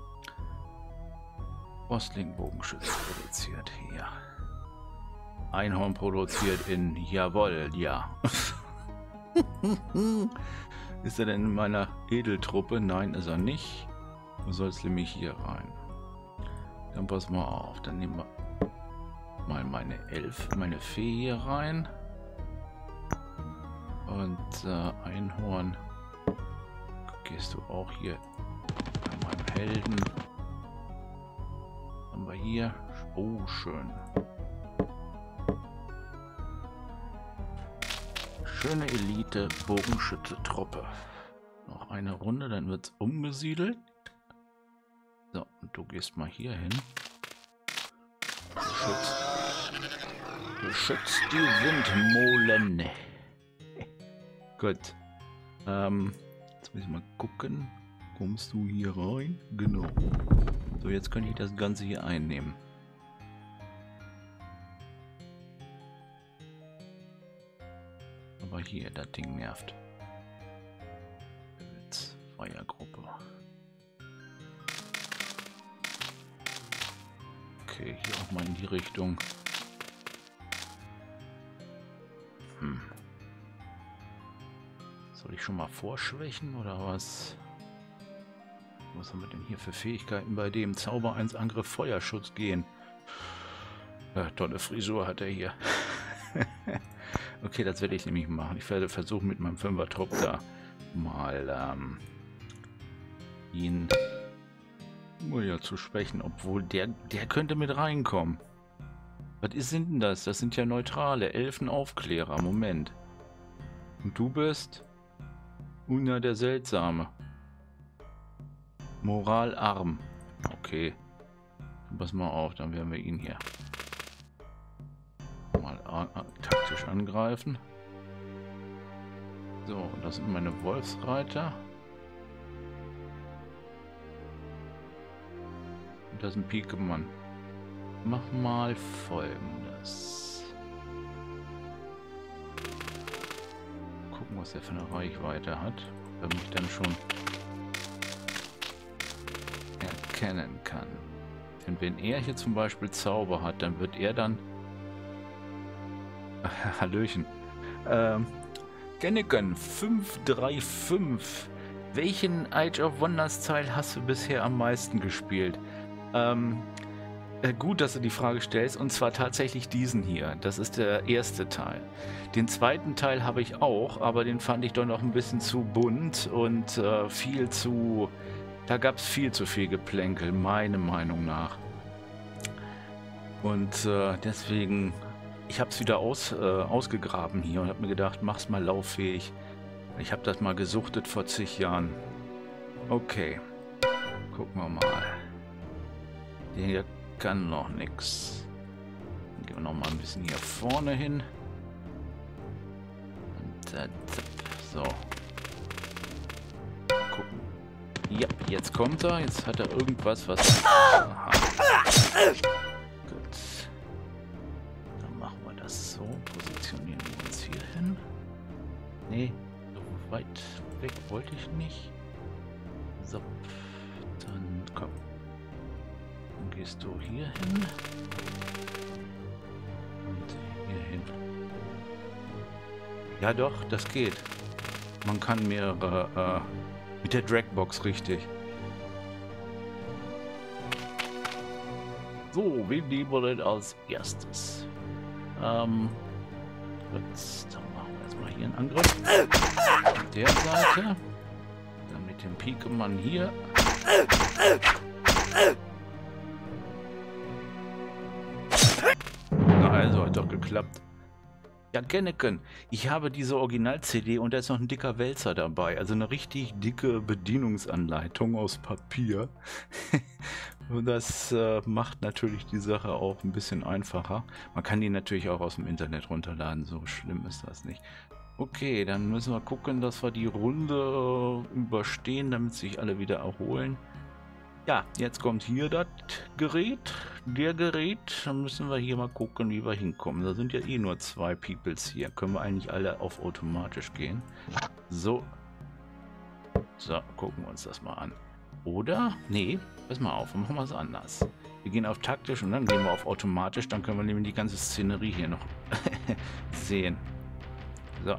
Ostling-Bogenschütze produziert hier. Einhorn produziert in, jawohl, ja. Ist er denn in meiner Edeltruppe? Nein, ist er nicht. Du sollst nämlich hier rein. Dann pass mal auf. Dann nehmen wir mal meine Elf, meine Fee hier rein. Und äh, Einhorn. Gehst du auch hier bei meinem Helden. Haben wir hier. Oh, schön. Schöne Elite-Bogenschütze-Truppe. Noch eine Runde, dann wird es umgesiedelt. So, und du gehst mal hier hin. Beschützt, beschützt die Windmolen. Gut. Ähm, jetzt muss ich mal gucken. Kommst du hier rein? Genau. So, jetzt könnte ich das Ganze hier einnehmen. Aber hier, das Ding nervt. Jetzt Feuergruppe. Okay, hier auch mal in die Richtung. Hm. Soll ich schon mal vorschwächen oder was? Was haben wir denn hier für Fähigkeiten bei dem? Zauber eins Angriff Feuerschutz gehen. Ja, tolle Frisur hat er hier. Okay, das werde ich nämlich machen. Ich werde versuchen, mit meinem Fünfer-Trupp da mal ähm, ihn oh ja, zu schwächen, obwohl der, der könnte mit reinkommen. Was ist denn das? Das sind ja neutrale Elfenaufklärer. Moment. Und du bist Una der Seltsame. Moralarm. Okay. Dann pass mal auf, dann werden wir ihn hier mal taktisch angreifen. So, und das sind meine Wolfsreiter. Und das ist ein Pikemann. Mach mal Folgendes. Gucken, was der für eine Reichweite hat, damit ich dann schon erkennen kann. Denn wenn er hier zum Beispiel Zauber hat, dann wird er dann Hallöchen. Ähm, Genneken fünf drei fünf. welchen Age of Wonders Teil hast du bisher am meisten gespielt? Ähm, äh, gut, dass du die Frage stellst, und zwar tatsächlich diesen hier. Das ist der erste Teil. Den zweiten Teil habe ich auch, aber den fand ich doch noch ein bisschen zu bunt und äh, viel zu... Da gab es viel zu viel Geplänkel, meiner Meinung nach. Und äh, deswegen... Ich habe es wieder aus, äh, ausgegraben hier und habe mir gedacht, mach's mal lauffähig. Ich habe das mal gesuchtet vor zig Jahren. Okay. Gucken wir mal. Der hier kann noch nichts. Dann gehen wir noch mal ein bisschen hier vorne hin. Und, äh, so. Gucken. Ja, jetzt kommt er. Jetzt hat er irgendwas, was... Aha. Gut. Dann machen wir das so. Positionieren wir uns hier hin. Nee. Weit weg wollte ich nicht. So, dann komm. Dann gehst du hier hin. Und hier hin. Ja doch, das geht. Man kann mehrere äh, mit der Dragbox richtig. So, wen nehmen wir denn als erstes? Ähm, jetzt, dann machen wir erstmal hier einen Angriff. Auf der Seite. Dann mit dem Pikemann hier. Na also, hat doch geklappt. Ja, Kenneken, ich habe diese Original-C D und da ist noch ein dicker Wälzer dabei. Also eine richtig dicke Bedienungsanleitung aus Papier. Und das äh, macht natürlich die Sache auch ein bisschen einfacher. Man kann die natürlich auch aus dem Internet runterladen, so schlimm ist das nicht. Okay, dann müssen wir gucken, dass wir die Runde überstehen, damit sich alle wieder erholen. Ja, jetzt kommt hier das Gerät, der Gerät. Dann müssen wir hier mal gucken, wie wir hinkommen. Da sind ja eh nur zwei Peoples hier. Können wir eigentlich alle auf automatisch gehen. So. So, gucken wir uns das mal an. Oder? Nee, pass mal auf, machen wir es anders. Wir gehen auf taktisch und dann gehen wir auf automatisch. Dann können wir nämlich die ganze Szenerie hier noch sehen. So.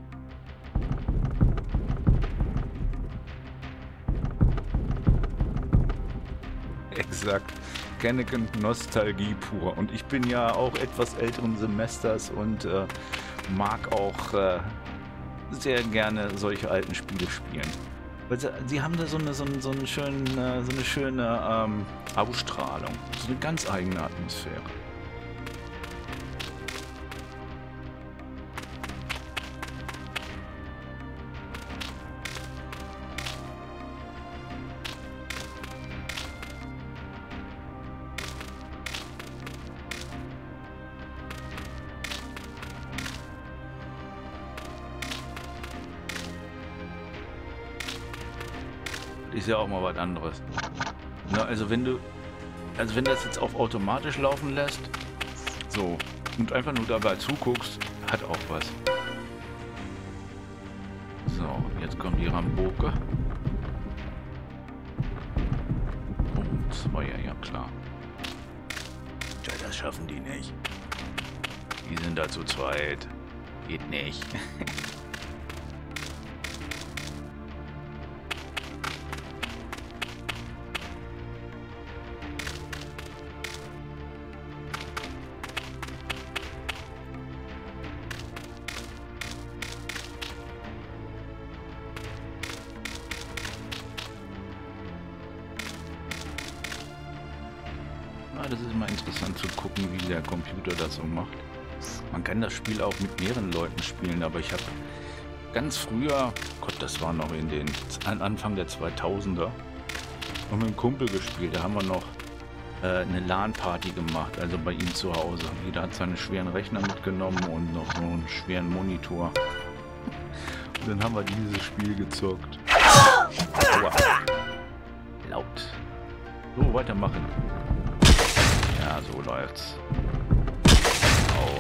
Exakt. Kenneken Nostalgie pur. Und ich bin ja auch etwas älteren Semesters und äh, mag auch äh, sehr gerne solche alten Spiele spielen. Weil sie, sie haben da so eine, so eine, so eine schöne, so eine schöne ähm, Ausstrahlung. So eine ganz eigene Atmosphäre. Ist ja auch mal was anderes. Na, also wenn du, also wenn das jetzt auf automatisch laufen lässt, so, und einfach nur dabei zuguckst, hat auch was. So, jetzt kommt die Ramboke. Und zwei, ja, ja klar. Tja, das schaffen die nicht. Die sind da zu zweit. Geht nicht. Das ist immer interessant zu gucken, wie der Computer das so macht. Man kann das Spiel auch mit mehreren Leuten spielen, aber ich habe ganz früher, Gott, das war noch in den Anfang der zweitausender, noch mit einem Kumpel gespielt. Da haben wir noch äh, eine LAN-Party gemacht, also bei ihm zu Hause. Jeder hat seine schweren Rechner mitgenommen und noch so einen schweren Monitor. Und dann haben wir dieses Spiel gezockt. Aua. Laut. So, weitermachen. Ja, so läuft's. Au.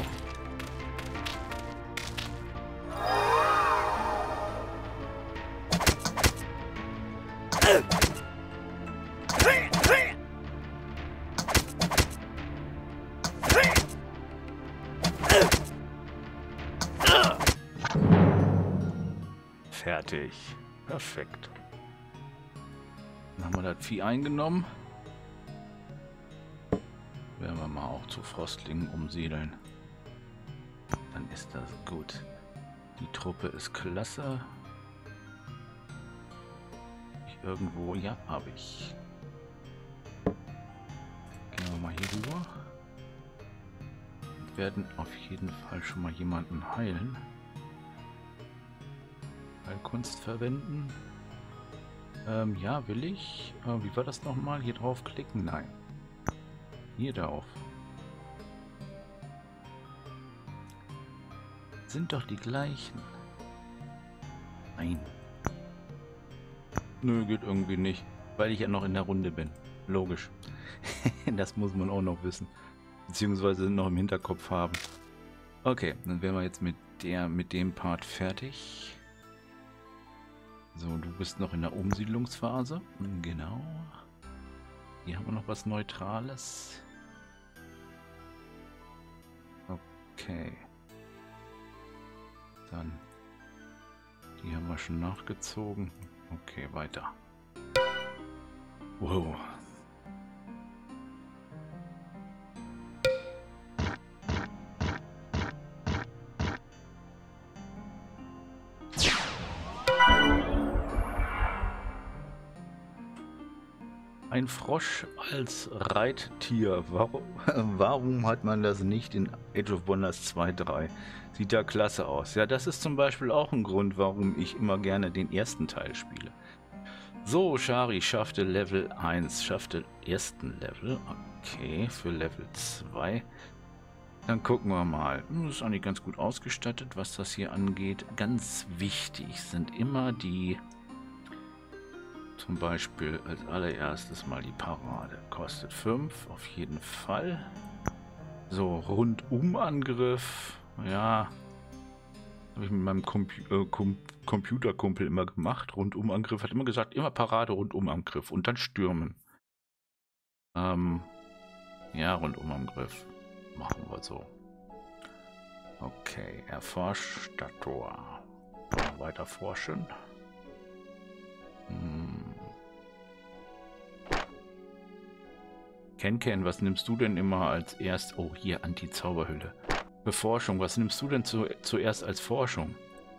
Fertig. Perfekt. Dann haben wir das Vieh eingenommen. Werden wir mal auch zu Frostlingen umsiedeln. Dann ist das gut. Die Truppe ist klasse. Ich irgendwo, ja, habe ich. Gehen wir mal hier rüber. Wir werden auf jeden Fall schon mal jemanden heilen. Heilkunst verwenden. Ähm, ja, will ich. Äh, wie war das nochmal? Hier drauf klicken? Nein. Hier drauf. Sind doch die gleichen. Nein. Nö, geht irgendwie nicht. Weil ich ja noch in der Runde bin. Logisch. Das muss man auch noch wissen. Beziehungsweise noch im Hinterkopf haben. Okay, dann wären wir jetzt mit der, mit dem Part fertig. So, du bist noch in der Umsiedlungsphase. Genau. Hier haben wir noch was Neutrales. Okay. Dann. Die haben wir schon nachgezogen. Okay, weiter. Wow. Ein Frosch als Reittier. Warum, warum hat man das nicht in Age of Wonders zwei Punkt drei? Sieht da klasse aus. Ja, das ist zum Beispiel auch ein Grund, warum ich immer gerne den ersten Teil spiele. So, Shari schaffte Level eins, schaffte ersten Level. Okay, für Level zwei. Dann gucken wir mal. Das ist eigentlich ganz gut ausgestattet, was das hier angeht. Ganz wichtig sind immer die... Zum Beispiel als allererstes mal die Parade. Kostet fünf, auf jeden Fall. So, Rundumangriff. Ja, habe ich mit meinem Compu äh, Com Computerkumpel immer gemacht. Rundumangriff hat immer gesagt, immer Parade, Rundumangriff und dann stürmen. Ähm, ja, Rundumangriff. Machen wir so. Okay, erforscht Stadttor. Weiter forschen. Hm. Ken Ken, was nimmst du denn immer als erst? Oh, hier Anti-Zauberhülle. Für Forschung, was nimmst du denn zu, zuerst als Forschung?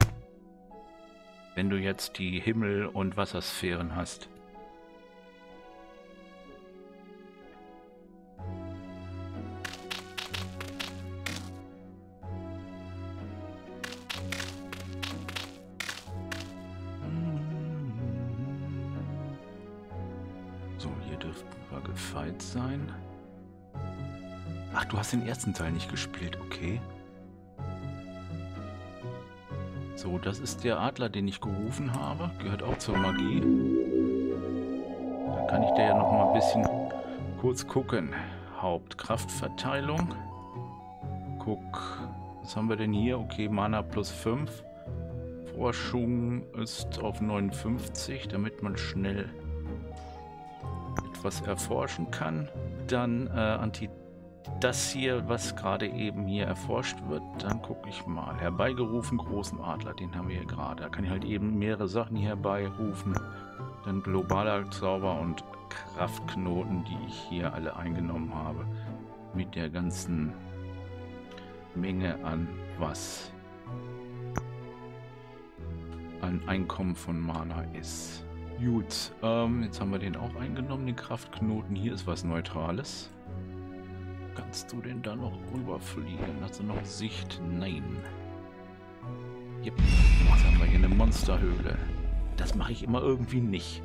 Wenn du jetzt die Himmel- und Wassersphären hast. So, hier dürften wir gefeit sein. Ach, du hast den ersten Teil nicht gespielt, okay. So, das ist der Adler, den ich gerufen habe. Gehört auch zur Magie. Da kann ich dir ja noch mal ein bisschen kurz gucken. Hauptkraftverteilung. Guck, was haben wir denn hier? Okay, Mana plus fünf. Forschung ist auf neunundfünfzig, damit man schnell etwas erforschen kann. Dann äh, anti das hier, was gerade eben hier erforscht wird, dann gucke ich mal. Herbeigerufen, großen Adler, den haben wir hier gerade. Da kann ich halt eben mehrere Sachen hier herbeirufen. Dann globaler Zauber und Kraftknoten, die ich hier alle eingenommen habe. Mit der ganzen Menge an was an Einkommen von Mana ist. Gut, ähm, jetzt haben wir den auch eingenommen, den Kraftknoten. Hier ist was Neutrales. Kannst du denn da noch rüberfliegen? Hast du noch Sicht? Nein. Yep. Jetzt haben wir hier eine Monsterhöhle. Das mache ich immer irgendwie nicht.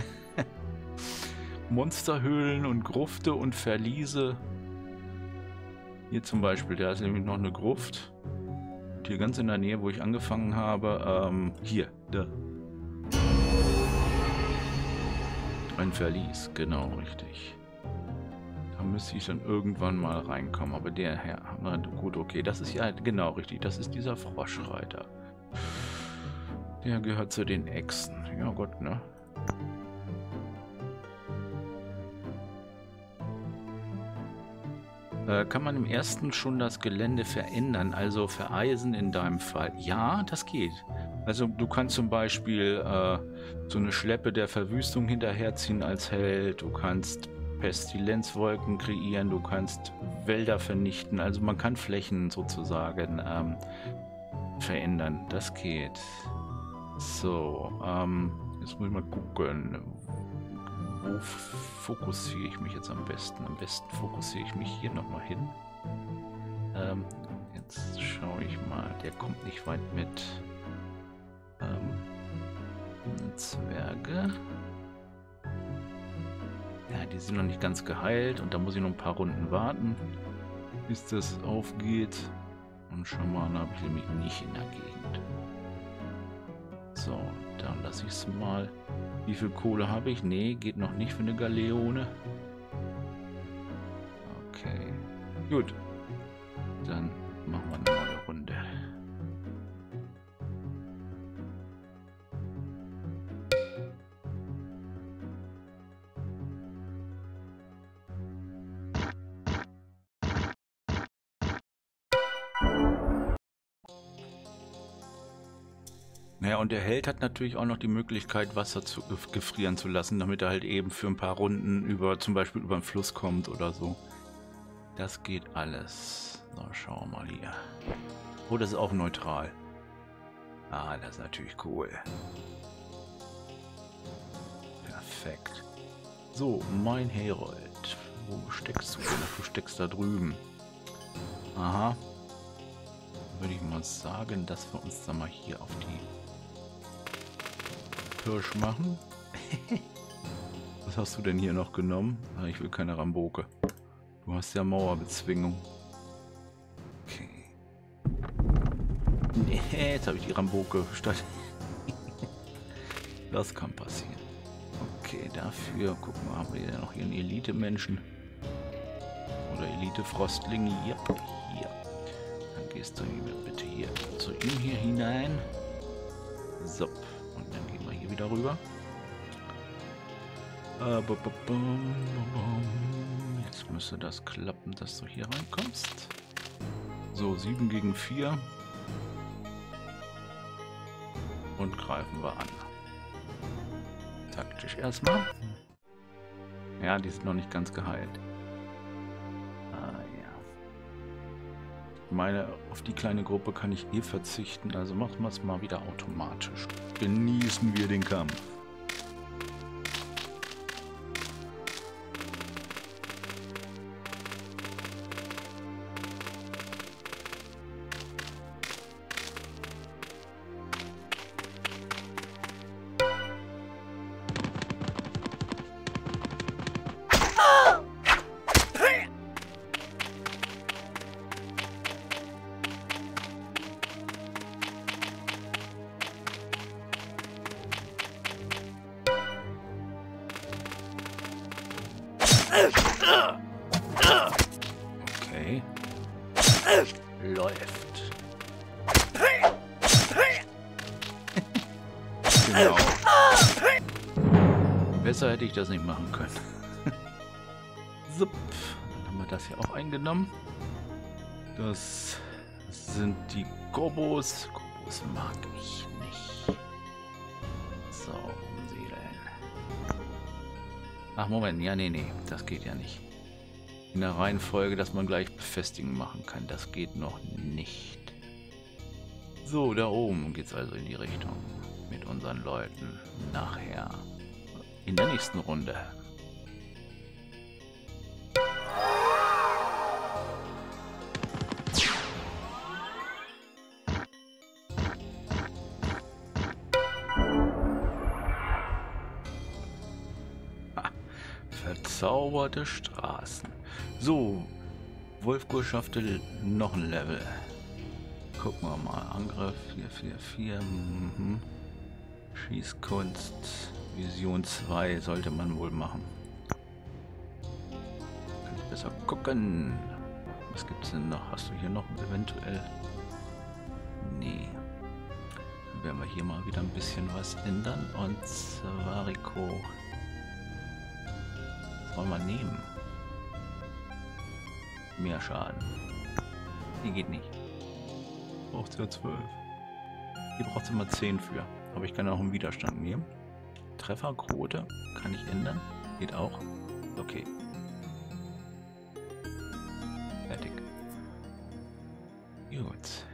Monsterhöhlen und Grufte und Verliese. Hier zum Beispiel, da ist nämlich noch eine Gruft. Und hier ganz in der Nähe, wo ich angefangen habe, ähm, hier, da. Ein Verlies, genau, richtig. Da müsste ich dann irgendwann mal reinkommen, aber der Herr, na gut, okay, das ist ja genau richtig, das ist dieser Froschreiter. Der gehört zu den Echsen. Ja Gott, ne? Äh, kann man im ersten schon das Gelände verändern, also vereisen in deinem Fall? Ja, das geht. Also du kannst zum Beispiel äh, so eine Schleppe der Verwüstung hinterherziehen als Held, du kannst Pestilenzwolken kreieren, du kannst Wälder vernichten, also man kann Flächen sozusagen ähm, verändern, das geht. So, ähm, jetzt muss ich mal gucken, wo fokussiere ich mich jetzt am besten? Am besten fokussiere ich mich hier nochmal hin. Ähm, jetzt schaue ich mal, der kommt nicht weit mit. Ähm, Zwerge. Ja, die sind noch nicht ganz geheilt und da muss ich noch ein paar Runden warten, bis das aufgeht. Und schon mal, da habe ich nämlich nicht in der Gegend. So, dann lasse ich es mal. Wie viel Kohle habe ich? Nee, geht noch nicht für eine Galeone. Okay, gut. Dann machen wir eine neue Runde. Naja, und der Held hat natürlich auch noch die Möglichkeit, Wasser zu gefrieren zu lassen, damit er halt eben für ein paar Runden über, zum Beispiel über den Fluss kommt oder so. Das geht alles. So, schauen wir mal hier. Oh, das ist auch neutral. Ah, das ist natürlich cool. Perfekt. So, mein Herold. Wo steckst du denn? Du steckst da drüben. Aha. Würde ich mal sagen, dass wir uns dann mal hier auf die Hirsch machen. Was hast du denn hier noch genommen? Ah, ich will keine Ramboke. Du hast ja Mauerbezwingung. Okay. Nee, jetzt habe ich die Ramboke statt. Das kann passieren. Okay, dafür gucken wir, haben wir ja noch hier einen Elite-Menschen. Oder Elite-Frostling. Ja, hier. Dann gehst du bitte hier zu ihm hier hinein. So. Und dann gehen wir hier wieder rüber. Jetzt müsste das klappen, dass du hier reinkommst. So, sieben gegen vier. Und greifen wir an. Taktisch erstmal. Ja, die sind noch nicht ganz geheilt. Ah ja. Ich meine, auf die kleine Gruppe kann ich eh verzichten, also machen wir es mal wieder automatisch. Genießen wir den Kampf. Okay. Läuft. Genau. Besser hätte ich das nicht machen können. Sup. Dann haben wir das hier auch eingenommen. Das sind die Gobos. Gobos mag ich nicht. So, umsiedeln. Ach, Moment. Ja, nee, nee. Das geht ja nicht. In der Reihenfolge, dass man gleich befestigen machen kann. Das geht noch nicht. So, da oben geht es also in die Richtung. Mit unseren Leuten. Nachher. In der nächsten Runde. Verzauberte Straßen. So, Wolfgur schaffte noch ein Level. Gucken wir mal. Angriff vier vier vier. Mhm. Schießkunst. Vision zwei sollte man wohl machen. Kann ich besser gucken. Was gibt's denn noch? Hast du hier noch eventuell? Nee. Dann werden wir hier mal wieder ein bisschen was ändern. Und Svariko. Was wollen wir nehmen? Mehr Schaden. Die geht nicht. Braucht ja zwölf. Hier braucht es immer zehn für. Aber ich kann auch einen Widerstand nehmen. Trefferquote kann ich ändern. Geht auch. Okay. Fertig. Gut.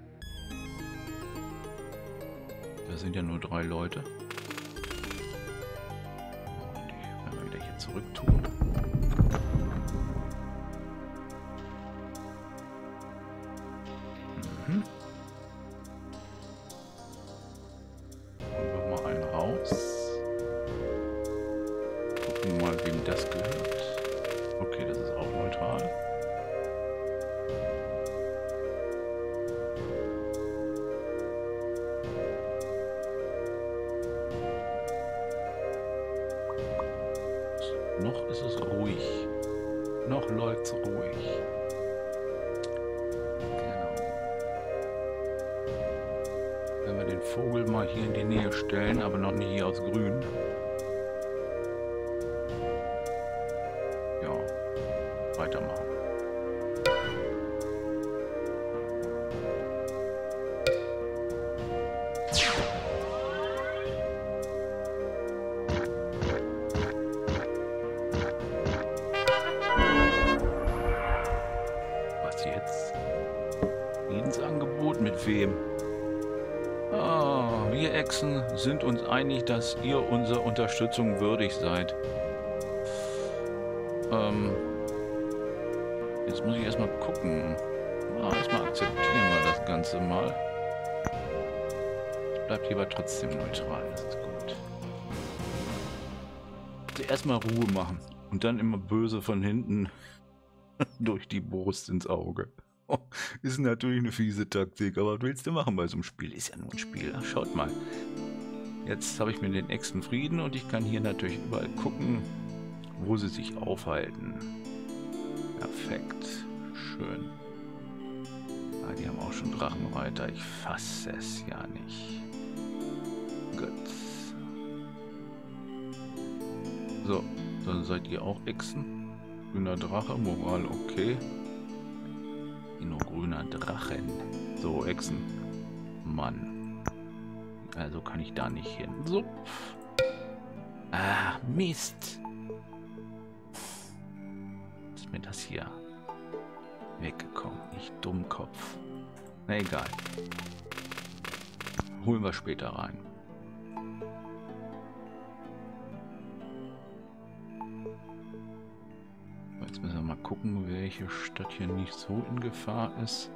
Da sind ja nur drei Leute. Und die werden wir wieder hier zurück tun. Mhm. Holen wir mal einen raus. Gucken mal, wem das gehört. Okay, das ist auch neutral. Noch ist es ruhig. Noch läuft es ruhig. Genau. Wenn wir den Vogel mal hier in die Nähe stellen, aber noch nicht hier aus Grün. Ja, weitermachen. Mit wem? Ah, wir Echsen sind uns einig, dass ihr unserer Unterstützung würdig seid. Ähm, jetzt muss ich erstmal gucken. Ah, erstmal akzeptieren wir das Ganze mal. Es bleibt hier aber trotzdem neutral, das ist gut. Also erstmal Ruhe machen und dann immer böse von hinten durch die Brust ins Auge. Ist natürlich eine fiese Taktik, aber was willst du machen bei so einem Spiel? Ist ja nur ein Spiel. Ach, schaut mal. Jetzt habe ich mir den Echsen Frieden und ich kann hier natürlich überall gucken, wo sie sich aufhalten. Perfekt. Schön. Ah, die haben auch schon Drachenreiter. Ich fasse es ja nicht. Gut. So, dann seid ihr auch Echsen. Grüner Drache, Moral okay. Nur grüner Drachen. So, Echsen. Mann. Also kann ich da nicht hin. So. Ah, Mist. Ist mir das hier weggekommen. Ich Dummkopf. Na egal. Holen wir später rein. Jetzt müssen wir mal gucken, welche Stadt hier nicht so in Gefahr ist.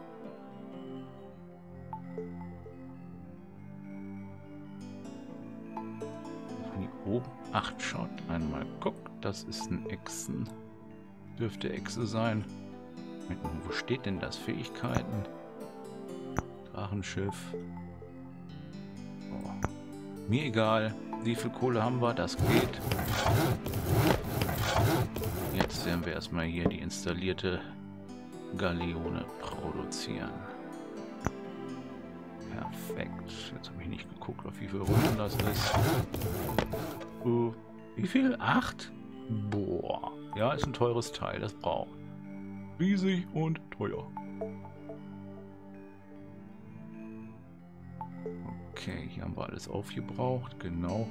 Von hier oben acht schaut einmal guckt. Das ist ein Echsen. Dürfte Echse sein. Wo steht denn das? Fähigkeiten. Drachenschiff. Oh. Mir egal. Wie viel Kohle haben wir? Das geht. Jetzt werden wir erstmal hier die installierte Galeone produzieren. Perfekt. Jetzt habe ich nicht geguckt, auf wie viele Runden das ist. Uh, wie viel? Acht? Boah. Ja, ist ein teures Teil. Das braucht. Riesig und teuer. Okay, hier haben wir alles aufgebraucht. Genau.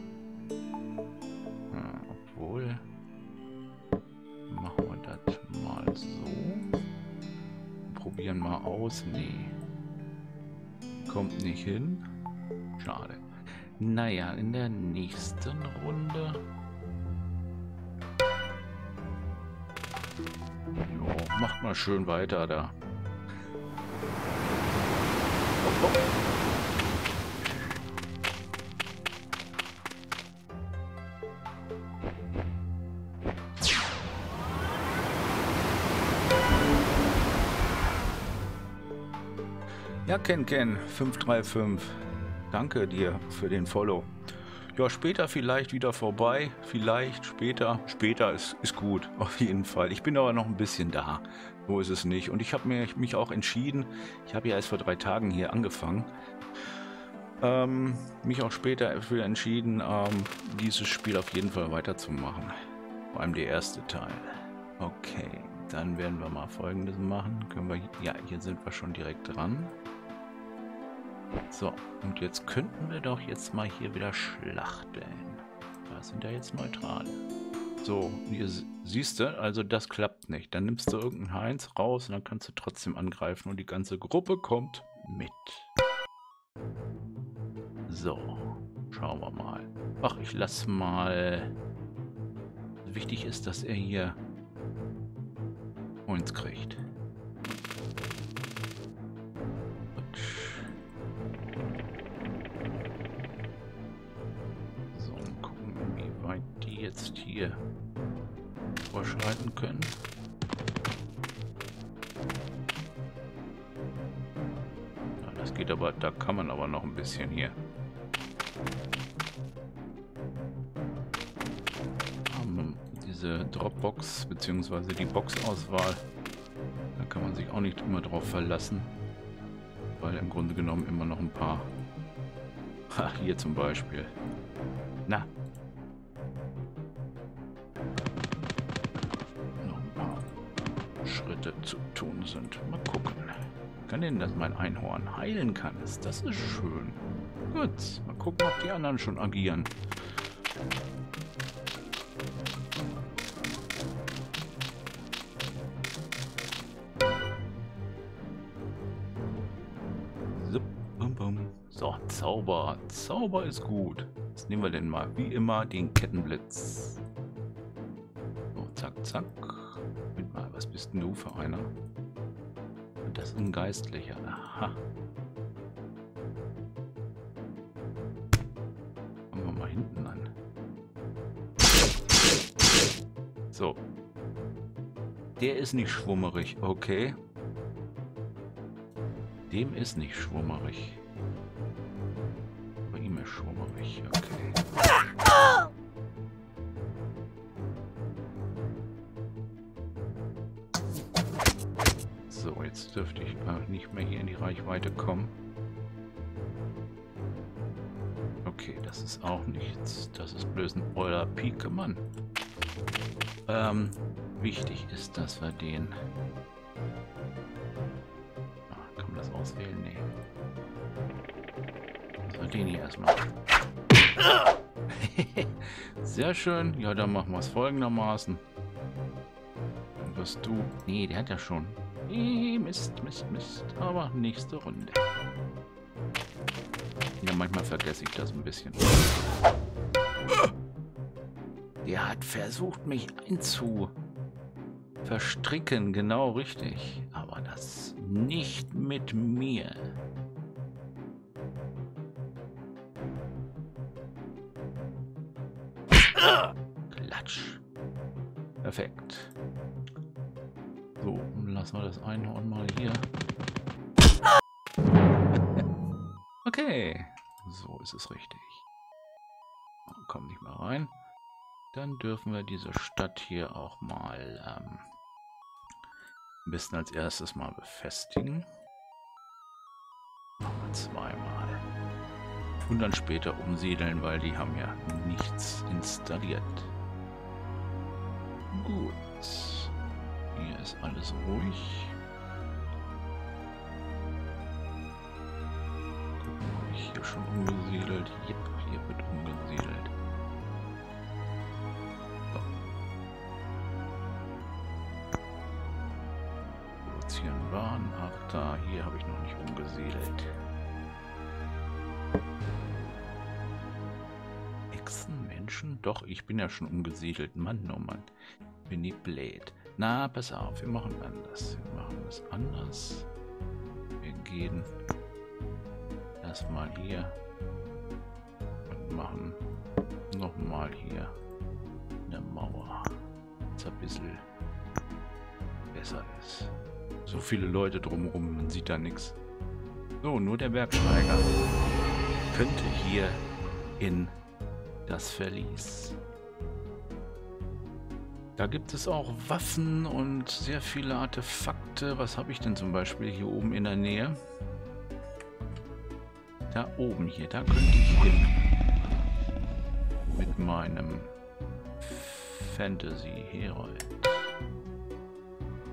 Ja, obwohl... Machen wir das mal so. Probieren mal aus. Nee. Kommt nicht hin. Schade. Naja, in der nächsten Runde. Jo, macht mal schön weiter da. Oh, oh. Ja, Ken Ken fünf drei fünf. Danke dir für den Follow. Ja, später vielleicht wieder vorbei. Vielleicht später. Später ist, ist gut, auf jeden Fall. Ich bin aber noch ein bisschen da. So ist es nicht. Und ich habe mir, mich auch entschieden, ich habe ja erst vor drei Tagen hier angefangen, ähm, mich auch später dafür entschieden, ähm, dieses Spiel auf jeden Fall weiterzumachen. Vor allem der erste Teil. Okay, Dann werden wir mal Folgendes machen. Können wir, ja, hier sind wir schon direkt dran. So, und jetzt könnten wir doch jetzt mal hier wieder schlachteln. Da sind ja jetzt Neutrale. So, hier siehst du, also das klappt nicht. Dann nimmst du irgendeinen Heinz raus und dann kannst du trotzdem angreifen und die ganze Gruppe kommt mit. So, schauen wir mal. Ach, ich lasse mal... Wichtig ist, dass er hier uns kriegt. So, gucken, wie weit die jetzt hier vorschreiten können. Ja, das geht aber, da kann man aber noch ein bisschen hier. Um, diese Dropbox beziehungsweise die Boxauswahl, da kann man sich auch nicht immer drauf verlassen, weil im Grunde genommen immer noch ein paar, ha, hier zum Beispiel, na, noch ein paar Schritte zu tun sind. Mal gucken. Kann denn, dass mein Einhorn heilen kann? Das ist schön. Gut, mal gucken, ob die anderen schon agieren. So, Zauber. Zauber ist gut. Was nehmen wir denn mal? Wie immer den Kettenblitz. So, zack, zack. Moment mal, was bist denn du für einer? Das ist ein Geistlicher. Aha. Fangen wir mal hinten an. So. Der ist nicht schwummerig, okay. Dem ist nicht schwummerig. Bei ihm ist schwummerig, okay. So, jetzt dürfte ich äh, nicht mehr hier in die Reichweite kommen. Okay, das ist auch nichts. Das ist bloß ein Euler Pike, Mann. Ähm, wichtig ist, dass wir den... Ah, kann man das auswählen? Nee. Dass wir den hier erstmal... Sehr schön. Ja, dann machen wir es folgendermaßen. Dann wirst du... Nee, der hat ja schon... Mist, Mist, Mist. Aber nächste Runde. Ja, manchmal vergesse ich das ein bisschen. Der hat versucht, mich einzu verstricken. Genau richtig. Aber das nicht mit mir. Klatsch. Perfekt. So, lassen wir das Einhorn mal hier. Okay, so ist es richtig. Komm nicht mehr rein. Dann dürfen wir diese Stadt hier auch mal ähm, am besten als erstes mal befestigen. Machen wir zweimal. Und dann später umsiedeln, weil die haben ja nichts installiert. Gut. Hier ist alles ruhig. Gucken, habe ich hier schon umgesiedelt? Yep, hier wird umgesiedelt. So. Produzieren Waren. Ach da, hier habe ich noch nicht umgesiedelt. Echsen, Menschen? Doch, ich bin ja schon umgesiedelt. Mann, oh Mann. Bin ich blöd. Na, pass auf, wir machen anders. Wir machen das anders. Wir gehen erstmal hier und machen nochmal hier eine Mauer, dass ein bisschen besser ist. So viele Leute drumherum, man sieht da nichts. So, nur der Bergsteiger könnte hier in das Verlies. Da gibt es auch Waffen und sehr viele Artefakte. Was habe ich denn zum Beispiel hier oben in der Nähe? Da oben hier, da könnte ich hin. Mit meinem Fantasy Herold.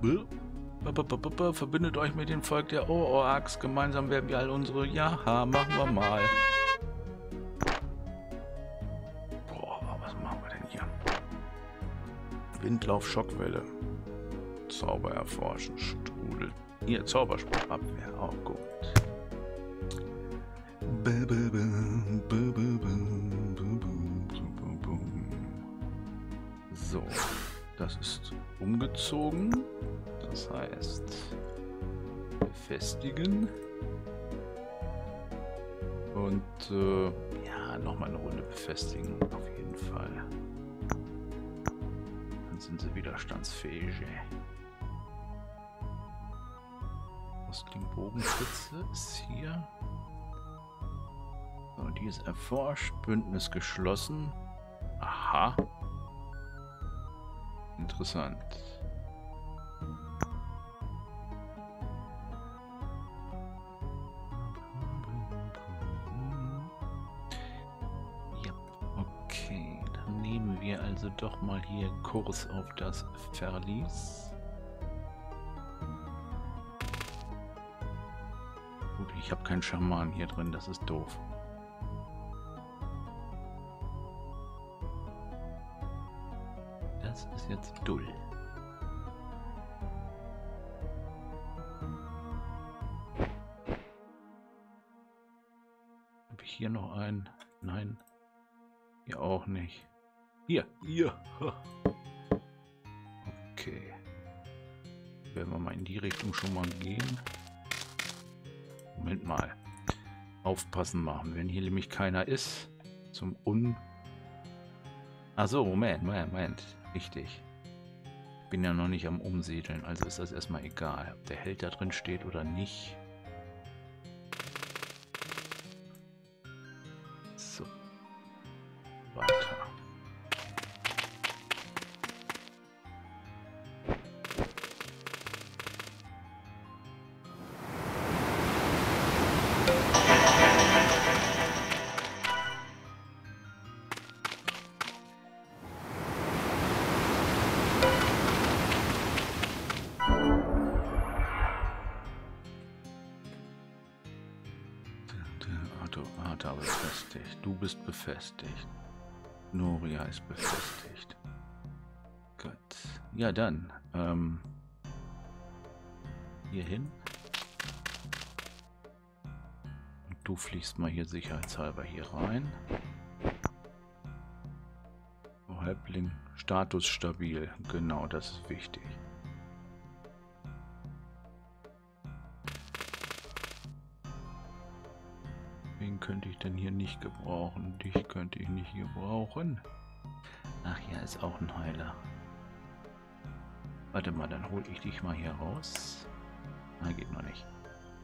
Verbindet euch mit dem Volk der Orks. Gemeinsam werden wir all unsere... Ja, machen wir mal. Boah, was machen wir denn hier? Windlauf, Schockwelle. Zauber erforschen, Strudel. Hier, Zauberspruch, Abwehr, auch gut. So, das ist umgezogen. Das heißt, befestigen. Und äh, ja, nochmal eine Runde befestigen, auf jeden Fall. Dann sind sie widerstandsfähig. Bogenspitze ist hier. So, die ist erforscht. Bündnis geschlossen. Aha. Interessant. Ja, okay. Dann nehmen wir also doch mal hier Kurs auf das Verlies. Gut, ich habe keinen Schaman hier drin, das ist doof. Das ist jetzt dull. Habe ich hier noch einen? Nein. Hier auch nicht. Hier, hier. Okay. Werden wir mal in die Richtung schon mal gehen. Moment mal. Aufpassen machen, wenn hier nämlich keiner ist. Zum Un... Achso, Moment, Moment, Moment. Richtig. Ich bin ja noch nicht am Umsiedeln, also ist das erstmal egal, ob der Held da drin steht oder nicht. So. Weiter. Arta befestigt. Du bist befestigt. Noria ist befestigt. Gut. Ja, dann. Ähm, hier hin. Und du fliegst mal hier sicherheitshalber hier rein. Häuptling. Status stabil. Genau, das ist wichtig. Wen könnte ich denn hier nicht gebrauchen? Dich könnte ich nicht gebrauchen. Ach ja, ist auch ein Heiler. Warte mal, dann hole ich dich mal hier raus. Nein, geht noch nicht.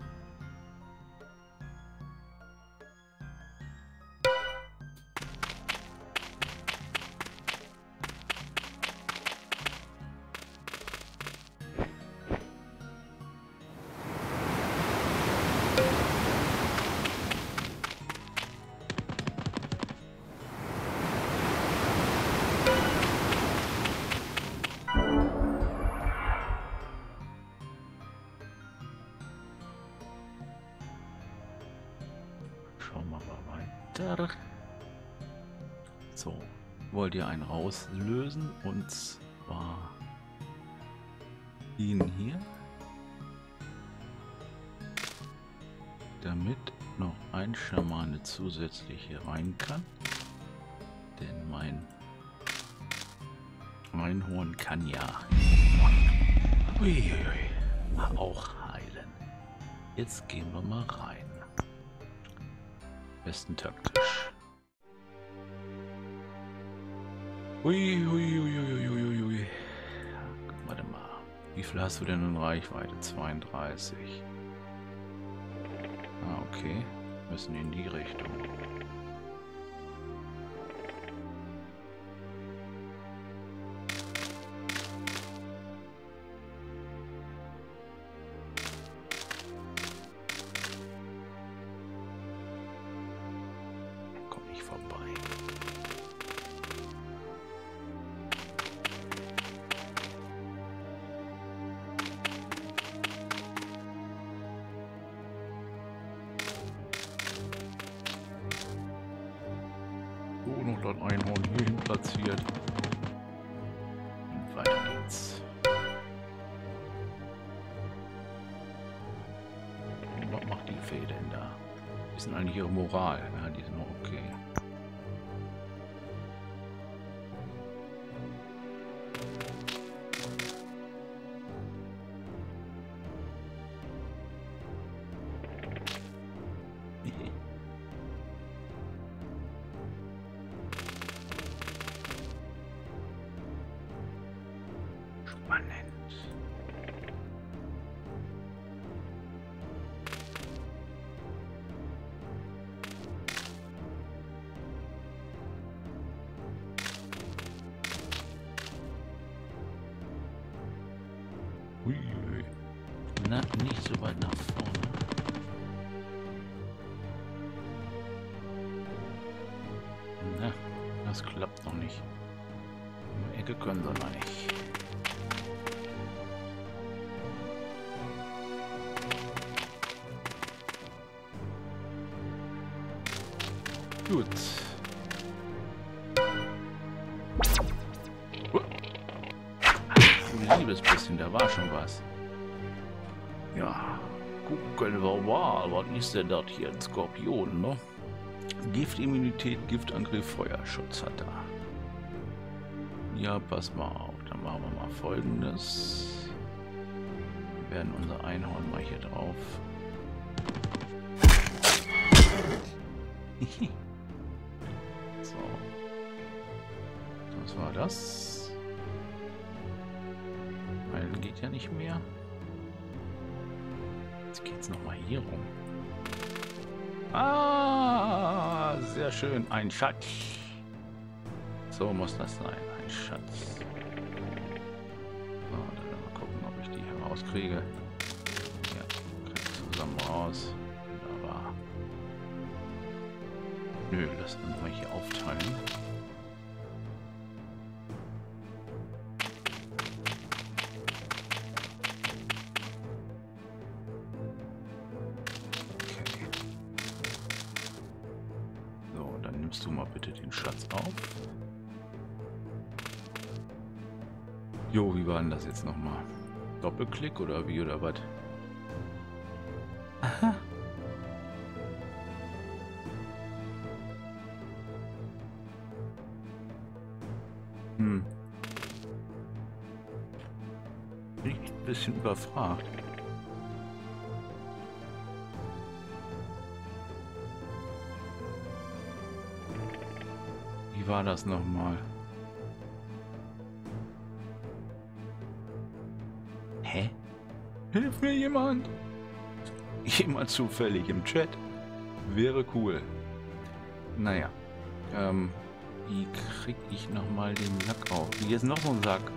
Schauen wir mal weiter. So, wollt ihr einen rauslösen und zwar ihn hier, damit noch ein Schamane zusätzlich hier rein kann, denn mein Einhorn kann ja uiuiui, auch heilen. Jetzt gehen wir mal rein. Besten taktisch. Ui, ui, ui, ui, ui, ui. Warte mal. Wie viel hast du denn in Reichweite? zweiunddreißig. Ah, okay. Müssen in die Richtung. Vorbei. noch das Einhorn hierhin platziert. Und weiter geht's. Und was macht die Fee denn da? Die sind eigentlich ihre Moral. Ja, die sind noch okay. Spannend. Uiui. Na, nicht so weit nach vorne. Na, das klappt noch nicht. In der Ecke können sie noch nicht. Gut. Ach, liebes bisschen, da war schon was. Ja, gucken wir mal, was ist denn das hier? Ein Skorpion, ne? Giftimmunität, Giftangriff, Feuerschutz hat er. Ja, pass mal auf, dann machen wir mal Folgendes. Wir werden unser Einhorn mal hier drauf. So. Was war das? Heilen geht ja nicht mehr. Jetzt geht's noch mal hier rum. Ah, sehr schön. Ein Schatz. So muss das sein. Ein Schatz. So, dann mal gucken, ob ich die herauskriege. Ja, krieg ich zusammen raus. Wunderbar. Nö, lass uns mal hier aufteilen. Okay. So, dann nimmst du mal bitte den Schatz auf. Jo, wie war denn das jetzt nochmal? Doppelklick oder wie oder was? Aha. Hm. Bin ich ein bisschen überfragt. Wie war das nochmal? Hä? Hilf mir jemand! Jemand zufällig im Chat? Wäre cool. Naja. Ähm, wie krieg ich nochmal den Sack auf? Hier ist noch so ein Sack.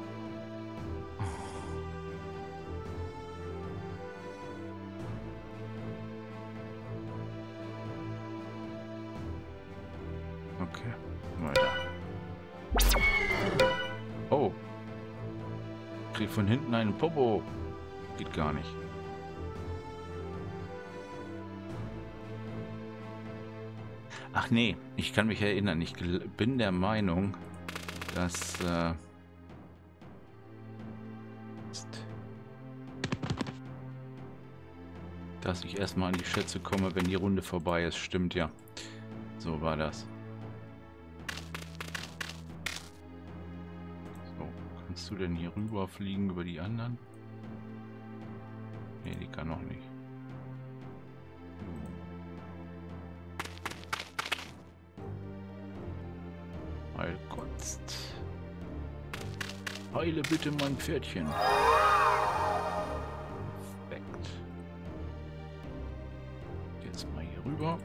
Okay, weiter. Oh. Krieg von hinten einen Popo. Geht gar nicht. Ach nee, ich kann mich erinnern. Ich bin der Meinung, dass äh, dass ich erstmal an die Schätze komme, wenn die Runde vorbei ist. Stimmt ja. So war das. So, kannst du denn hier rüber fliegen über die anderen? Nee, die kann noch nicht. Heilkunst. Heile bitte mein Pferdchen. Perfekt. Jetzt mal hier rüber.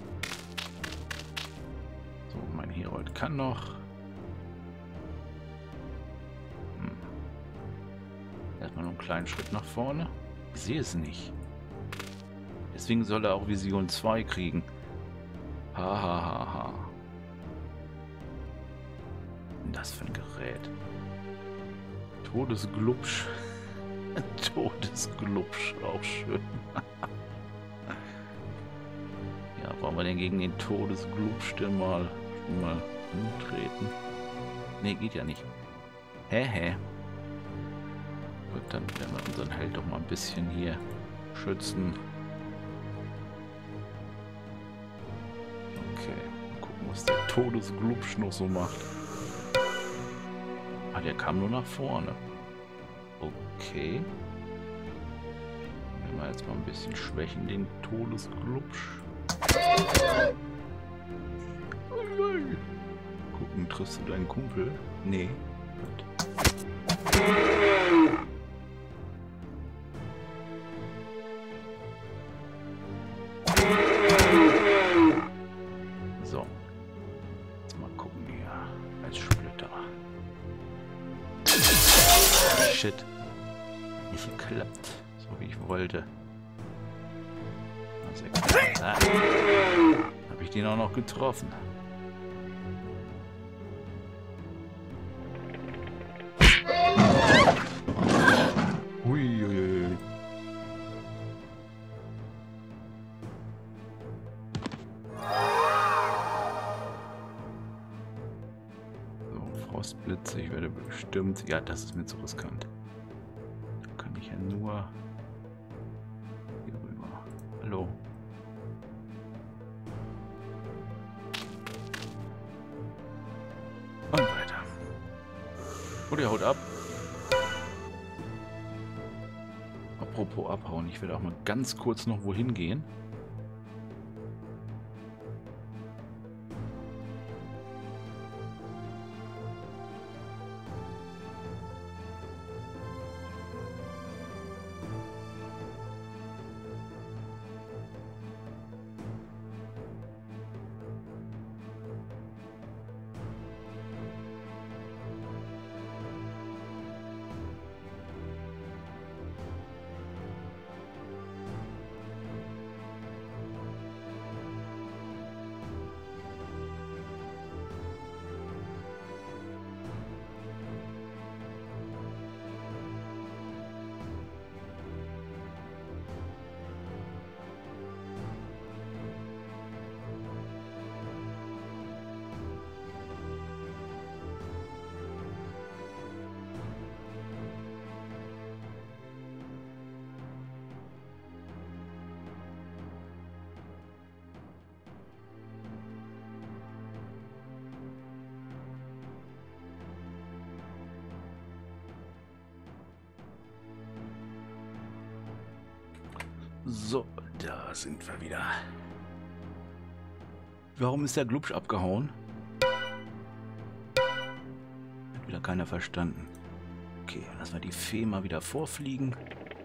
So, mein Herold kann noch. Hm. Erstmal noch einen kleinen Schritt nach vorne. Ich sehe es nicht. Deswegen soll er auch Vision zwei kriegen. Ha ha ha ha. Das für ein Gerät. Todesglubsch. Todesglubsch, auch schön. Ja, wollen wir denn gegen den Todesglubsch denn mal Mal umtreten. Ne, geht ja nicht. Hä, hä. Gut, dann werden wir unseren Held doch mal ein bisschen hier schützen. Okay, mal gucken, was der Todesglubsch noch so macht. Ah, der kam nur nach vorne. Okay. Wenn wir jetzt mal ein bisschen schwächen, den Todesglubsch. Gucken, triffst du deinen Kumpel? Nee. Gut. So. Jetzt mal gucken hier. Als Splitter. Shit. Nicht geklappt. So wie ich wollte. Ah. Habe ich den auch noch getroffen? Huiuiui. So, Frostblitze, ich werde bestimmt... Ja, das ist mir zu riskant. Da kann ich ja nur hier rüber. Hallo. Und weiter. Und ihr haut ab. Apropos abhauen, ich werde auch mal ganz kurz noch wohin gehen. So, da sind wir wieder. Warum ist der Glubsch abgehauen? Hat wieder keiner verstanden. Okay, lassen wir die Fee mal wieder vorfliegen.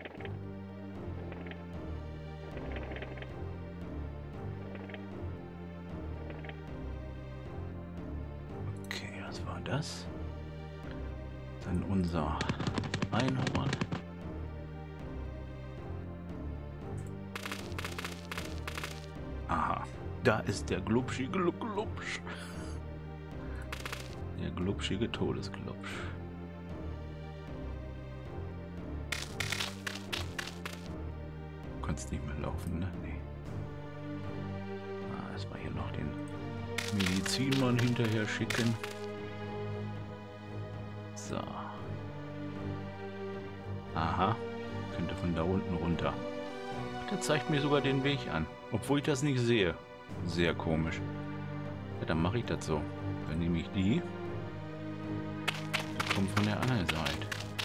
Okay, was war das? Dann unser Einhorn. Aha, da ist der glubschige Glubsch. Der glubschige Todesglubsch. Du kannst nicht mehr laufen, ne? Nee. Ah, erstmal hier noch den Medizinmann hinterher schicken. So. Aha, könnte von da unten runter. Der zeigt mir sogar den Weg an, obwohl ich das nicht sehe. Sehr komisch. Ja, dann mache ich das so. Dann nehme ich die. Die kommt von der anderen Seite.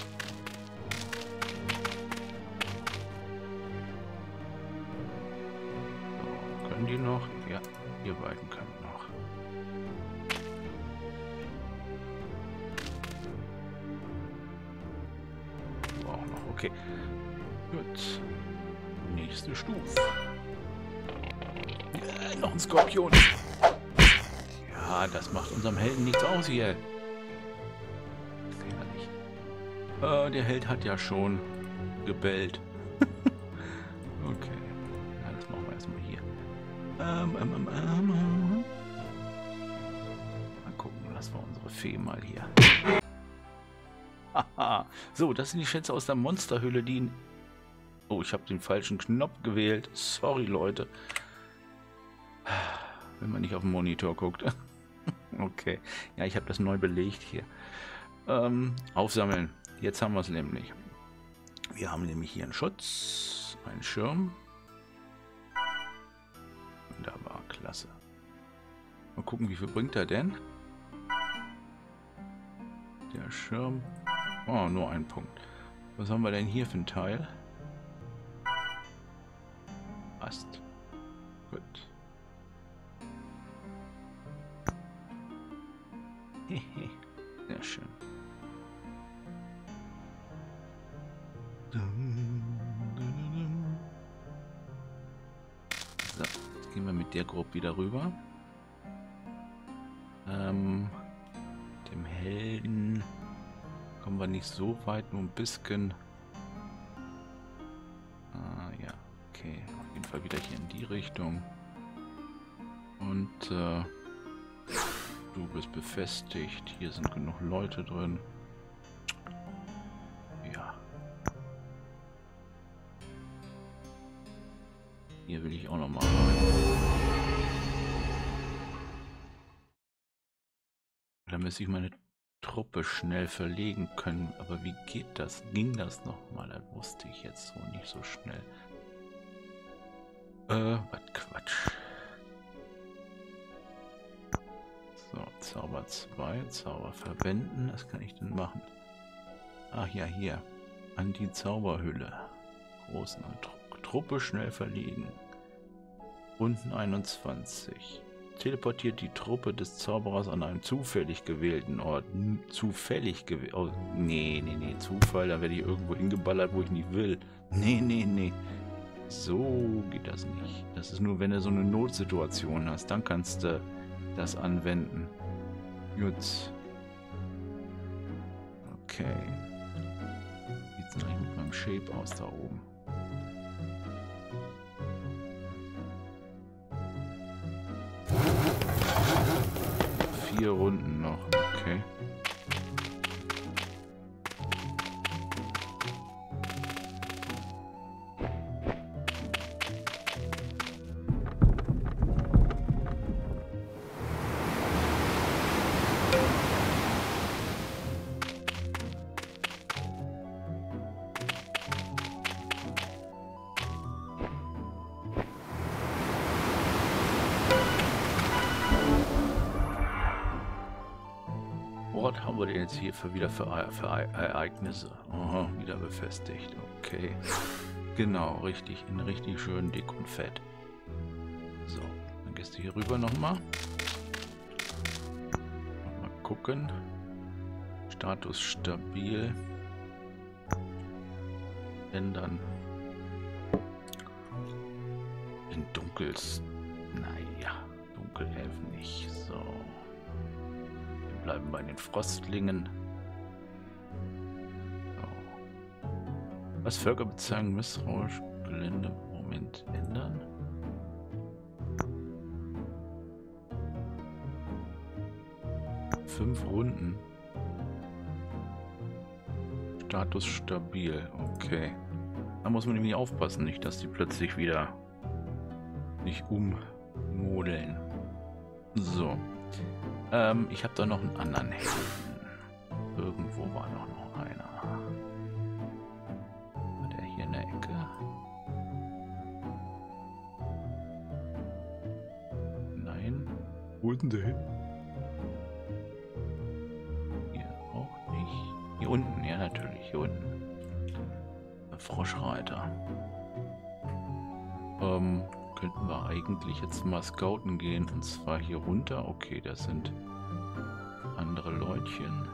So, können die noch? Ja, ihr beiden könnt noch. Du auch noch, okay. Gut. Nächste Stufe. Ja, noch ein Skorpion. Ja, das macht unserem Helden nichts aus hier. Herrlich. Äh, der Held hat ja schon gebellt. Okay. Ja, das machen wir erstmal hier. Ähm, ähm, ähm, ähm. Mal gucken, lassen wir unsere Fee mal hier. Haha. So, das sind die Schätze aus der Monsterhöhle, die in... Oh, ich habe den falschen Knopf gewählt. Sorry, Leute. Wenn man nicht auf den Monitor guckt. Okay. Ja, ich habe das neu belegt hier. Ähm, aufsammeln. Jetzt haben wir es nämlich. Wir haben nämlich hier einen Schutz, einen Schirm. Wunderbar, klasse. Mal gucken, wie viel bringt er denn? Der Schirm. Oh, nur ein Punkt. Was haben wir denn hier für ein Teil? Passt. Gut. Sehr schön. So, jetzt gehen wir mit der Gruppe wieder rüber. Ähm, dem Helden kommen wir nicht so weit, nur ein bisschen. Ah, ja, okay. Auf jeden Fall wieder hier in die Richtung. Und äh, du bist befestigt. Hier sind genug Leute drin. Ja. Hier will ich auch noch mal rein. Da müsste ich meine Truppe schnell verlegen können. Aber wie geht das? Ging das nochmal? Das wusste ich jetzt so nicht so schnell. Äh, was Quatsch. So, Zauber zwei, Zauber verwenden. Was kann ich denn machen? Ach ja, hier. An die Zauberhülle. Großen Tru Truppe schnell verlegen. Runden einundzwanzig. Teleportiert die Truppe des Zauberers an einem zufällig gewählten Ort. N zufällig gewählt. Oh, nee, nee, nee. Zufall, da werde ich irgendwo hingeballert, wo ich nicht will. Nee, nee, nee. So geht das nicht. Das ist nur, wenn du so eine Notsituation hast. Dann kannst du das anwenden. Gut. Okay. Wie sieht es denn eigentlich mit meinem Shape aus da oben? Vier Runden noch. Okay. Was haben wir denn jetzt hier für wieder für, für Ereignisse? Aha, wieder befestigt. Okay. Genau, richtig. In richtig schön dick und fett. So, dann gehst du hier rüber nochmal. Mal gucken. Status stabil. Ändern. In Dunkels. Naja, Dunkelelfen nicht. So. Bleiben bei den Frostlingen. So. Was Völker bezeichnen misstrauisch Gelände Moment ändern. Fünf Runden. Status stabil. Okay. Da muss man nämlich aufpassen, nicht, dass die plötzlich wieder nicht ummodeln. So. Ähm, ich habe da noch einen anderen Helden. Irgendwo war noch, noch einer. War der hier in der Ecke? Nein. Wo ist denn der hin? Hier auch nicht. Hier unten, ja natürlich, hier unten. Der Froschreiter. Ähm... Könnten wir eigentlich jetzt mal scouten gehen, und zwar hier runter. Okay, das sind andere Leutchen.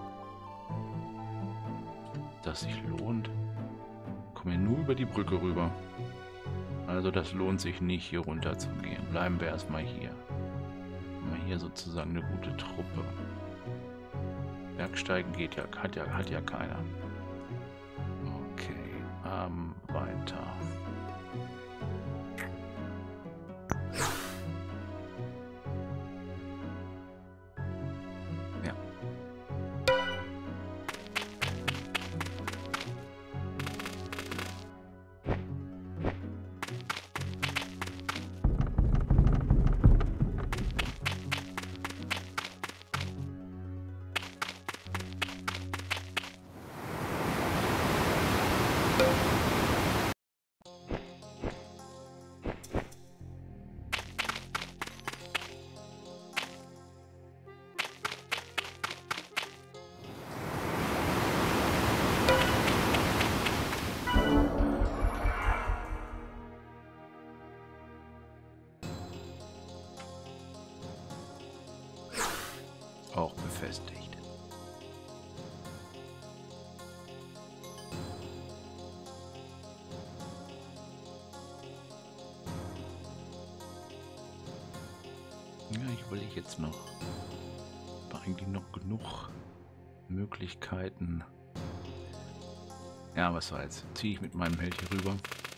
Das sich lohnt. Kommen wir nur über die Brücke rüber. Also das lohnt sich nicht, hier runter zu gehen. Bleiben wir erstmal hier. Haben wir hier sozusagen eine gute Truppe. Bergsteigen geht ja, hat ja, hat ja keiner. Okay, ähm, weiter. befestigt. Ja, ich überlege jetzt noch. War eigentlich noch genug Möglichkeiten. Ja, was soll's. Ziehe ich mit meinem Held hier rüber.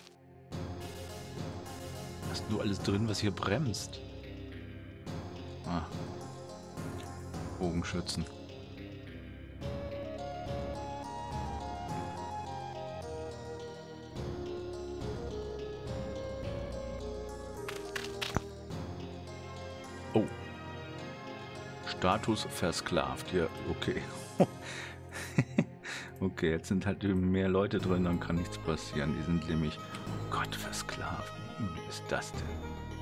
Hast du alles drin, was hier bremst? Ah. Bogenschützen. Oh. Status versklavt. Ja, okay. Okay, jetzt sind halt mehr Leute drin, dann kann nichts passieren. Die sind nämlich... Oh Gott, versklavt. Wie ist das denn?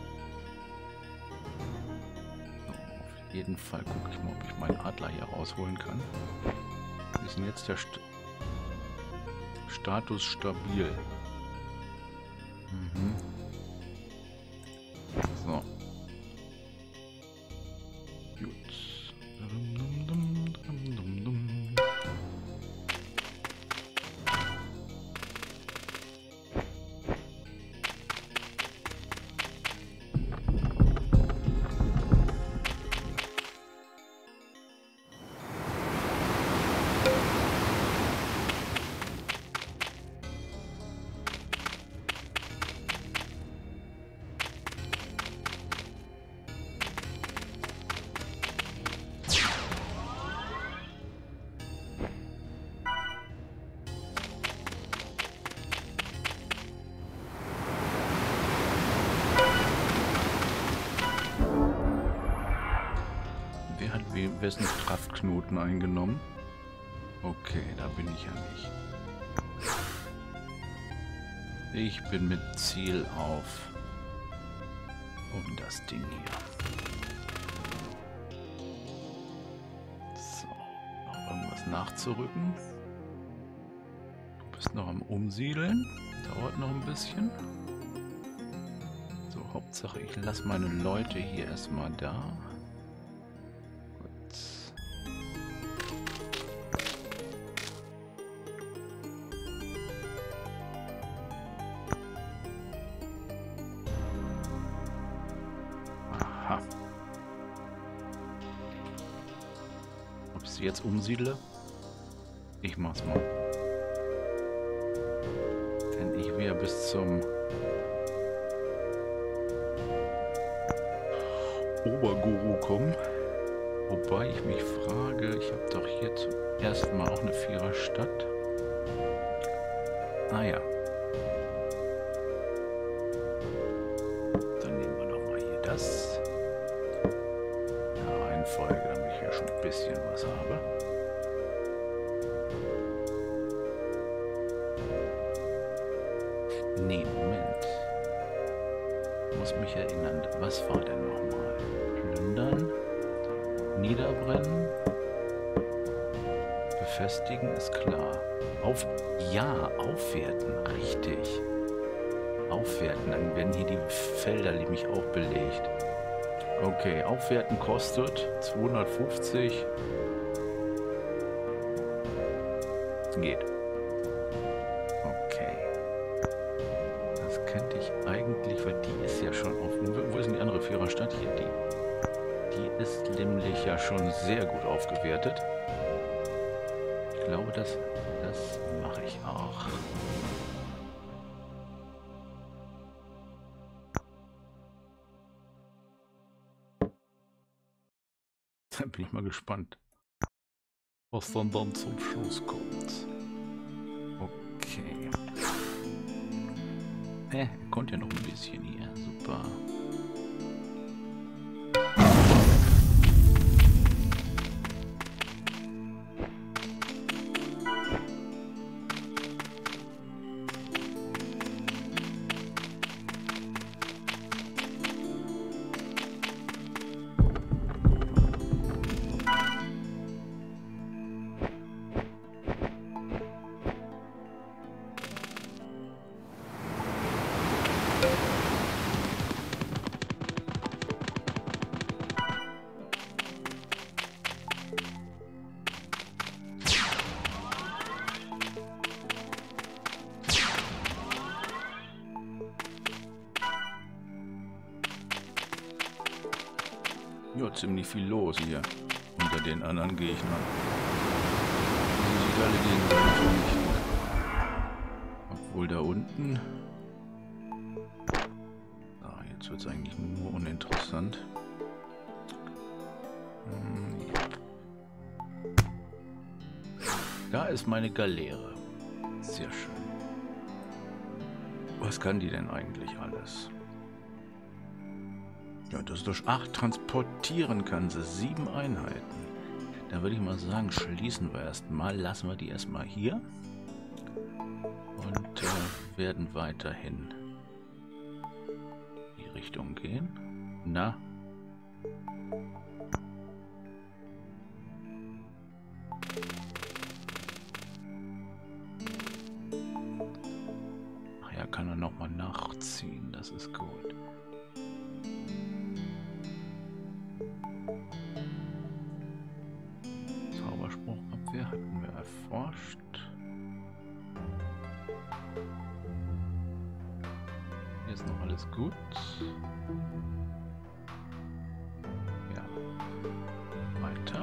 So, auf jeden Fall gucke ich mal, ob ich meinen Adler hier rausholen kann. Wie ist denn jetzt der St Status stabil? Mhm. So. Gut. Wessen Kraftknoten eingenommen? Okay, da bin ich ja nicht. Ich bin mit Ziel auf um das Ding hier. So, noch irgendwas nachzurücken. Du bist noch am Umsiedeln. Dauert noch ein bisschen. So, Hauptsache ich lasse meine Leute hier erstmal da. Ob ich sie jetzt umsiedle? Ich mach's mal. Denn ich will ja bis zum Oberguru kommen. Wobei ich mich frage, ich habe doch hier zum ersten Mal auch eine Viererstadt. Ah ja. Dann nehmen wir doch mal hier das. Ja, Reihenfolge, damit ich hier schon ein bisschen was habe. Nee, Moment. Ich muss mich erinnern, was war denn nochmal? Plündern, niederbrennen, befestigen ist klar. Auf, ja, aufwerten, richtig. Aufwerten, dann werden hier die Felder nämlich auch belegt. Okay, aufwerten kostet zweihundertfünfzig. Geht. Okay. Das könnte ich eigentlich, weil die ist ja schon auf... Wo ist denn die andere Viererstadt? Hier, die. Die ist nämlich ja schon sehr gut aufgewertet. Ich glaube, das, das mache ich auch. Da bin ich mal gespannt, was dann dann zum Schluss kommt. Okay. Äh, kommt ja noch ein bisschen hier. Super. Ja, ziemlich viel los hier unter den anderen Gegnern. Die sich alle gegenseitig vernichten. Obwohl da unten... Ah, jetzt wird es eigentlich nur uninteressant. Hm, ja. Da ist meine Galeere. Sehr schön. Was kann die denn eigentlich alles? Ja, das durch acht transportieren kann sie. Sieben Einheiten. Da würde ich mal sagen, schließen wir erstmal. Lassen wir die erstmal hier. Und äh, werden weiterhin in die Richtung gehen. Na? Ach ja, kann er nochmal nachziehen. Das ist gut. Zauberspruchabwehr hatten wir erforscht. Hier ist noch alles gut. Ja. Weiter.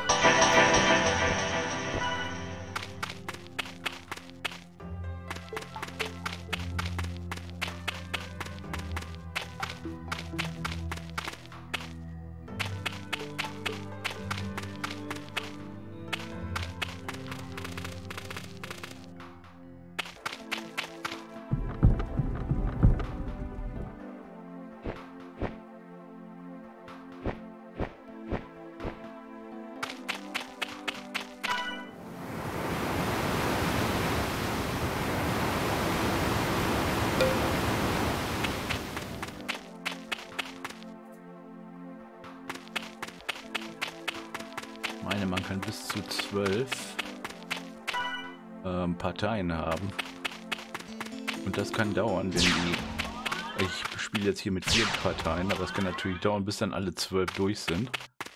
Ich meine, man kann bis zu zwölf ähm, Parteien haben. Und das kann dauern, wenn die... Ich spiele jetzt hier mit vier Parteien, aber es kann natürlich dauern, bis dann alle zwölf durch sind.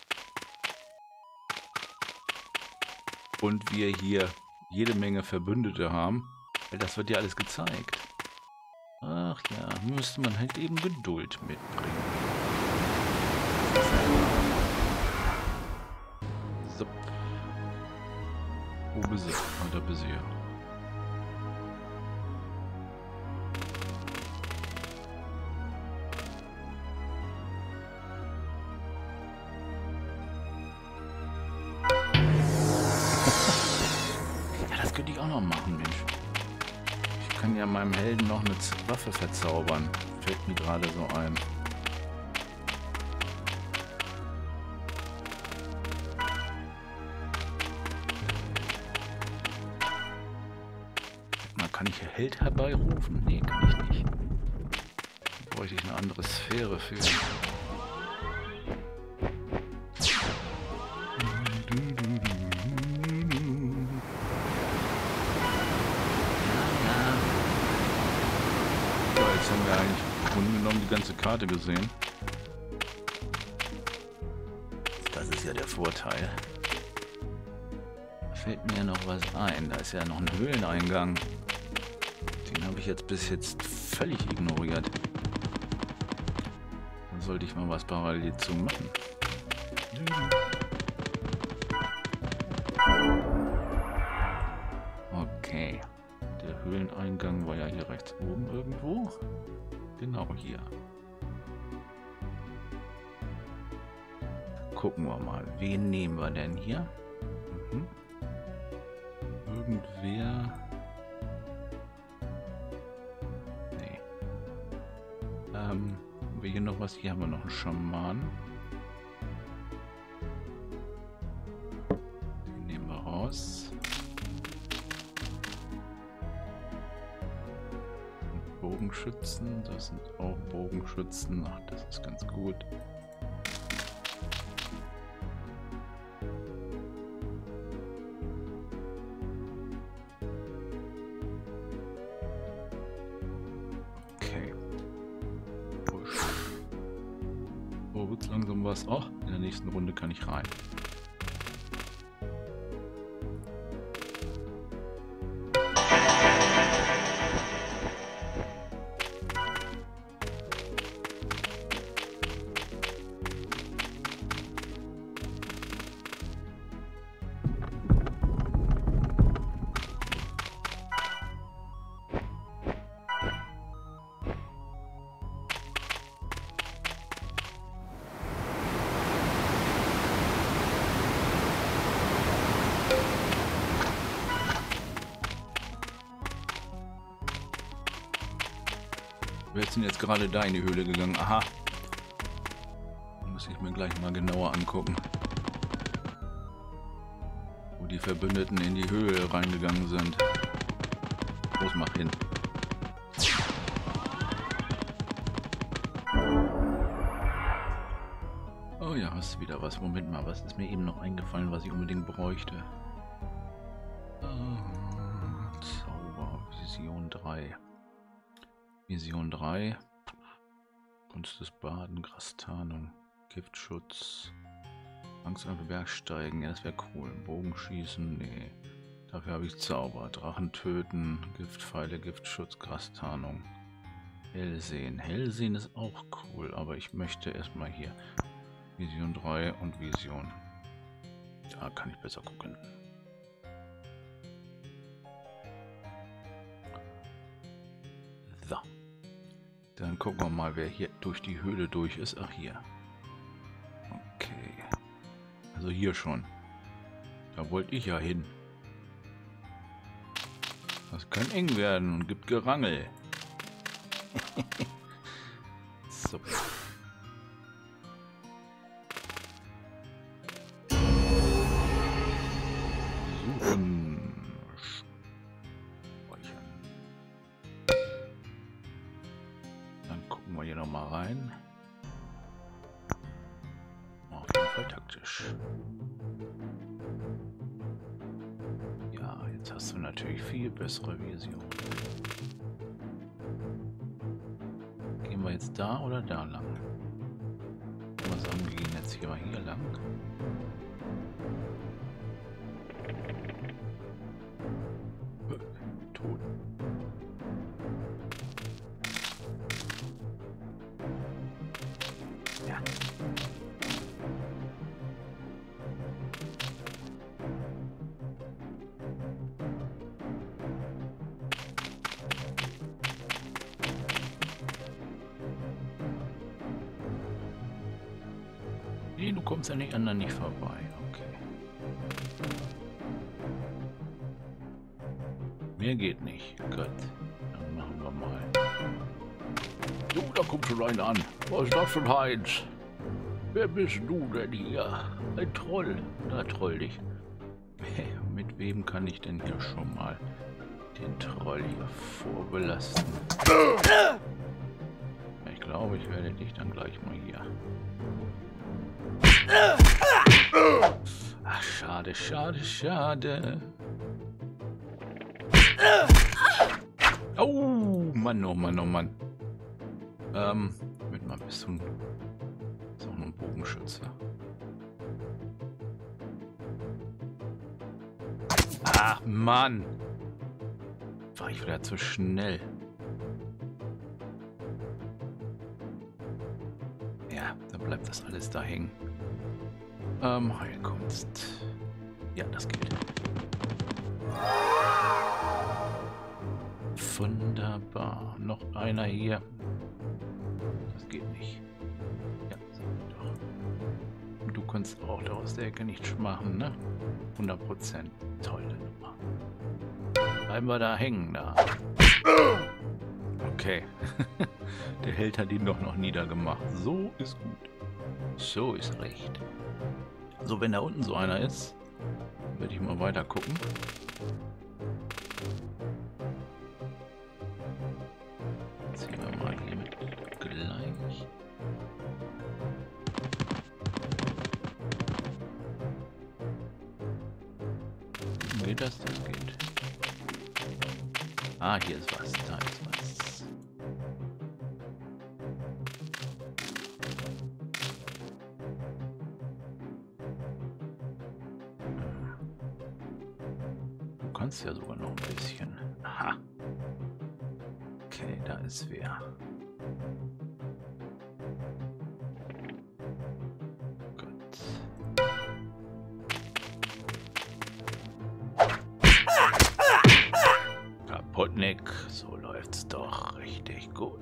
Und wir hier jede Menge Verbündete haben. Weil das wird ja alles gezeigt. Ach ja, müsste man halt eben Geduld mitbringen. So. Wo bist du? Oh, da bist du ja. Ja, das könnte ich auch noch machen, Mensch. Ich kann ja meinem Helden noch eine Waffe verzaubern. Fällt mir gerade so ein. Kann ich Held herbeirufen? Nee, kann ich nicht. Da bräuchte ich eine andere Sphäre für. So, jetzt haben wir eigentlich im Grunde genommen die ganze Karte gesehen. Das ist ja der Vorteil. Da fällt mir ja noch was ein. Da ist ja noch ein Höhleneingang. Den habe ich jetzt bis jetzt völlig ignoriert. Da sollte ich mal was parallel zu machen. Okay. Der Höhleneingang war ja hier rechts oben irgendwo. Genau hier. Gucken wir mal. Wen nehmen wir denn hier? Mhm. Irgendwer... Ähm, haben wir hier noch was? Hier haben wir noch einen Schaman. Den nehmen wir raus. Und Bogenschützen, das sind auch Bogenschützen. Ach, das ist ganz gut. Langsam was. Oh, in der nächsten Runde kann ich rein. Wer ist denn jetzt gerade da in die Höhle gegangen? Aha. Muss ich mir gleich mal genauer angucken. Wo die Verbündeten in die Höhle reingegangen sind. Los, mach hin. Oh ja, hast wieder was. Moment mal, was ist mir eben noch eingefallen, was ich unbedingt bräuchte? Uh, Zauber, Vision drei. Vision drei. Kunst des Baden, Grastarnung, Giftschutz, Angst auf den Berg steigen. Ja, das wäre cool. Bogenschießen, nee. Dafür habe ich Zauber. Drachen töten, Giftpfeile, Giftschutz, Grastarnung. Hellsehen. Hellsehen ist auch cool, aber ich möchte erstmal hier Vision drei und Vision. Da kann ich besser gucken. So. Dann gucken wir mal, wer hier durch die Höhle durch ist. Ach, hier. Okay. Also hier schon. Da wollte ich ja hin. Das kann eng werden und gibt Gerangel. So. Suchen. Speichern. Dann gucken wir hier noch mal rein. Auf jeden Fall taktisch. Ja, jetzt hast du natürlich viel bessere Vision. Gehen wir jetzt da oder da lang? Was sagen wir, gehen jetzt hier mal hier lang? Tot. Ja. Nee, du kommst an den anderen nicht vorbei. Okay. Mehr geht nicht. Gut. Dann machen wir mal. Du, da kommt schon einer an. Was ist das für ein Heinz? Wer bist du denn hier? Ein Troll. Da troll dich. Mit wem kann ich denn hier schon mal den Troll hier vorbelasten? Ich glaube, ich werde dich dann gleich mal hier. Ach, schade, schade, schade. Oh, Mann, oh Mann, oh Mann. Ähm, mit mal ein bisschen. Ist auch nur ein Bogenschütze. Ach, Mann. War ich wieder zu schnell. Ja, dann bleibt das alles da hängen. Ähm, Heilkunst. Ja, das geht. Wunderbar. Noch einer hier. Das geht nicht. Ja, sag ich doch. Und du kannst auch da aus der Ecke nichts machen, ne? hundert Prozent. Tolle Nummer. Bleiben wir da hängen, da. Okay. Der Held hat ihn doch noch niedergemacht. So ist gut. So ist recht. So, wenn da unten so einer ist, werde ich mal weiter gucken. Ziehen wir mal hier mit gleich. Geht das? Das geht. Ah, hier ist was. Da ist was. Du kannst ja sogar noch ein bisschen. Aha. Okay, da ist wer. Gut. Kaputnik, so läuft's doch richtig gut.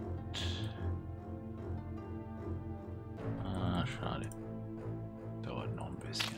Ah, schade. Dauert noch ein bisschen.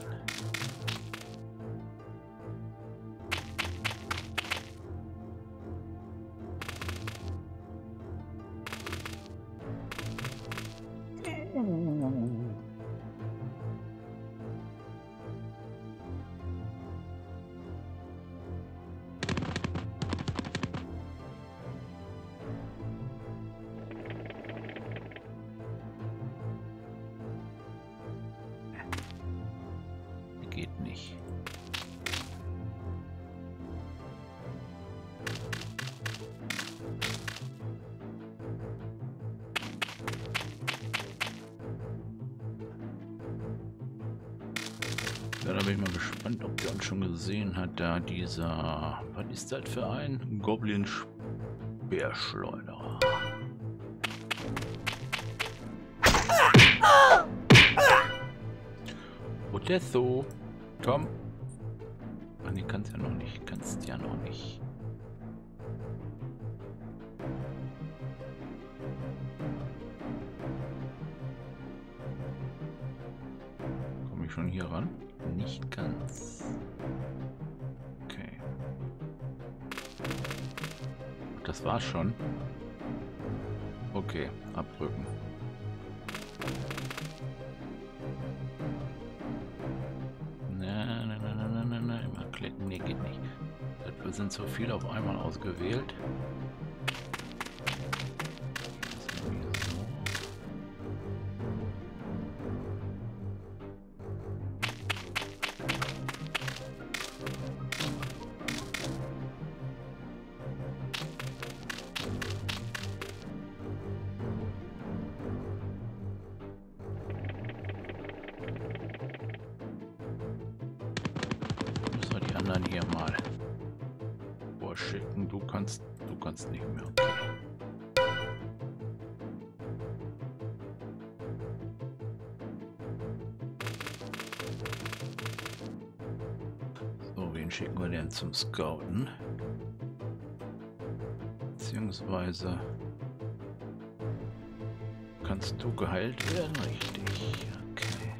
Ja, da bin ich mal gespannt, ob der uns schon gesehen hat, da dieser... Was ist das für ein? Goblin-Speerschleuderer. Odesso! Komm! Ach nee, kannst ja noch nicht. Kannst ja noch nicht. Komme ich schon hier ran? Nicht ganz. Okay. Das war's schon. Okay, abdrücken. Na, na, na, na, na, na, na, immer klicken. Nee, geht nicht. Wir sind so viel auf einmal ausgewählt. Anderen hier mal vorschicken. Du kannst, du kannst nicht mehr. Okay. So, wen schicken wir denn zum Scouten? Beziehungsweise kannst du geheilt werden? Richtig. Okay.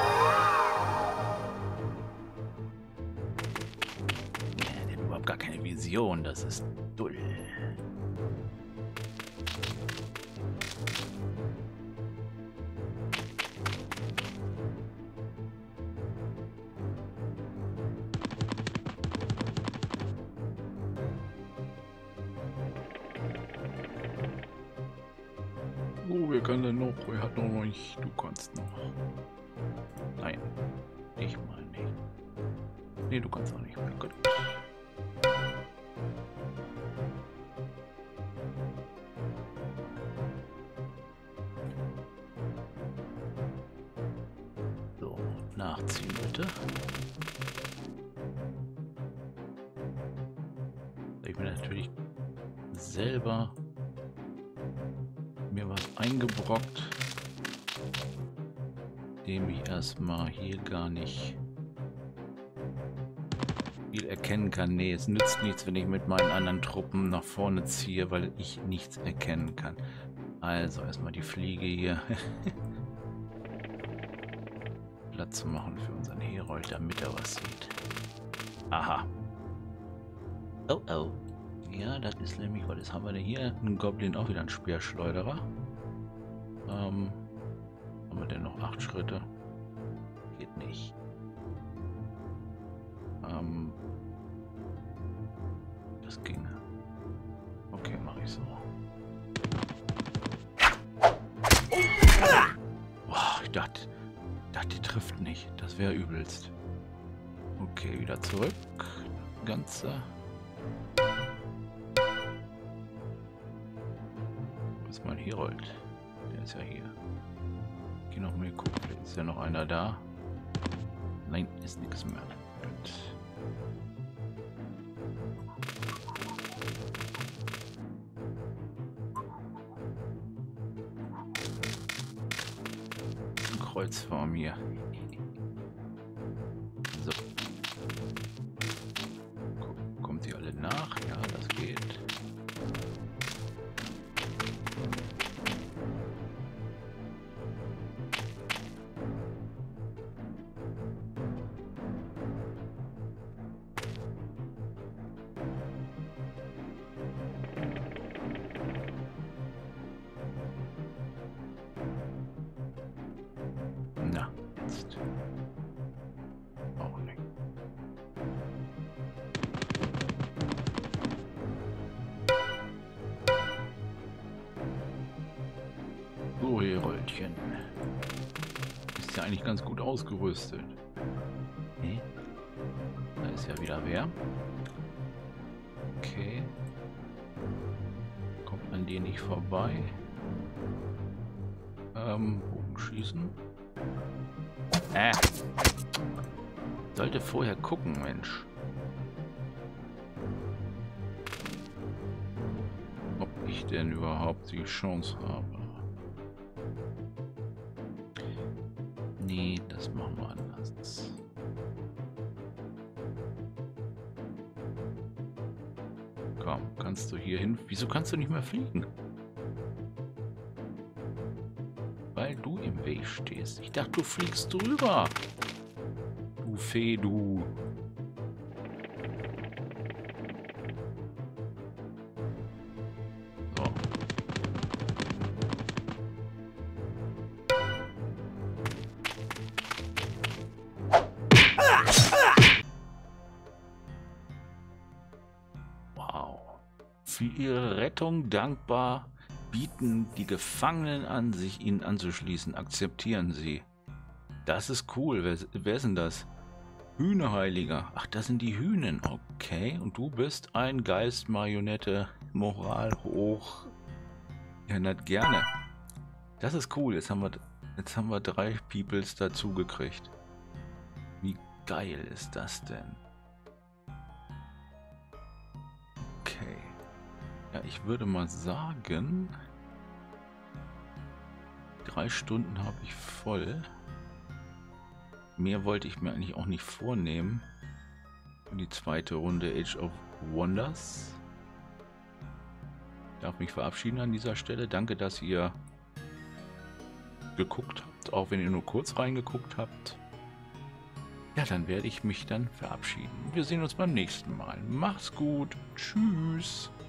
Gar keine Vision, das ist dull. Oh, wer kann denn noch? Wer hat noch nicht? Du kannst noch. Nein, ich mal nicht. Nee, du kannst auch nicht. Mein Gott. Nachziehen bitte. Ich bin natürlich selber mir was eingebrockt, dem ich erstmal hier gar nicht viel erkennen kann. Nee, es nützt nichts, wenn ich mit meinen anderen Truppen nach vorne ziehe, weil ich nichts erkennen kann. Also erstmal die Fliege hier Platz machen für unseren Herold, damit er was sieht. Aha. Oh oh. Ja, das ist nämlich, was haben wir denn hier? Ein Goblin, auch wieder ein Speerschleuderer. Ähm, haben wir denn noch acht Schritte? Geht nicht. Ähm, das ginge. Okay, mache ich so. Boah, ich dachte, dachte, die trifft nicht. Das wäre übelst. Okay, wieder zurück. Ganze. Was ist mein Herold? Der ist ja hier. Ich geh noch mal gucken. Vielleicht ist ja noch einer da. Nein, ist nichts mehr. Gut. Ein Kreuz vor mir. So. Kommt sie alle nach? Ja, das geht. Na, jetzt. Auch nicht. So, Heroldchen. Ist ja eigentlich ganz gut ausgerüstet. Hm? Da ist ja wieder wer. Okay. Kommt an den nicht vorbei. Ähm, Bogenschießen. Äh. Sollte vorher gucken, Mensch. Ob ich denn überhaupt die Chance habe. Nee, das machen wir anders. Komm, kannst du hier hin? Wieso kannst du nicht mehr fliegen? Weil du im Weg stehst. Ich dachte, du fliegst drüber. Du Fee, du. So. Wow. Für ihre Rettung dankbar bieten die Gefangenen an, sich ihnen anzuschließen. Akzeptieren sie. Das ist cool. Wer, wer ist denn das? Hühnerheiliger. Ach, das sind die Hühnen. Okay. Und du bist ein Geist, Marionette, Moral hoch. Ja, nicht gerne. Das ist cool. Jetzt haben wir, jetzt haben wir drei Peoples dazu gekriegt. Wie geil ist das denn? Okay. Ja, ich würde mal sagen, drei Stunden habe ich voll. Mehr wollte ich mir eigentlich auch nicht vornehmen. Für die zweite Runde Age of Wonders. Ich darf mich verabschieden an dieser Stelle. Danke, dass ihr geguckt habt, auch wenn ihr nur kurz reingeguckt habt. Ja, dann werde ich mich dann verabschieden. Wir sehen uns beim nächsten Mal. Macht's gut. Tschüss.